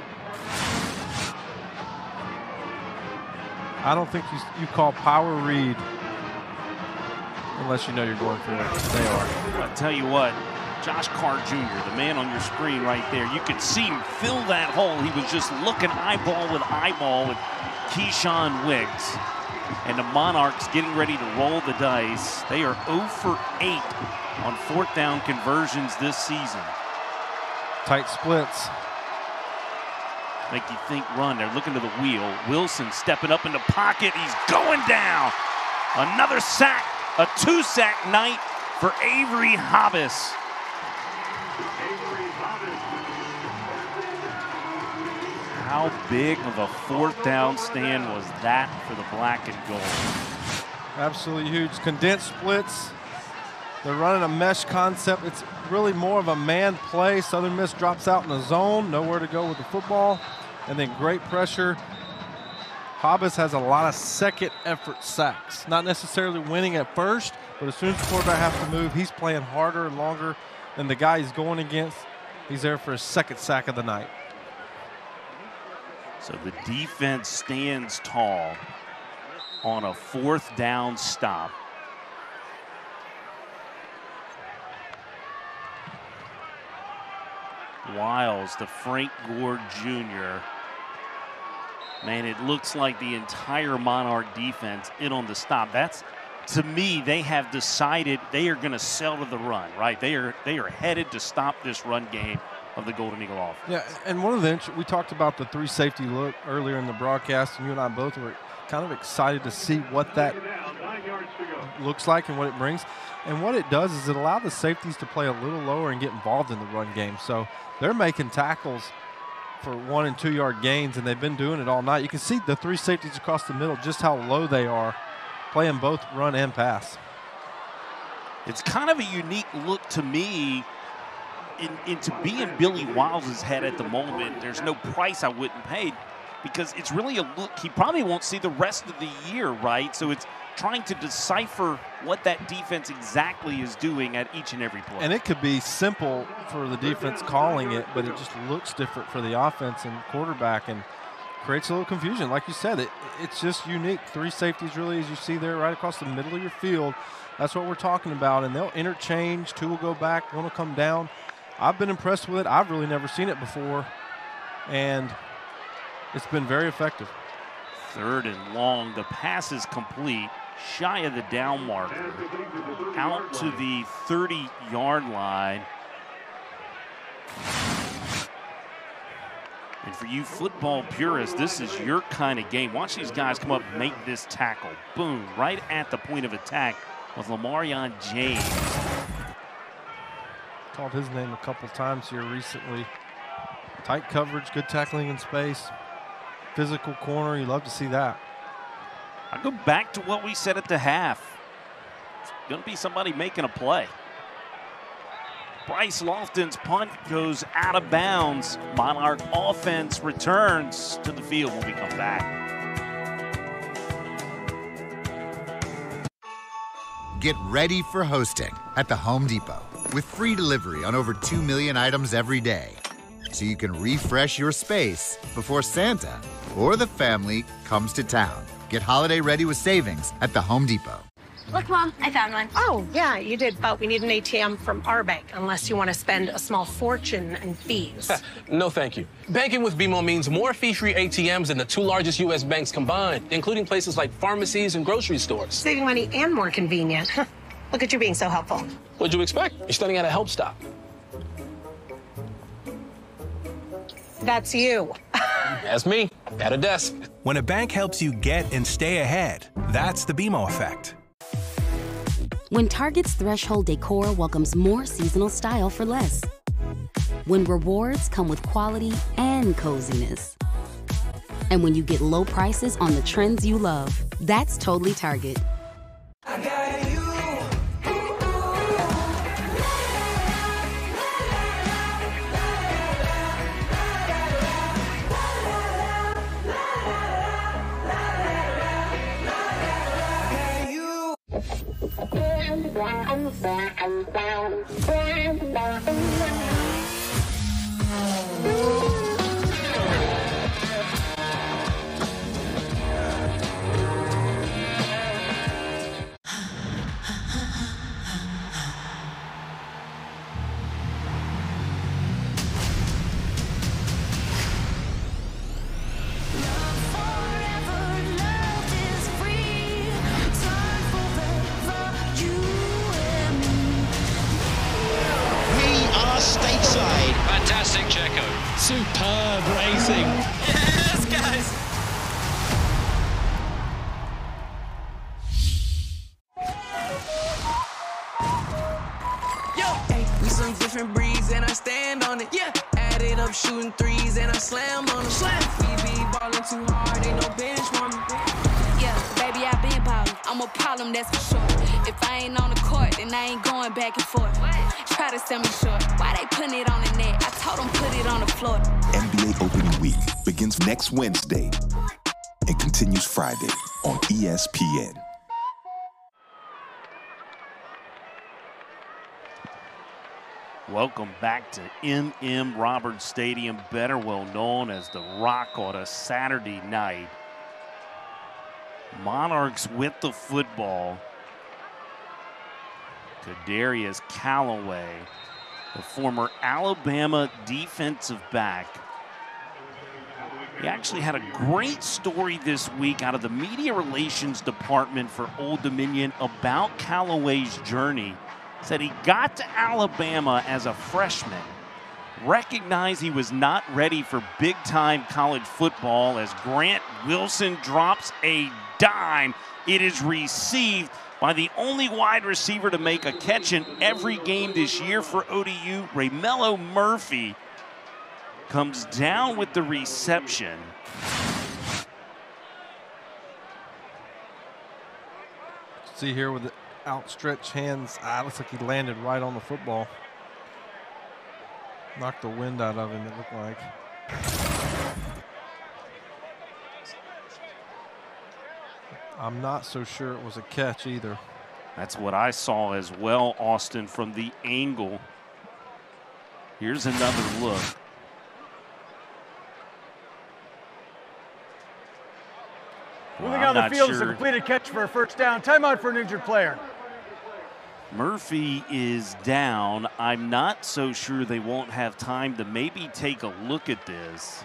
I don't think you call power read unless you know you're going for it. They are. I'll tell you what, Josh Carr Jr., the man on your screen right there, you could see him fill that hole. He was just looking eyeball with Keyshawn Wiggs. And the Monarchs getting ready to roll the dice. They are 0 for 8 on 4th down conversions this season. Tight splits. Make you think run. They're looking to the wheel. Wilson stepping up in the pocket. He's going down. Another sack. A 2-sack night for Avery Hobbs. How big of a 4th down stand was that for the black and gold? Absolutely huge. Condensed splits. They're running a mesh concept. It's really more of a man play. Southern Miss drops out in the zone, nowhere to go with the football, and then great pressure. Hobbs has a lot of second effort sacks. Not necessarily winning at first, but as soon as the quarterback has to move, he's playing harder and longer than the guy he's going against. He's there for his 2nd sack of the night. So the defense stands tall on a 4th down stop. Wiles to Frank Gore Jr. Man, it looks like the entire Monarch defense in on the stop. That's, to me, they have decided they are going to sell to the run, right? They are headed to stop this run game of the Golden Eagle offense. Yeah, and one of the we talked about the 3 safety look earlier in the broadcast, and you and I both were kind of excited to see what that looks like and what it brings. And what it does is it allows the safeties to play a little lower and get involved in the run game. So they're making tackles for 1- and 2-yard gains, and they've been doing it all night. You can see the 3 safeties across the middle, just how low they are, playing both run and pass. It's kind of a unique look to me into being Billy Wiles' head at the moment. There's no price I wouldn't pay, because it's really a look he probably won't see the rest of the year, right? So it's trying to decipher what that defense exactly is doing at each and every play. And it could be simple for the defense calling it, but it just looks different for the offense and quarterback and creates a little confusion. Like you said, it's just unique. 3 safeties really, as you see there, right across the middle of your field. That's what we're talking about. And they'll interchange. 2 will go back, 1 will come down. I've been impressed with it. I've really never seen it before, and it's been very effective. 3rd and long. The pass is complete, shy of the down marker, out to the 30-yard line. And for you football purists, this is your kind of game. Watch these guys come up and make this tackle. Boom, right at the point of attack was Lamarion James. Called his name a couple times here recently. Tight coverage, good tackling in space. Physical corner, you love to see that. I go back to what we said at the half. It's going to be somebody making a play. Bryce Lofton's punt goes out of bounds. Monarch offense returns to the field when we come back. Get ready for hosting at the Home Depot with free delivery on over 2 million items every day. So you can refresh your space before Santa or the family comes to town. Get holiday ready with savings at the Home Depot. Look, Mom, I found one. Oh, yeah, you did, but we need an ATM from our bank, unless you want to spend a small fortune in fees. No, thank you. Banking with BMO means more fee-free ATMs than the 2 largest U.S. banks combined, including places like pharmacies and grocery stores. Saving money and more convenient. Look at you being so helpful. What'd you expect? You're studying at a help stop. That's you. That's me, at a desk. When a bank helps you get and stay ahead, that's the BMO effect. When Target's Threshold Decor welcomes more seasonal style for less. when rewards come with quality and coziness. And when you get low prices on the trends you love, that's totally Target. Stateside. Fantastic, Checo. Superb racing. Yes, guys. Yo, hey, we some different breeds and I stand on it. Yeah, added up shooting threes and I slam on them. Slam. We be ballin' too hard, ain't no bench for me. Yeah, baby, I been ballin'. I'm a problem, that's for sure. If I ain't on the court, then I ain't going back and forth. Try to sell me short. Why they putting it on the net? I told them put it on the floor. NBA opening week begins next Wednesday and continues Friday on ESPN. Welcome back to M.M. Roberts Stadium, better well known as the Rock on a Saturday night. Monarchs with the football. Kadarius Callaway, the former Alabama defensive back. He actually had a great story this week out of the media relations department for Old Dominion about Callaway's journey. Said he got to Alabama as a freshman, recognized he was not ready for big-time college football as Grant Wilson drops a dime. It is received by the only wide receiver to make a catch in every game this year for ODU. Raymelo Murphy comes down with the reception. See here with the outstretched hands, looks like he landed right on the football. Knocked the wind out of him, it looked like. I'm not so sure it was a catch either. That's what I saw as well, Austin, from the angle. Here's another look. Moving on the field is a completed catch for a first down. Timeout for an injured player. Murphy is down. I'm not so sure they won't have time to maybe take a look at this.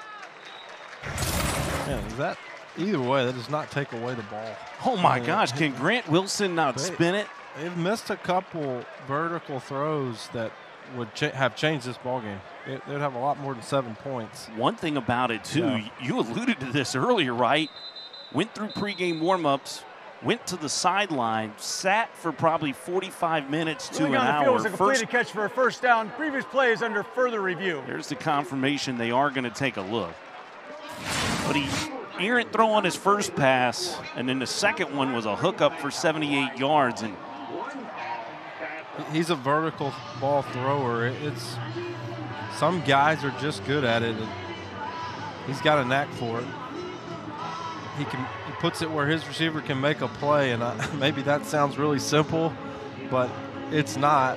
Yeah, is that either way? That does not take away the ball. Oh my gosh! Can Grant Wilson not spin it? They've missed a couple vertical throws that would have changed this ball game. They'd have a lot more than 7 points. One thing about it too, you alluded to this earlier, right? Went through pregame warmups, went to the sideline, sat for probably 45 minutes to an hour. Moving on the field was a completed catch for a first down. Previous play is under further review. There's the confirmation they are going to take a look. But he errant throw on his first pass, and then the second one was a hookup for 78 yards. And he's a vertical ball thrower. It's some guys are just good at it. He's got a knack for it. He puts it where his receiver can make a play, and maybe that sounds really simple, but it's not.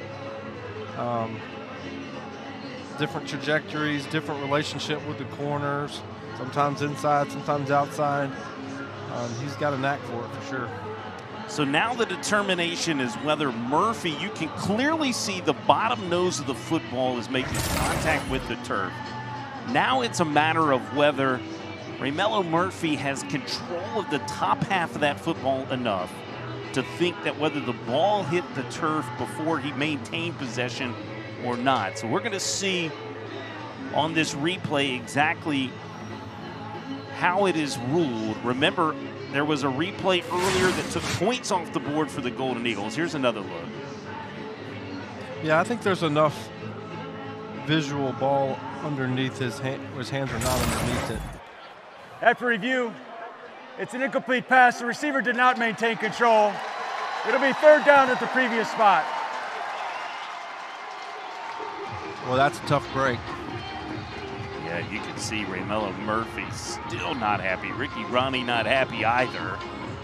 Different trajectories, different relationship with the corners, sometimes inside, sometimes outside. He's got a knack for it for sure. So now the determination is whether Murphy, you can clearly see the bottom nose of the football is making contact with the turf. Now it's a matter of whether Raymelo Murphy has control of the top half of that football enough to think that whether the ball hit the turf before he maintained possession or not. So we're going to see on this replay exactly how it is ruled. Remember, there was a replay earlier that took points off the board for the Golden Eagles. Here's another look. Yeah, I think there's enough visual ball underneath his hand, his hands are not underneath it. After review, it's an incomplete pass. The receiver did not maintain control. It'll be third down at the previous spot. Well, that's a tough break. Yeah, you can see Raymelo Murphy still not happy. Ricky Ronnie not happy either.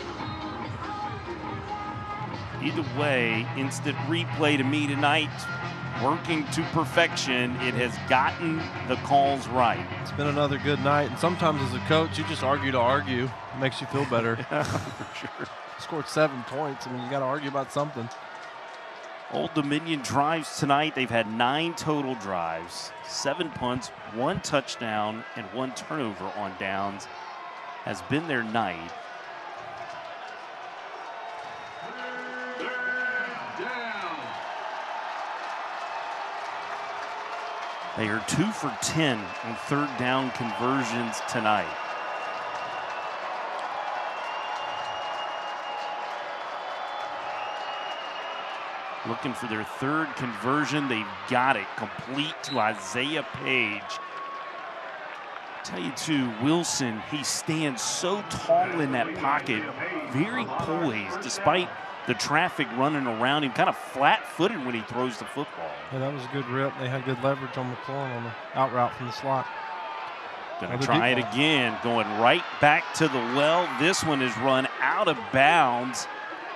Either way, instant replay to me tonight, working to perfection. It has gotten the calls right. It's been another good night, and sometimes as a coach, you just argue to argue. It makes you feel better. For sure. Scored 7 points. I mean, you got to argue about something. Old Dominion drives tonight. They've had 9 total drives, 7 punts, 1 touchdown, and 1 turnover on downs. Has been their night. They are 2 for 10 on third down conversions tonight. Looking for their third conversion. They've got it complete to Isaiah Page. Tell you too, Wilson, he stands so tall in that pocket, very poised despite the traffic running around him, kind of flat-footed when he throws the football. Yeah, that was a good rip. They had good leverage on McLaurin on the out route from the slot. Gonna try it again, going right back to the well. This one is run out of bounds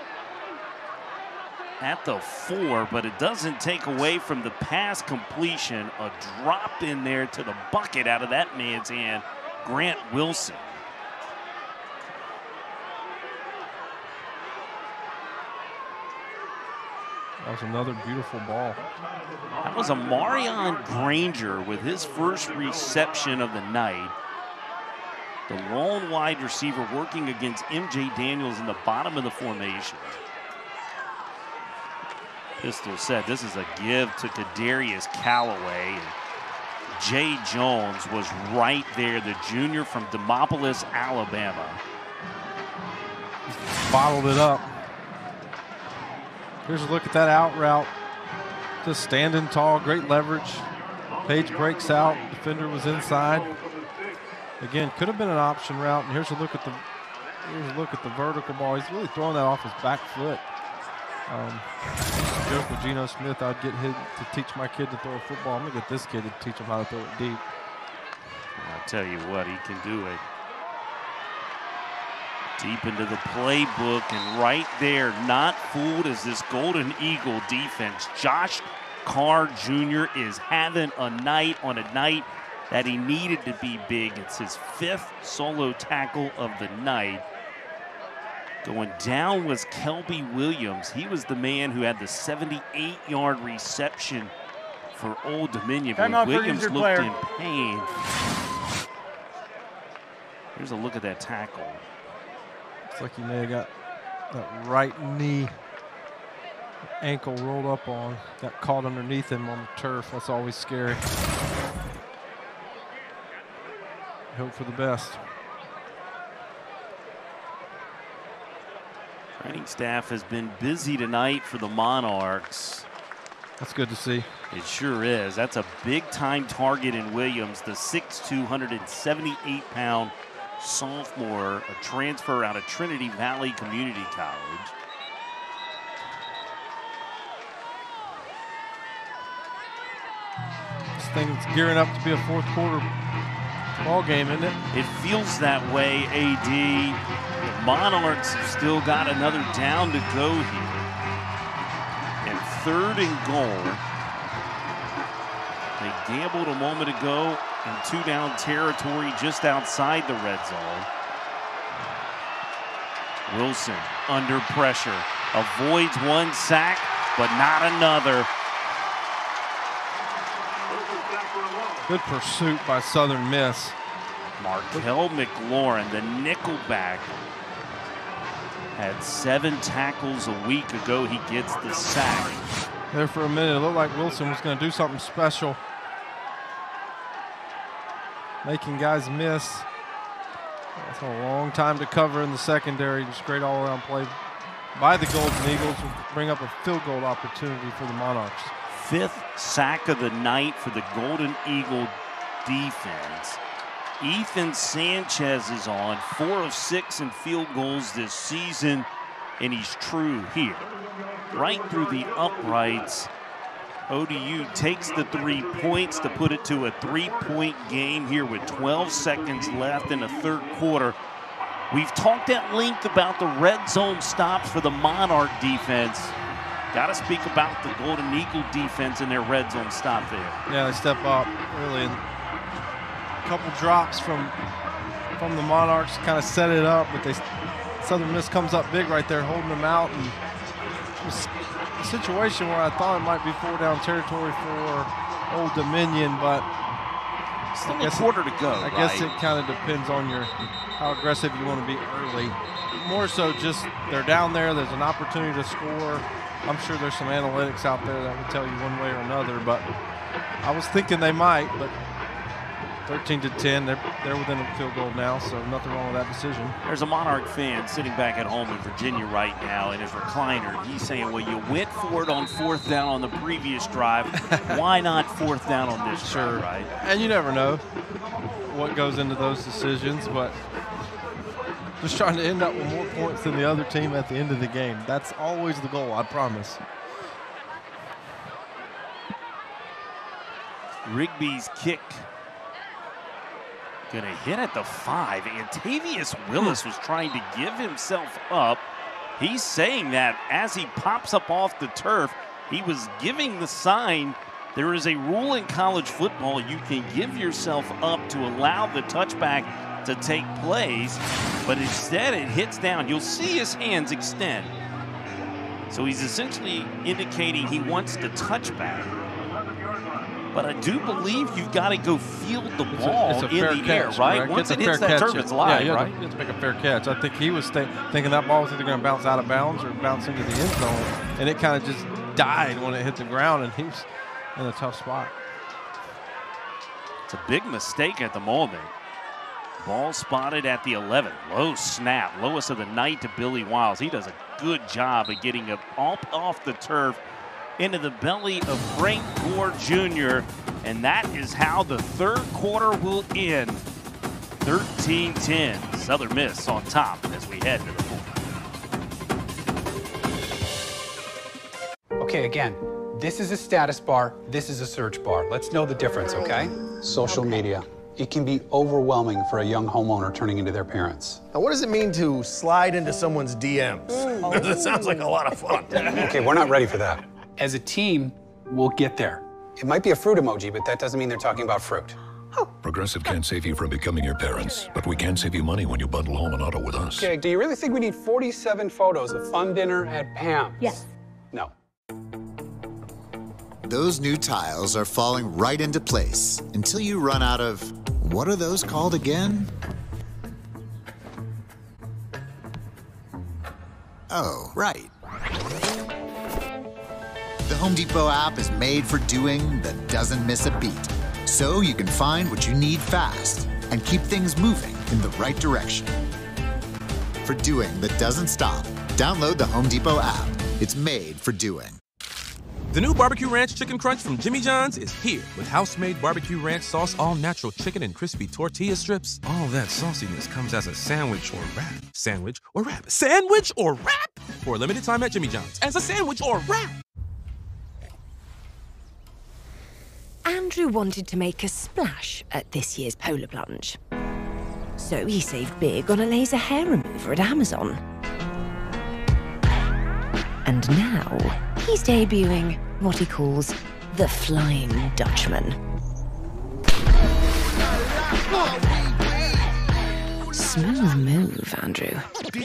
at the 4, but it doesn't take away from the pass completion. A drop in there to the bucket out of that man's hand, Grant Wilson. That was another beautiful ball. That was a Marion Granger with his first reception of the night. The lone wide receiver working against MJ Daniels in the bottom of the formation. Pistol said this is a give to Kadarius Callaway. And Jay Jones was right there, the junior from Demopolis, Alabama. Bottled it up. Here's a look at that out route. Just standing tall, great leverage. Page breaks out, defender was inside. Again, could have been an option route. And here's a look at the vertical ball. He's really throwing that off his back foot. Joke with Geno Smith, I'd get him to teach my kid to throw a football. I'm gonna get this kid to teach him how to throw it deep. I'll tell you what, he can do it. Deep into the playbook, and right there, not fooled as this Golden Eagle defense. Josh Carr Jr. is having a night on a night that he needed to be big. It's his 5th solo tackle of the night. Going down was Kelby Williams. He was the man who had the 78-yard reception for Old Dominion. But Williams looked in pain. Here's a look at that tackle. Looks like he may have got that right knee, ankle rolled up on, got caught underneath him on the turf. That's always scary. Hope for the best. Training staff has been busy tonight for the Monarchs. That's good to see. It sure is. That's a big-time target in Williams, the 6'2", 178-pound sophomore, a transfer out of Trinity Valley Community College. This thing's gearing up to be a fourth quarter ball game, isn't it? It feels that way, AD. The Monarchs have still got another down to go here. And 3rd and goal. They gambled a moment ago in 2-down territory just outside the red zone. Wilson under pressure, avoids 1 sack, but not another. Good pursuit by Southern Miss. Markel McLaurin, the nickelback, had 7 tackles a week ago. He gets the sack. There for a minute, it looked like Wilson was going to do something special. Making guys miss. That's a long time to cover in the secondary. Just great all-around play by the Golden Eagles. Will bring up a field goal opportunity for the Monarchs. 5th sack of the night for the Golden Eagle defense. Ethan Sanchez is on 4 of 6 in field goals this season, and he's true here. Right through the uprights. ODU takes the 3 points to put it to a 3-point game here with 12 seconds left in the third quarter. We've talked at length about the red zone stops for the Monarch defense. Got to speak about the Golden Eagle defense and their red zone stop there. Yeah, they step up early. A couple drops from the Monarchs kind of set it up, but Southern Miss comes up big right there, holding them out. And it was a situation where I thought it might be 4-down territory for Old Dominion, but still a quarter to go. I guess it kind of depends on how aggressive you want to be early. More so just they're down there, there's an opportunity to score. I'm sure there's some analytics out there that would tell you one way or another, but I was thinking they might, but 13-10, they're within a field goal now, so nothing wrong with that decision. There's a Monarch fan sitting back at home in Virginia right now in his recliner. He's saying, well, you went for it on 4th down on the previous drive. Why not 4th down on this drive, right? And you never know what goes into those decisions, but just trying to end up with more points than the other team at the end of the game. That's always the goal, I promise. Rigby's kick gonna hit at the 5. Antavius Willis was trying to give himself up. He's saying that as he pops up off the turf, he was giving the sign. There is a rule in college football. You can give yourself up to allow the touchback to take place, but instead it hits down. You'll see his hands extend. So he's essentially indicating he wants the touchback. But I do believe you've got to go field the ball in the air, right? Correct? Once it hits that turf, it's live, yeah, right? You have to make a fair catch. I think he was thinking that ball was either going to bounce out of bounds or bounce into the end zone, and it kind of just died when it hit the ground, and he was in a tough spot. It's a big mistake at the moment. Ball spotted at the 11. Low snap, lowest of the night to Billy Wiles. He does a good job of getting it off the turf into the belly of Frank Gore Jr., and that is how the third quarter will end. 13-10, Southern Miss on top as we head to the fourth. Okay, again, this is a status bar, this is a search bar. Let's know the difference, okay? Social media. It can be overwhelming for a young homeowner turning into their parents. Now, what does it mean to slide into someone's DMs? That sounds like a lot of fun. Okay, we're not ready for that. As a team, we'll get there. It might be a fruit emoji, but that doesn't mean they're talking about fruit. Progressive can't save you from becoming your parents, but we can save you money when you bundle home and auto with us. Okay, do you really think we need 47 photos of fun dinner at Pam's? Yes. No. Those new tiles are falling right into place until you run out of, what are those called again? Oh, right. The Home Depot app is made for doing that doesn't miss a beat. So you can find what you need fast and keep things moving in the right direction. For doing that doesn't stop, download the Home Depot app. It's made for doing. The new Barbecue Ranch Chicken Crunch from Jimmy John's is here with house-made barbecue ranch sauce, all-natural chicken and crispy tortilla strips. All that sauciness comes as a sandwich or wrap. Sandwich or wrap. Sandwich or wrap! For a limited time at Jimmy John's. As a sandwich or wrap! Andrew wanted to make a splash at this year's Polar Plunge. So he saved big on a laser hair remover at Amazon. And now he's debuting what he calls the Flying Dutchman. Smooth move, Andrew.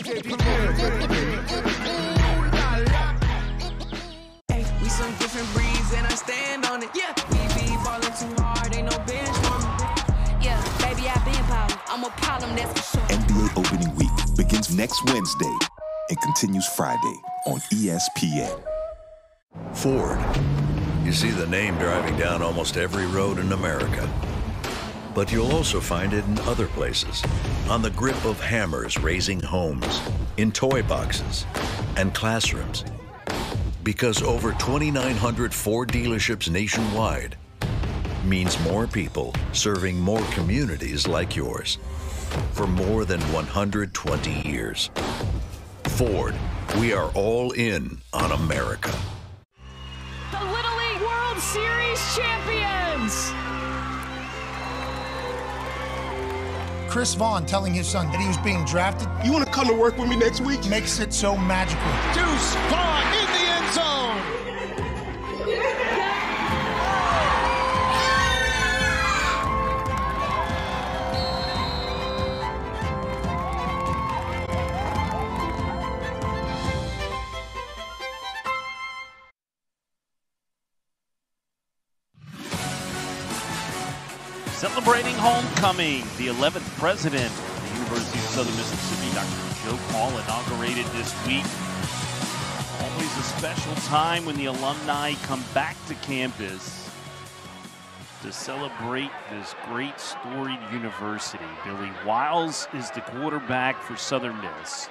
Hey, we some different breeds and I stand on it. Yeah, we be ballin' too hard, ain't no bench for me. Yeah, baby, I been ballin'. I'm a problem, that's for sure. NBA opening week begins next Wednesday and continues Friday on ESPN. Ford. You see the name driving down almost every road in America. But you'll also find it in other places. On the grip of hammers raising homes, in toy boxes, and classrooms. Because over 2,900 Ford dealerships nationwide means more people serving more communities like yours for more than 120 years. Ford, we are all in on America. The Little League World Series champions! Chris Vaughn telling his son that he was being drafted. You want to come to work with me next week? Makes it so magical. Deuce Vaughn in the end zone! Celebrating homecoming, the 11th president of the University of Southern Mississippi, Dr. Joe Paul, inaugurated this week. Always a special time when the alumni come back to campus to celebrate this great storied university. Billy Wiles is the quarterback for Southern Miss.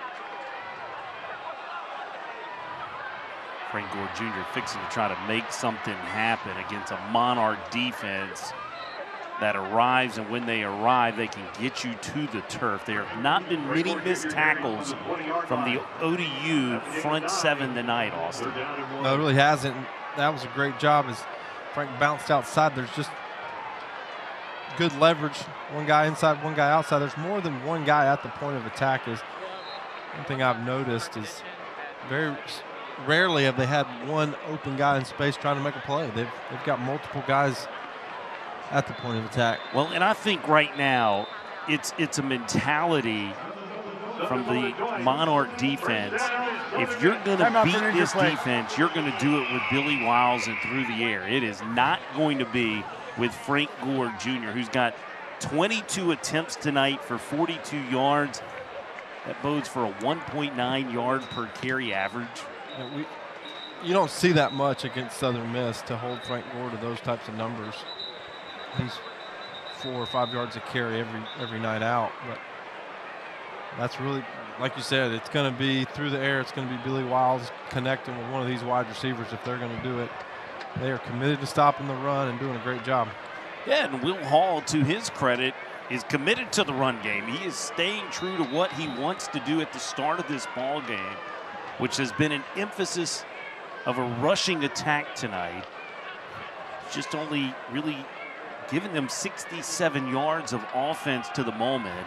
Frank Gore Jr. fixing to try to make something happen against a Monarch defense that arrives, and when they arrive, they can get you to the turf. There have not been many missed tackles from the ODU front seven tonight, Austin. No, it really hasn't. That was a great job as Frank bounced outside. There's just good leverage. One guy inside, one guy outside. There's more than one guy at the point of attack. Is one thing I've noticed is very rarely have they had one open guy in space trying to make a play. They've got multiple guys at the point of attack. Well, and I think right now it's a mentality from the Monarch defense. If you're going to beat this defense, you're going to do it with Billy Wiles and through the air. It is not going to be with Frank Gore Jr., who's got 22 attempts tonight for 42 yards. That bodes for a 1.9 yard per carry average. Yeah, you don't see that much against Southern Miss to hold Frank Gore to those types of numbers. He's 4 or 5 yards a carry every night out, but that's really, like you said, it's going to be through the air. It's going to be Billy Wiles connecting with one of these wide receivers if they're going to do it. They are committed to stopping the run and doing a great job. Yeah, and Will Hall, to his credit, is committed to the run game. He is staying true to what he wants to do at the start of this ball game, which has been an emphasis of a rushing attack tonight. Just only really giving them 67 yards of offense to the moment.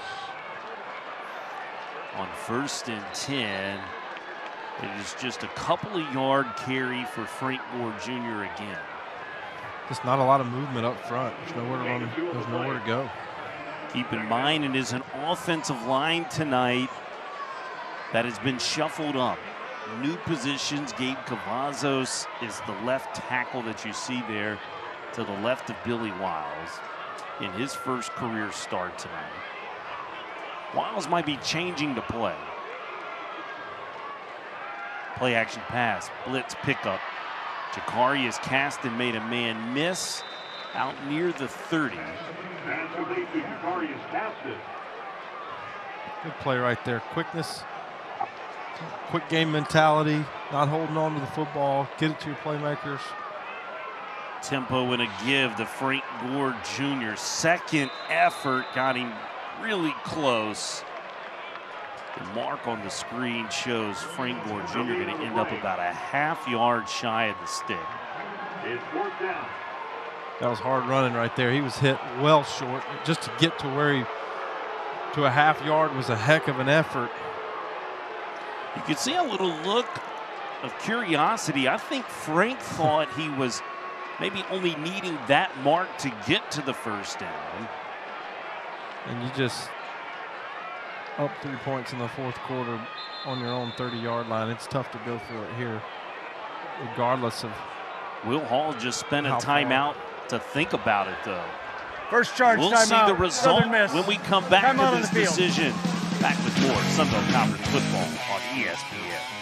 On 1st and 10, it is just a couple of yard carry for Frank Gore Jr. again. Just not a lot of movement up front. There's nowhere to run. There's nowhere to go. Keep in mind, it is an offensive line tonight that has been shuffled up. New positions. Gabe Cavazos is the left tackle that you see there to the left of Billy Wiles in his first career start tonight. Wiles might be changing the play. Play action pass, blitz pickup. Jakarius Caston made a man miss out near the 30. Good play right there. Quickness, quick game mentality, not holding on to the football, get it to your playmakers. Tempo and a give to Frank Gore Jr. Second effort got him really close. The mark on the screen shows Frank Gore Jr. going to end up about a half yard shy of the stick. That was hard running right there. He was hit well short. Just to get to where he, to a half yard was a heck of an effort. You could see a little look of curiosity. I think Frank thought he was maybe only needing that mark to get to the first down. And you just up 3 points in the fourth quarter on your own 30-yard line. It's tough to go for it here, regardless of. Will Hall just spent a timeout to think about it, though. First charge we'll timeout. See the result when we come back to this decision. Back with more Sunbelt Conference football on ESPN.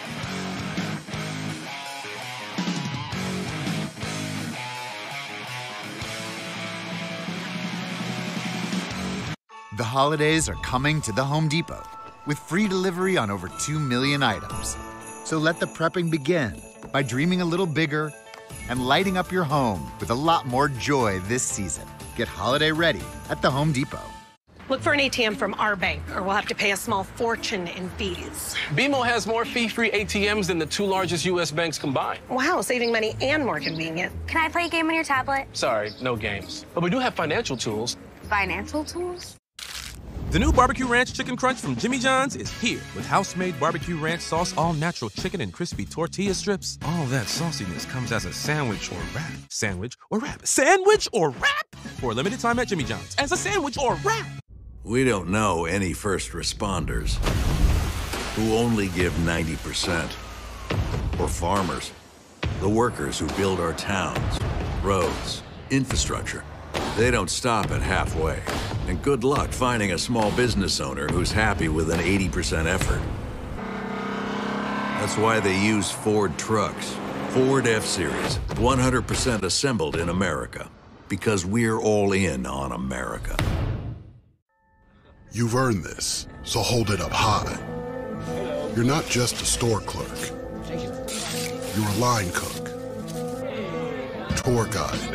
The holidays are coming to the Home Depot with free delivery on over 2 million items. So let the prepping begin by dreaming a little bigger and lighting up your home with a lot more joy this season. Get holiday ready at the Home Depot. Look for an ATM from our bank, or we'll have to pay a small fortune in fees. BMO has more fee-free ATMs than the 2 largest U.S. banks combined. Wow, saving money and more convenient. Can I play a game on your tablet? Sorry, no games. But we do have financial tools. Financial tools? The new Barbecue Ranch Chicken Crunch from Jimmy John's is here with house-made barbecue ranch sauce, all-natural chicken and crispy tortilla strips. All that sauciness comes as a sandwich or wrap. Sandwich or wrap. Sandwich or wrap! For a limited time at Jimmy John's. As a sandwich or wrap. We don't know any first responders who only give 90%. Or farmers, the workers who build our towns, roads, infrastructure. They don't stop at halfway. And good luck finding a small business owner who's happy with an 80% effort. That's why they use Ford trucks. Ford F-Series, 100% assembled in America. Because we're all in on America. You've earned this, so hold it up high. You're not just a store clerk. You're a line cook, tour guide,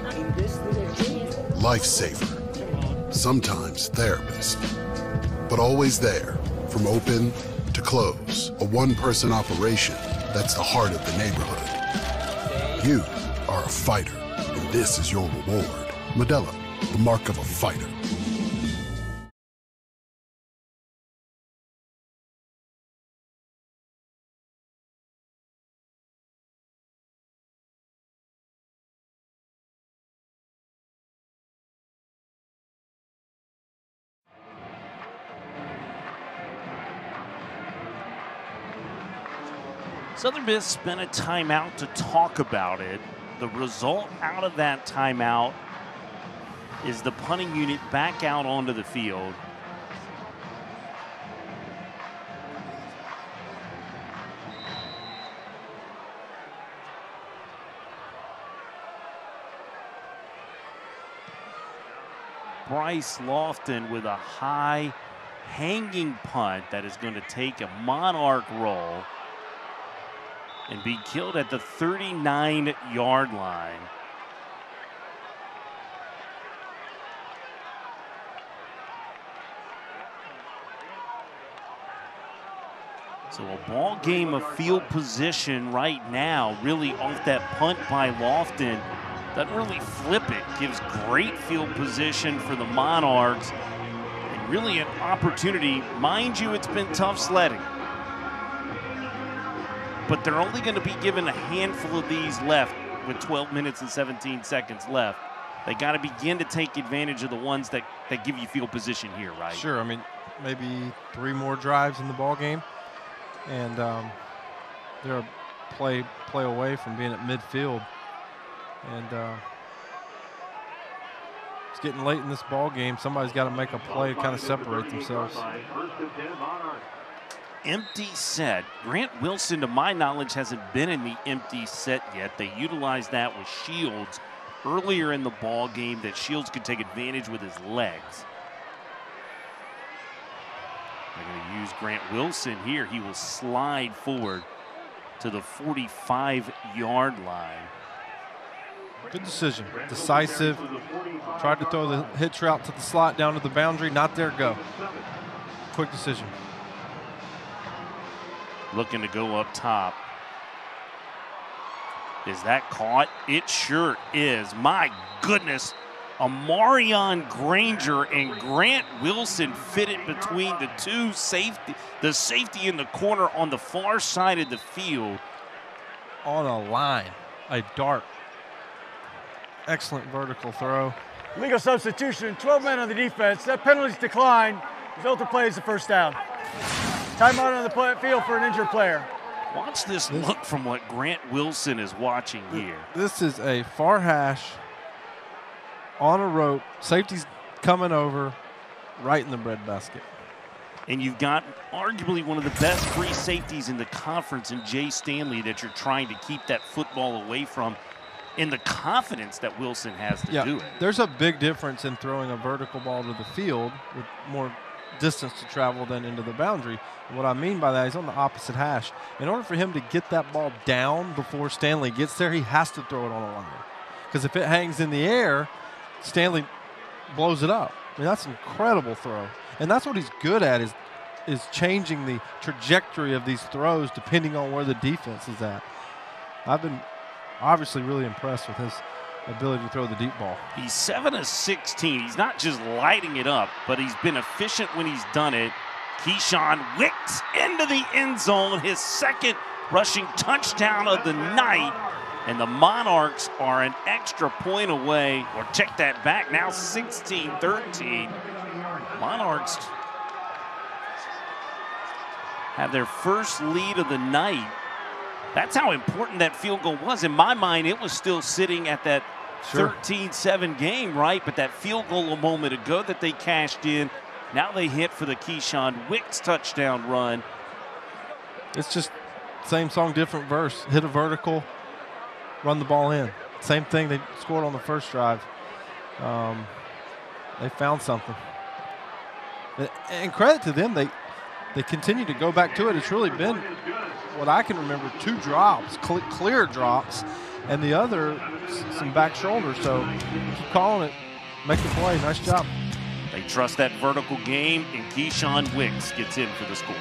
lifesaver, sometimes therapist, but always there, from open to close, a one-person operation that's the heart of the neighborhood. You are a fighter, and this is your reward. Modelo, the mark of a fighter. Southern Miss spent a timeout to talk about it. The result out of that timeout is the punting unit back out onto the field. Bryce Lofton with a high hanging punt that is going to take a Monarch roll and be killed at the 39-yard line. So a ball game of field position right now, really off that punt by Lofton. Doesn't really flip it, gives great field position for the Monarchs, and really an opportunity. Mind you, it's been tough sledding, but they're only going to be given a handful of these left with 12 minutes and 17 seconds left. They got to begin to take advantage of the ones that give you field position here, right? Sure. I mean, maybe 3 more drives in the ball game, and they're a play away from being at midfield. And it's getting late in this ball game. Somebody's got to make a play to kind of separate themselves. Empty set. Grant Wilson, to my knowledge, hasn't been in the empty set yet. They utilized that with Shields earlier in the ball game, that Shields could take advantage with his legs. They're going to use Grant Wilson here. He will slide forward to the 45-yard line. Good decision. Decisive. Tried to throw the hitch route to the slot down to the boundary. Not there. Go. Quick decision. Looking to go up top. Is that caught? It sure is. My goodness. Amarion Granger and Grant Wilson fit it between the two safety. The safety in the corner on the far side of the field. On a line. A dart. Excellent vertical throw. Legal substitution, 12 men on the defense. That penalty's declined. Result of play is the first down. Timeout on the field for an injured player. Watch this look from what Grant Wilson is watching here. This is a far hash on a rope. Safety's coming over right in the breadbasket. And you've got arguably one of the best free safeties in the conference in Jay Stanley that you're trying to keep that football away from, in the confidence that Wilson has to do it. There's a big difference in throwing a vertical ball to the field with more distance to travel than into the boundary. And what I mean by that, he's on the opposite hash. In order for him to get that ball down before Stanley gets there, he has to throw it on a line. Because if it hangs in the air, Stanley blows it up. I mean, that's an incredible throw. And that's what he's good at, is changing the trajectory of these throws depending on where the defense is at. I've been obviously really impressed with his ability to throw the deep ball. He's 7 of 16. He's not just lighting it up, but he's been efficient when he's done it. Keyshawn Wicks into the end zone, his second rushing touchdown of the night. And the Monarchs are an extra point away, or check that back, now 16-13. Monarchs have their first lead of the night. That's how important that field goal was. In my mind, it was still sitting at that 13-7 game, right? But that field goal a moment ago that they cashed in, now they hit for the Keyshawn Wicks touchdown run. It's just same song, different verse. Hit a vertical, run the ball in. Same thing they scored on the first drive. They found something. And credit to them, they continue to go back to it. It's really been, what I can remember, 2 drops, clear drops, and the other, some back shoulders. So keep calling it, make the play. Nice job. They trust that vertical game, and Keyshawn Wicks gets in for the score.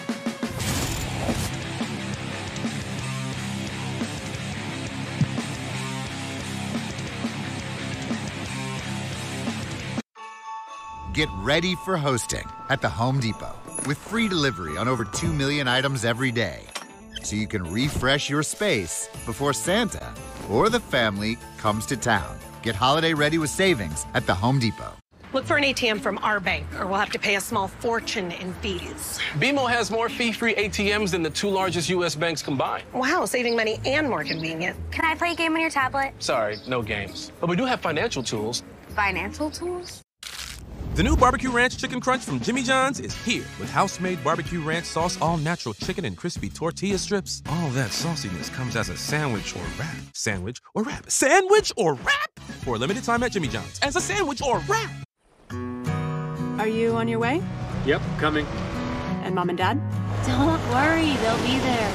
Get ready for hosting at the Home Depot with free delivery on over 2 million items every day. So you can refresh your space before Santa or the family comes to town. Get holiday ready with savings at the Home Depot. Look for an ATM from our bank, or we'll have to pay a small fortune in fees. BMO has more fee-free ATMs than the 2 largest U.S. banks combined. Wow, saving money and more convenient. Can I play a game on your tablet? Sorry, no games. But we do have financial tools. Financial tools? The new Barbecue Ranch Chicken Crunch from Jimmy John's is here with house-made barbecue ranch sauce, all-natural chicken and crispy tortilla strips. All that sauciness comes as a sandwich or wrap. Sandwich or wrap. Sandwich or wrap! For a limited time at Jimmy John's. As a sandwich or wrap! Are you on your way? Yep, coming. And Mom and Dad? Don't worry, they'll be there.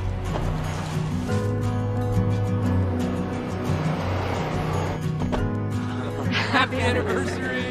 Happy anniversary!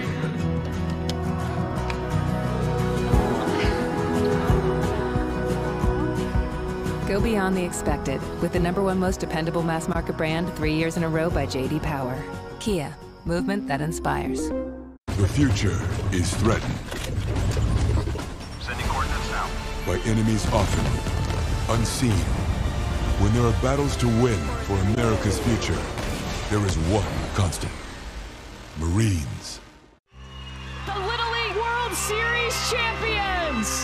Go beyond the expected with the #1 most dependable mass market brand 3 years in a row by J.D. Power. Kia, movement that inspires. The future is threatened. Sending coordinates now. By enemies often unseen. When there are battles to win for America's future, there is one constant. Marines. The Little League World Series champions!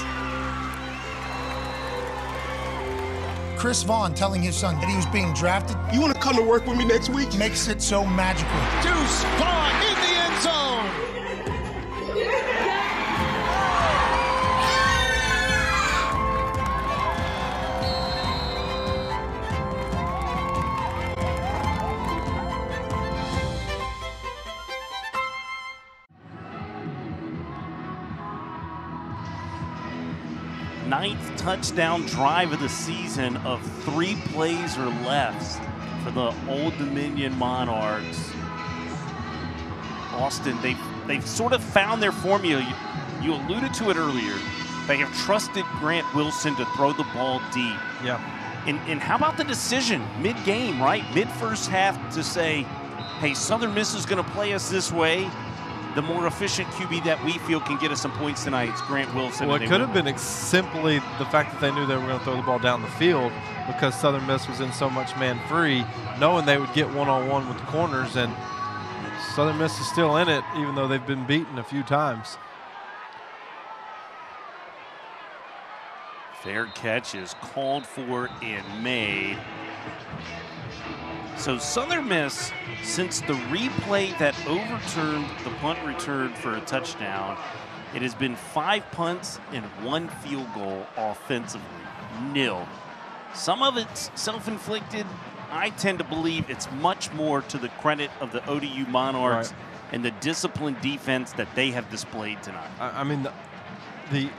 Chris Vaughn telling his son that he was being drafted. You want to come to work with me next week? Makes it so magical. Deuce Vaughn in the end zone! Ninth touchdown drive of the season of 3 plays or less for the Old Dominion Monarchs. Austin, they've sort of found their formula. You alluded to it earlier. They have trusted Grant Wilson to throw the ball deep. Yeah. And how about the decision mid-game, right? Mid-first half to say, hey, Southern Miss is going to play us this way. The more efficient QB that we feel can get us some points tonight is Grant Wilson. Well, it could have been simply the fact that they knew they were going to throw the ball down the field because Southern Miss was in so much man-free, knowing they would get one-on-one with the corners, and Southern Miss is still in it, even though they've been beaten a few times. Fair catch is called for and made. So Southern Miss, since the replay that overturned the punt return for a touchdown, it has been 5 punts and 1 field goal offensively, 0. Some of it's self-inflicted. I tend to believe it's much more to the credit of the ODU Monarchs and the disciplined defense that they have displayed tonight. I mean, the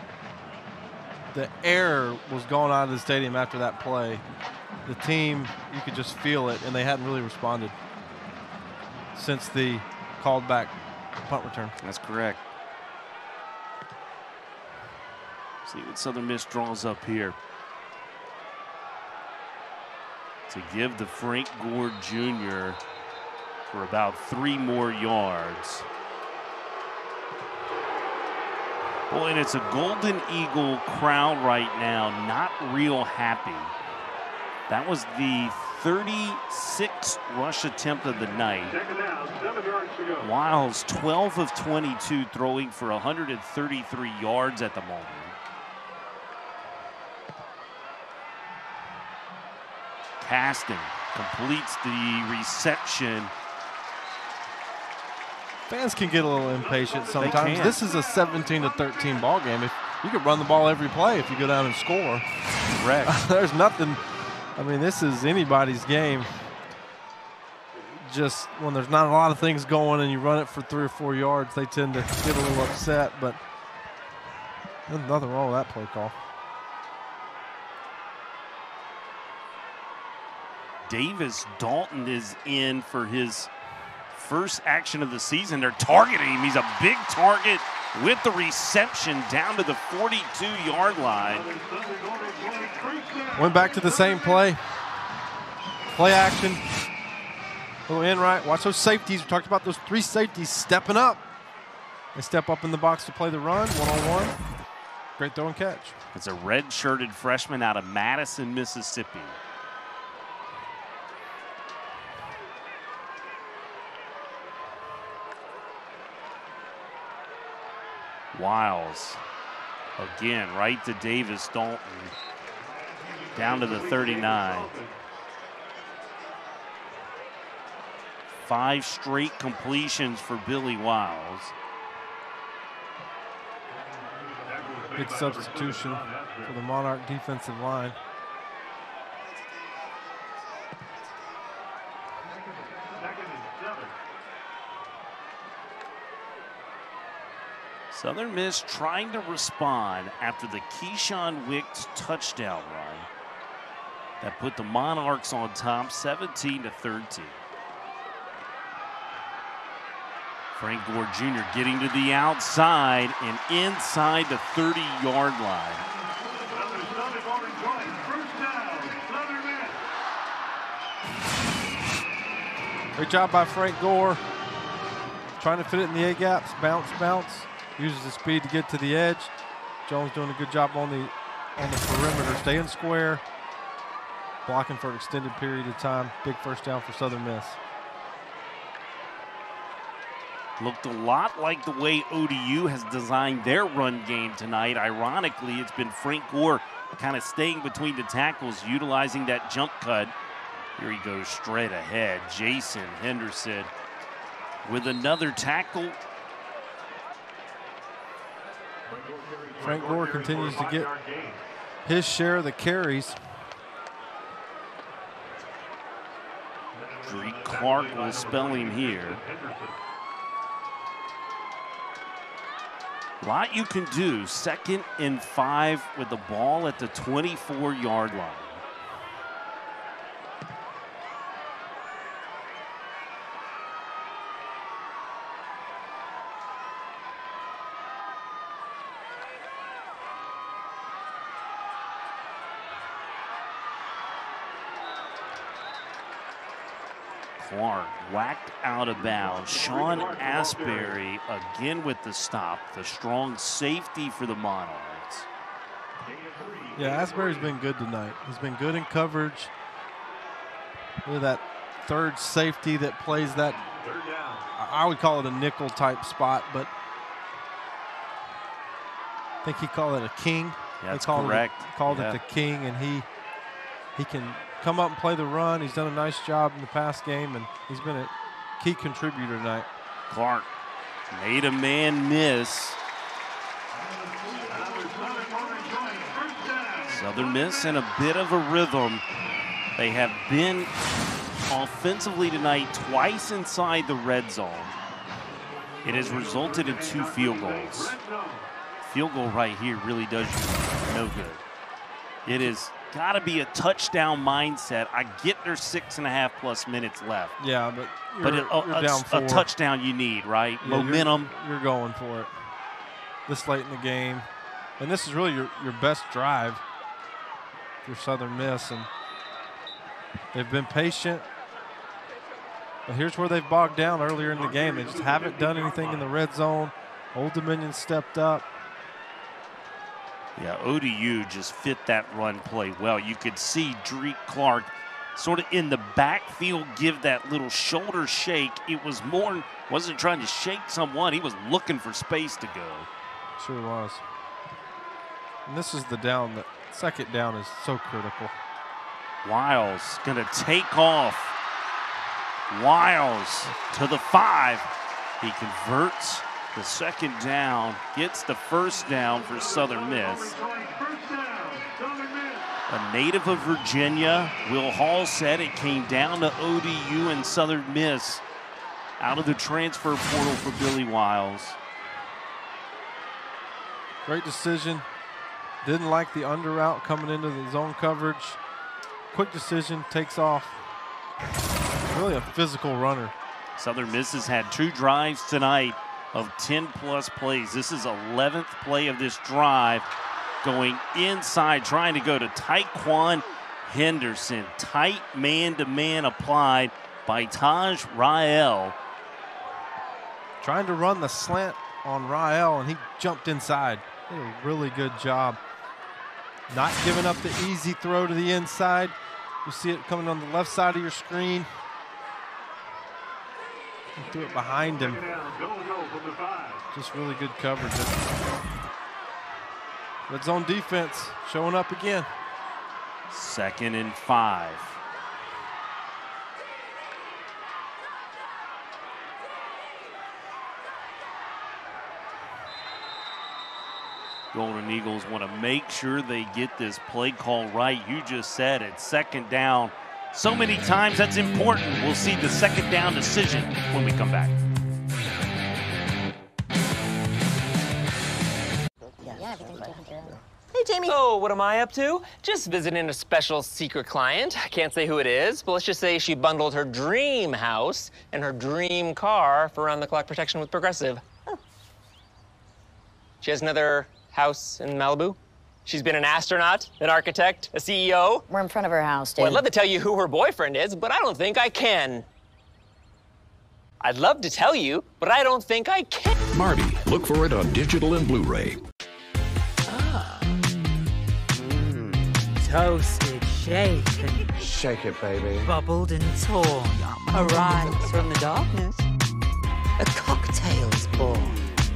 air was going out of the stadium after that play. The team, you could just feel it, and they hadn't really responded since the called back punt return. That's correct. See what Southern Miss draws up here to give to Frank Gore Jr. for about 3 more yards. Boy, and it's a Golden Eagle crowd right now, not real happy. That was the 36th rush attempt of the night. Wiles 12 of 22, throwing for 133 yards at the moment. Caston completes the reception. Fans can get a little impatient sometimes. This is a 17-13 ball game. If you could run the ball every play if you go down and score. Correct. There's nothing. I mean, this is anybody's game. Just when there's not a lot of things going and you run it for 3 or 4 yards, they tend to get a little upset. But there's nothing wrong with that play call. Davis Dalton is in for his first action of the season. They're targeting him. He's a big target with the reception down to the 42-yard line. Went back to the same play. Play action. Little in right. Watch those safeties. We talked about those 3 safeties stepping up. They step up in the box to play the run, one-on-one. Great throw and catch. It's a red-shirted freshman out of Madison, Mississippi. Wiles again right to Davis Dalton, down to the 39. 5 straight completions for Billy Wiles. Big substitution for the Monarch defensive line. Southern Miss trying to respond after the Keyshawn Wicks touchdown run that put the Monarchs on top 17-13. Frank Gore Jr. getting to the outside and inside the 30-yard line. Great job by Frank Gore. Trying to fit it in the A-gaps, bounce, bounce. Uses the speed to get to the edge. Jones doing a good job on the perimeter, staying square, blocking for an extended period of time. Big first down for Southern Miss. Looked a lot like the way ODU has designed their run game tonight. Ironically, it's been Frank Gore kind of staying between the tackles, utilizing that jump cut. Here he goes straight ahead. Jason Henderson with another tackle. Frank Gore continues to get his share of the carries. Drake Clark will spell him here. A lot you can do. 2nd and 5 with the ball at the 24-yard line. Clark whacked out of bounds. Sean Asbury again with the stop, the strong safety for the Monarchs. Yeah, Asbury's been good tonight. He's been good in coverage. Look at that third safety that plays that, I would call it a nickel type spot, but I think he called it a king. That's correct. Called it the king, and he can come up and play the run. He's done a nice job in the pass game, and he's been a key contributor tonight. Clark made a man miss. Southern Miss in a bit of a rhythm. They have been offensively tonight twice inside the red zone. It has resulted in 2 field goals. field goal right here really does you no good. It has got to be a touchdown mindset. I get there's 6.5+ minutes left. Yeah, but you're down 4. A touchdown you need, right? Yeah, Momentum. You're going for it this late in the game. And this is really your best drive for Southern Miss. And they've been patient. But here's where they've bogged down earlier in the game. They just haven't done anything in the red zone. Old Dominion stepped up. Yeah, ODU just fit that run play well. You could see Dreek Clark sort of in the backfield give that little shoulder shake. It was more, wasn't trying to shake someone. He was looking for space to go. Sure was. And this is the down, that second down is so critical. Wiles gonna take off. Wiles to the 5. He converts the second down, gets the first down for Southern Miss. A native of Virginia, Will Hall said it came down to ODU and Southern Miss out of the transfer portal for Billy Wiles. Great decision. Didn't like the under route coming into the zone coverage. Quick decision, takes off. Really a physical runner. Southern Miss has had 2 drives tonight of 10+ plays. This is 11th play of this drive, going inside, trying to go to Tyquan Henderson. Tight man-to-man applied by Taj Rael. Trying to run the slant on Rael, and he jumped inside. Did a really good job. Not giving up the easy throw to the inside. You see it coming on the left side of your screen. He threw it behind him. Just really good coverage. Red zone defense showing up again. 2nd and 5. Golden Eagles want to make sure they get this play call right. You just said it, 2nd down. So many times that's important. We'll see the 2nd down decision when we come back. Hey, Jamie. Oh, what am I up to? Just visiting a special secret client. I can't say who it is, but let's just say she bundled her dream house and her dream car for round-the-clock protection with Progressive. Oh. She has another house in Malibu. She's been an astronaut, an architect, a CEO. We're in front of her house, dude. Well, I'd love to tell you who her boyfriend is, but I don't think I can. I'd love to tell you, but I don't think I can. Marty, look for it on digital and Blu-ray. Toasted, shaken. Shake it, baby. Bubbled and torn. Arise from the darkness. A cocktail's born.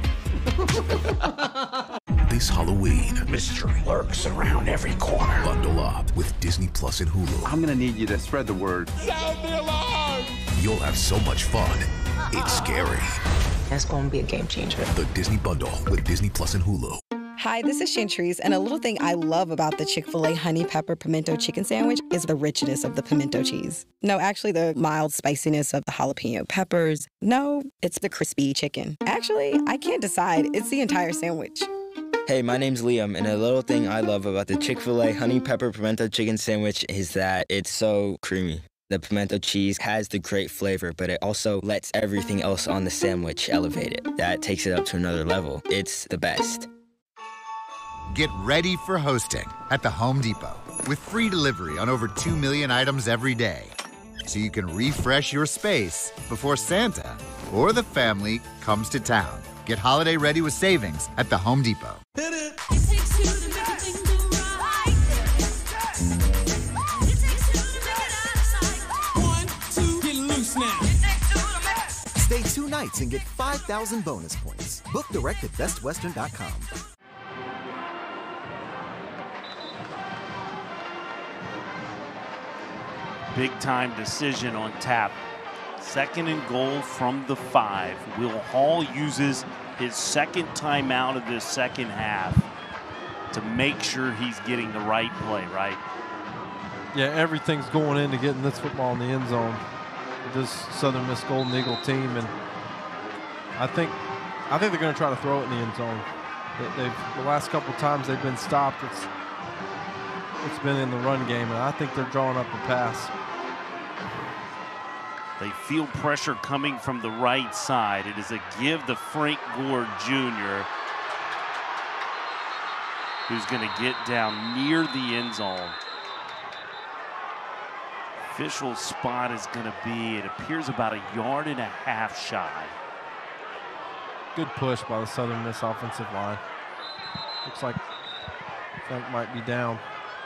This Halloween, mystery lurks around every corner. Bundle up with Disney Plus and Hulu. I'm gonna need you to spread the word. Sound the alarm! You'll have so much fun. It's scary. That's gonna be a game changer. The Disney Bundle with Disney Plus and Hulu. Hi, this is Chantrice, and a little thing I love about the Chick-fil-A Honey Pepper Pimento Chicken Sandwich is the richness of the pimento cheese. No, actually, the mild spiciness of the jalapeno peppers. No, it's the crispy chicken. Actually, I can't decide. It's the entire sandwich. Hey, my name's Liam, and a little thing I love about the Chick-fil-A Honey Pepper Pimento Chicken Sandwich is that it's so creamy. The pimento cheese has the great flavor, but it also lets everything else on the sandwich elevate it. That takes it up to another level. It's the best. Get ready for hosting at the Home Depot with free delivery on over 2 million items every day. So you can refresh your space before Santa or the family comes to town. Get holiday ready with savings at the Home Depot. Hit it. Stay 2 nights and get 5,000 bonus points. Book direct at bestwestern.com. Big time decision on tap. 2nd and goal from the 5. Will Hall uses his 2nd timeout of this 2nd half to make sure he's getting the right play, right? Yeah, everything's going into getting this football in the end zone. This Southern Miss Golden Eagle team, and I think they're going to try to throw it in the end zone. The last couple times they've been stopped, it's been in the run game, and I think they're drawing up a pass. They feel pressure coming from the right side. It is a give to Frank Gore Jr., who's going to get down near the end zone. Official spot is going to be, it appears, about 1.5 yards shy. Good push by the Southern Miss offensive line. Looks like Frank might be down.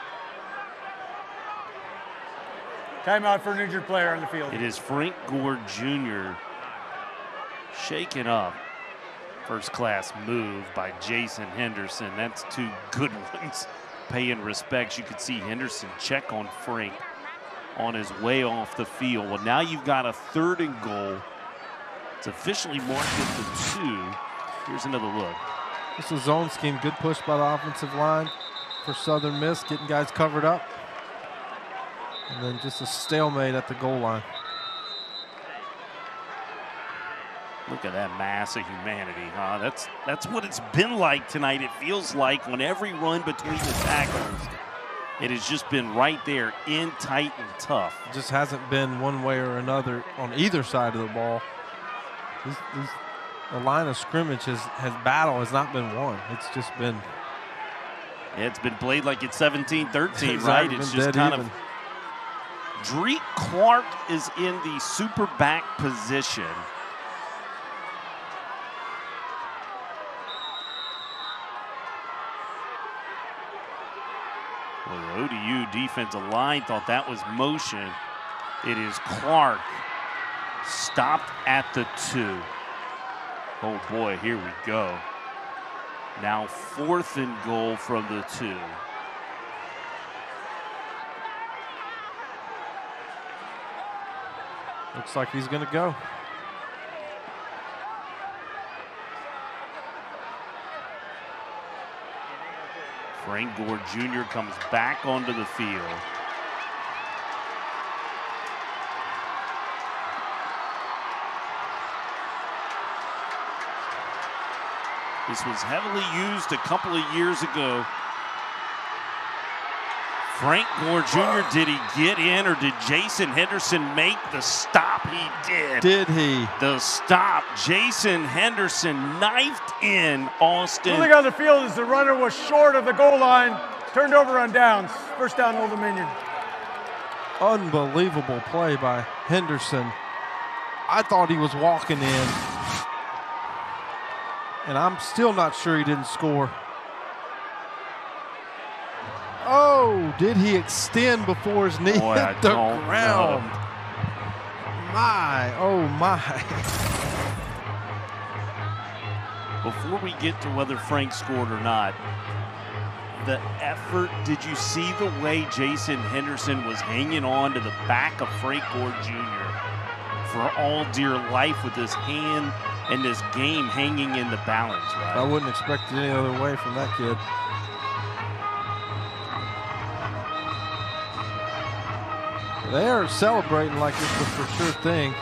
Timeout for an injured player on the field. It is Frank Gore Jr. shaken up. First class move by Jason Henderson. That's two good ones. Paying respects. You could see Henderson check on Frank on his way off the field. Well, now you've got a 3rd and goal. It's officially marked at the 2. Here's another look. This is zone scheme. Good push by the offensive line for Southern Miss, getting guys covered up. And then just a stalemate at the goal line. Look at that mass of humanity, huh? That's what it's been like tonight. It feels like on every run between the tackles, it has just been right there, in tight and tough. It just hasn't been one way or another on either side of the ball. The line of scrimmage battle has not been won. It's just been. Yeah, it's been played like it's 17-13, It's right? been It's just dead kind even. of. Dreek Clark is in the super back position. Well, the ODU defensive line thought that was motion. It is Clark, stopped at the 2. Oh boy, here we go. Now 4th and goal from the 2. Looks like he's going to go. Frank Gore Jr. comes back onto the field. This was heavily used a couple of years ago. Frank Gore Jr., did he get in, or did Jason Henderson make the stop? He did. Did he? The stop. Jason Henderson knifed in Austin. Ruling on the field is the runner was short of the goal line, turned over on downs. First down, Old Dominion. Unbelievable play by Henderson. I thought he was walking in, and I'm still not sure he didn't score. Oh, did he extend before his knee Boy, hit the don't ground? know. My, oh my. Before we get to whether Frank scored or not, the effort, did you see the way Jason Henderson was hanging on to the back of Frank Gore Jr. for all dear life with his hand and this game hanging in the balance, right? I wouldn't expect it any other way from that kid. They are celebrating like it's the for sure thing.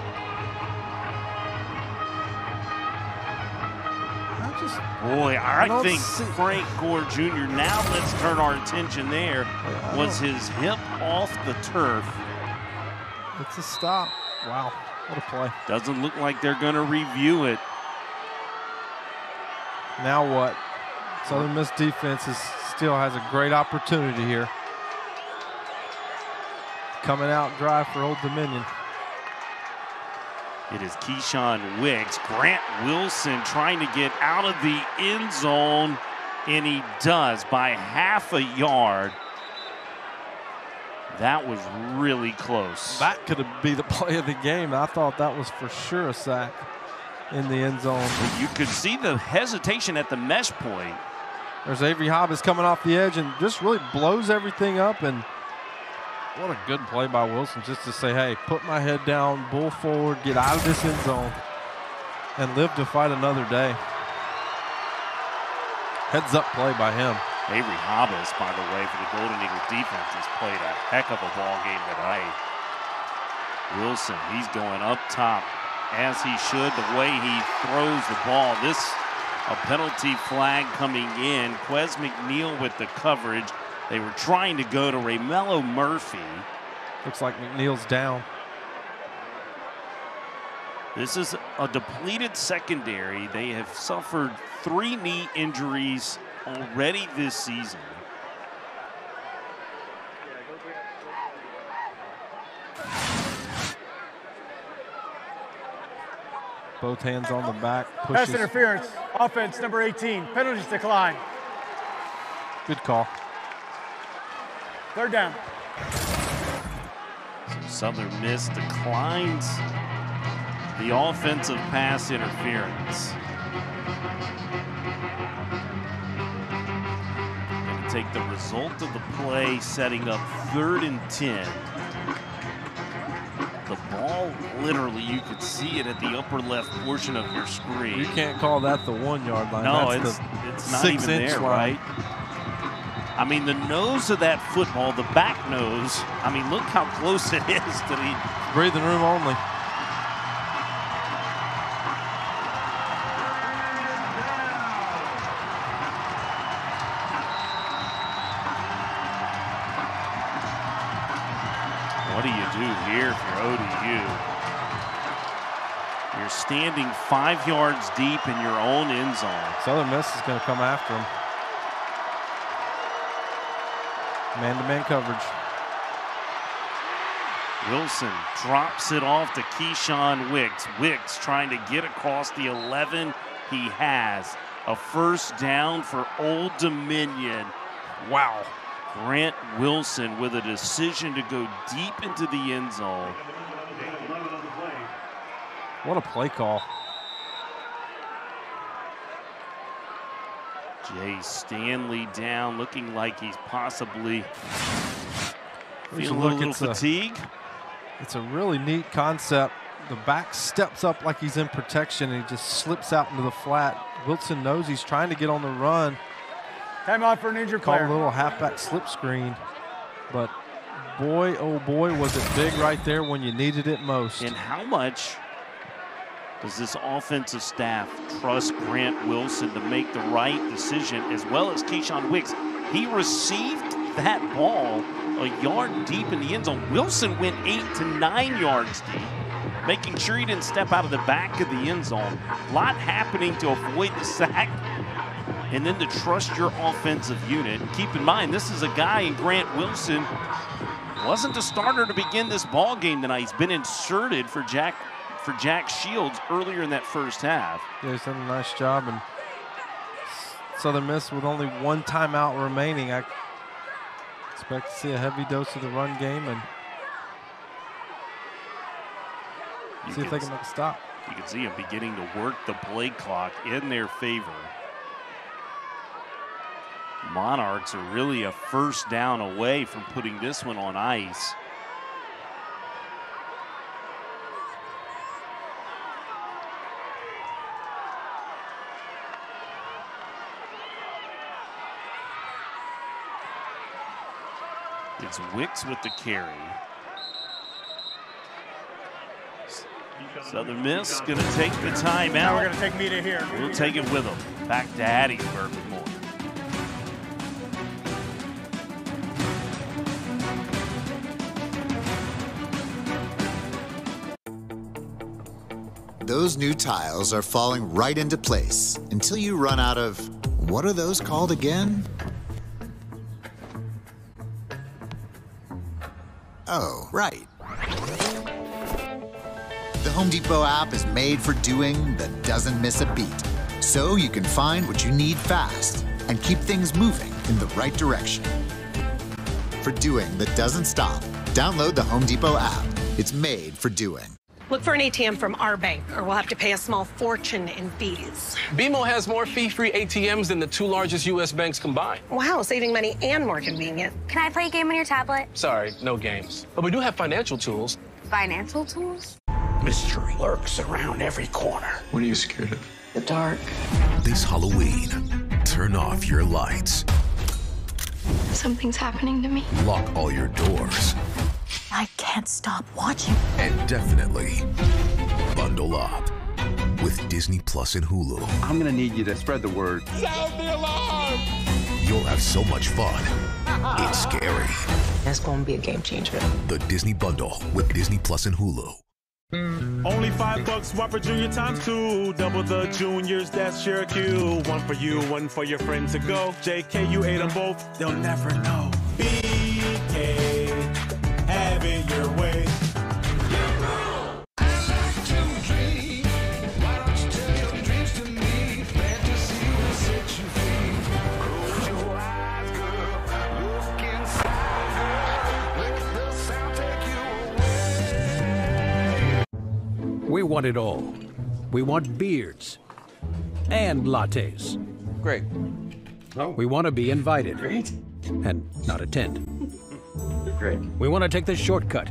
Boy, I don't think see- Frank Gore Jr., now let's turn our attention there, was his hip off the turf. It's a stop. Wow, what a play. Doesn't look like they're going to review it. Now what? Southern Miss defense still has a great opportunity here. Coming out dry for Old Dominion. It is Keyshawn Wicks. Grant Wilson trying to get out of the end zone, and he does by half a yard. That was really close. That could be the play of the game. I thought that was for sure a sack in the end zone. You could see the hesitation at the mesh point. There's Avery Hobbs coming off the edge and just really blows everything up. And what a good play by Wilson just to say, hey, put my head down, bull forward, get out of this end zone, and live to fight another day. Heads up play by him. Avery Hobbs, by the way, for the Golden Eagle defense, has played a heck of a ball game tonight. Wilson, he's going up top, as he should, the way he throws the ball. This A penalty flag coming in. Quez McNeil with the coverage. They were trying to go to Raymelo Murphy. Looks like McNeil's down. This is a depleted secondary. They have suffered 3 knee injuries already this season. Both hands on the back. Pass interference. Offense number 18. Penalties decline. Good call. 3rd down. Southern Miss declines the offensive pass interference. Going to take the result of the play, setting up 3rd and 10. The ball, literally, you could see it at the upper left portion of your screen. You can't call that the 1-yard line. No, that's it's not even there, right? I mean, the nose of that football, the back nose, I mean, look how close it is to the breathing room only. What do you do here if you're ODU? You're standing 5 yards deep in your own end zone. Southern Miss is going to come after him. Man-to-man coverage. Wilson drops it off to Keyshawn Wicks. Wicks trying to get across the 11. He has a 1st down for Old Dominion. Wow. Grant Wilson with a decision to go deep into the end zone. What a play call. Jay Stanley down, looking like he's possibly feeling a little fatigue. It's a really neat concept. The back steps up like he's in protection and he just slips out into the flat. Wilson knows he's trying to get on the run. Timeout for an injured player. Called a little halfback slip screen, but boy, oh boy, was it big right there when you needed it most. And how much does this offensive staff trust Grant Wilson to make the right decision, as well as Keyshawn Wicks? He received that ball a yard deep in the end zone. Wilson went 8 to 9 yards deep, making sure he didn't step out of the back of the end zone. A lot happening to avoid the sack, and then to trust your offensive unit. And keep in mind, this is a guy in Grant Wilson, wasn't the starter to begin this ball game tonight. He's been inserted for Jack Shields earlier in that 1st half. Yeah, he's done a nice job. And Southern Miss with only 1 timeout remaining. I expect to see a heavy dose of the run game and see if they can make a stop. You can see them beginning to work the play clock in their favor. Monarchs are really a 1st down away from putting this one on ice. It's Wicks with the carry. Southern Miss going to take the timeout. Now we're going to take Mita here. We'll take it with them. Back to Hattiesburg with more. Those new tiles are falling right into place until you run out of, what are those called again? Oh, right. The Home Depot app is made for doing that doesn't miss a beat. So you can find what you need fast and keep things moving in the right direction. For doing that doesn't stop, download the Home Depot app. It's made for doing. Look for an ATM from our bank, or we'll have to pay a small fortune in fees. BMO has more fee-free ATMs than the 2 largest U.S. banks combined. Wow, saving money and more convenient. Can I play a game on your tablet? Sorry, no games. But we do have financial tools. Financial tools? Mystery lurks around every corner. What are you scared of? The dark. This Halloween, turn off your lights. Something's happening to me. Lock all your doors. I can't stop watching. And definitely bundle up. with Disney Plus and Hulu. I'm gonna need you to spread the word. Sound the alarm! You'll have so much fun. It's scary. That's going to be a game changer. The Disney Bundle with Disney Plus and Hulu. Only $5 Whopper Junior times 2. Double the juniors, that's your cue. One for you, one for your friend to go. JK, you ate them both, they'll never know. BK, have it your way. We want it all. We want beards and lattes. Great. Oh. We want to be invited. Great. And not attend. Great. We want to take the shortcut.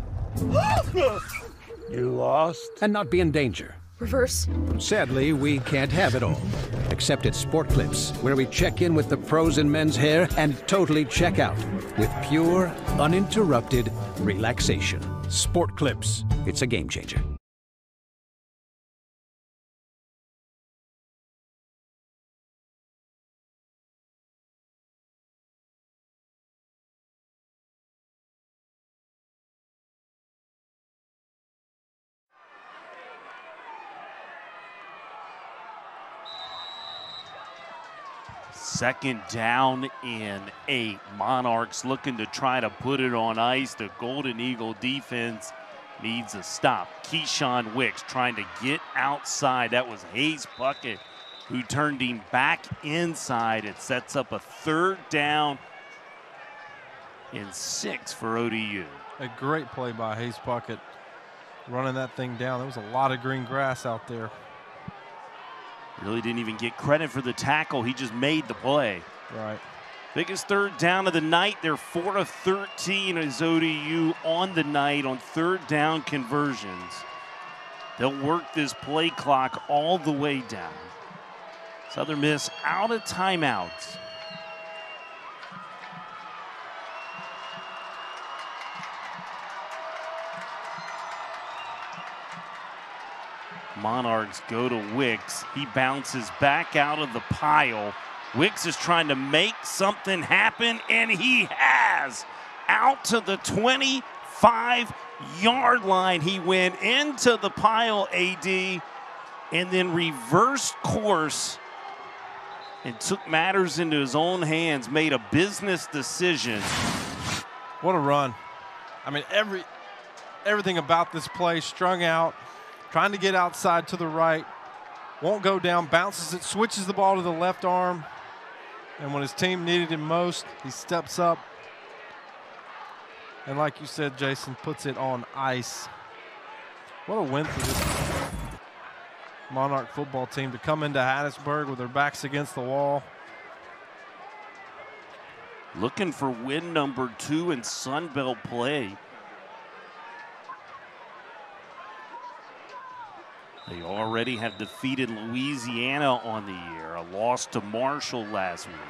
You lost. And not be in danger. Reverse. Sadly, we can't have it all. Except at Sport Clips, where we check in with the pros in men's hair and totally check out with pure, uninterrupted relaxation. Sport Clips. It's a game changer. Second down and 8. Monarchs looking to try to put it on ice. The Golden Eagle defense needs a stop. Keyshawn Wicks trying to get outside. That was Hayes Puckett who turned him back inside. It sets up a 3rd down and 6 for ODU. A great play by Hayes Puckett, running that thing down. There was a lot of green grass out there. Really didn't even get credit for the tackle. He just made the play. Right. Biggest 3rd down of the night. They're 4 of 13 as ODU on the night on 3rd down conversions. They'll work this play clock all the way down. Southern Miss out of timeouts. Monarchs go to Wicks. He bounces back out of the pile. Wicks is trying to make something happen, and he has. Out to the 25-yard line. He went into the pile, AD, and then reversed course and took matters into his own hands, made a business decision. What a run. I mean, everything about this play strung out. Trying to get outside to the right, won't go down, bounces it, switches the ball to the left arm, and when his team needed him most, he steps up, and like you said, Jason, puts it on ice. What a win for this Monarch football team to come into Hattiesburg with their backs against the wall. Looking for win number 2 in Sun Belt play. They already have defeated Louisiana on the year, a loss to Marshall last week.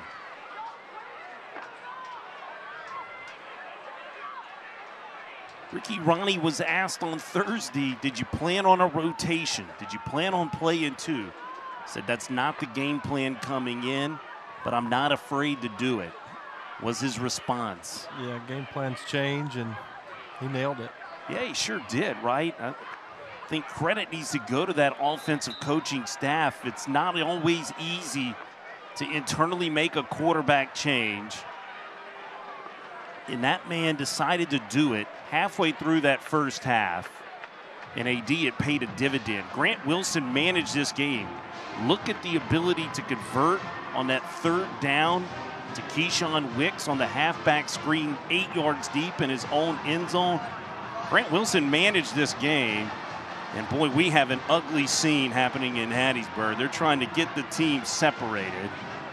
Ricky Ronnie was asked on Thursday, did you plan on a rotation? Did you plan on playing 2? Said that's not the game plan coming in, but I'm not afraid to do it, was his response. Yeah, game plans change, and he nailed it. Yeah, he sure did, right? I think credit needs to go to that offensive coaching staff. It's not always easy to internally make a quarterback change. And that man decided to do it halfway through that first half. And AD, it paid a dividend. Grant Wilson managed this game. Look at the ability to convert on that 3rd down to Keyshawn Wicks on the halfback screen, 8 yards deep in his own end zone. Grant Wilson managed this game. And boy, we have an ugly scene happening in Hattiesburg. They're trying to get the team separated.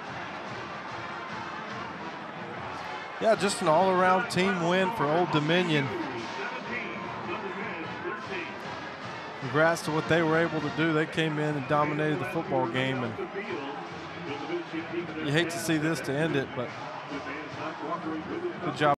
Yeah, just an all-around team win for Old Dominion. Congrats to what they were able to do. They came in and dominated the football game, and you hate to see this to end it, but good job.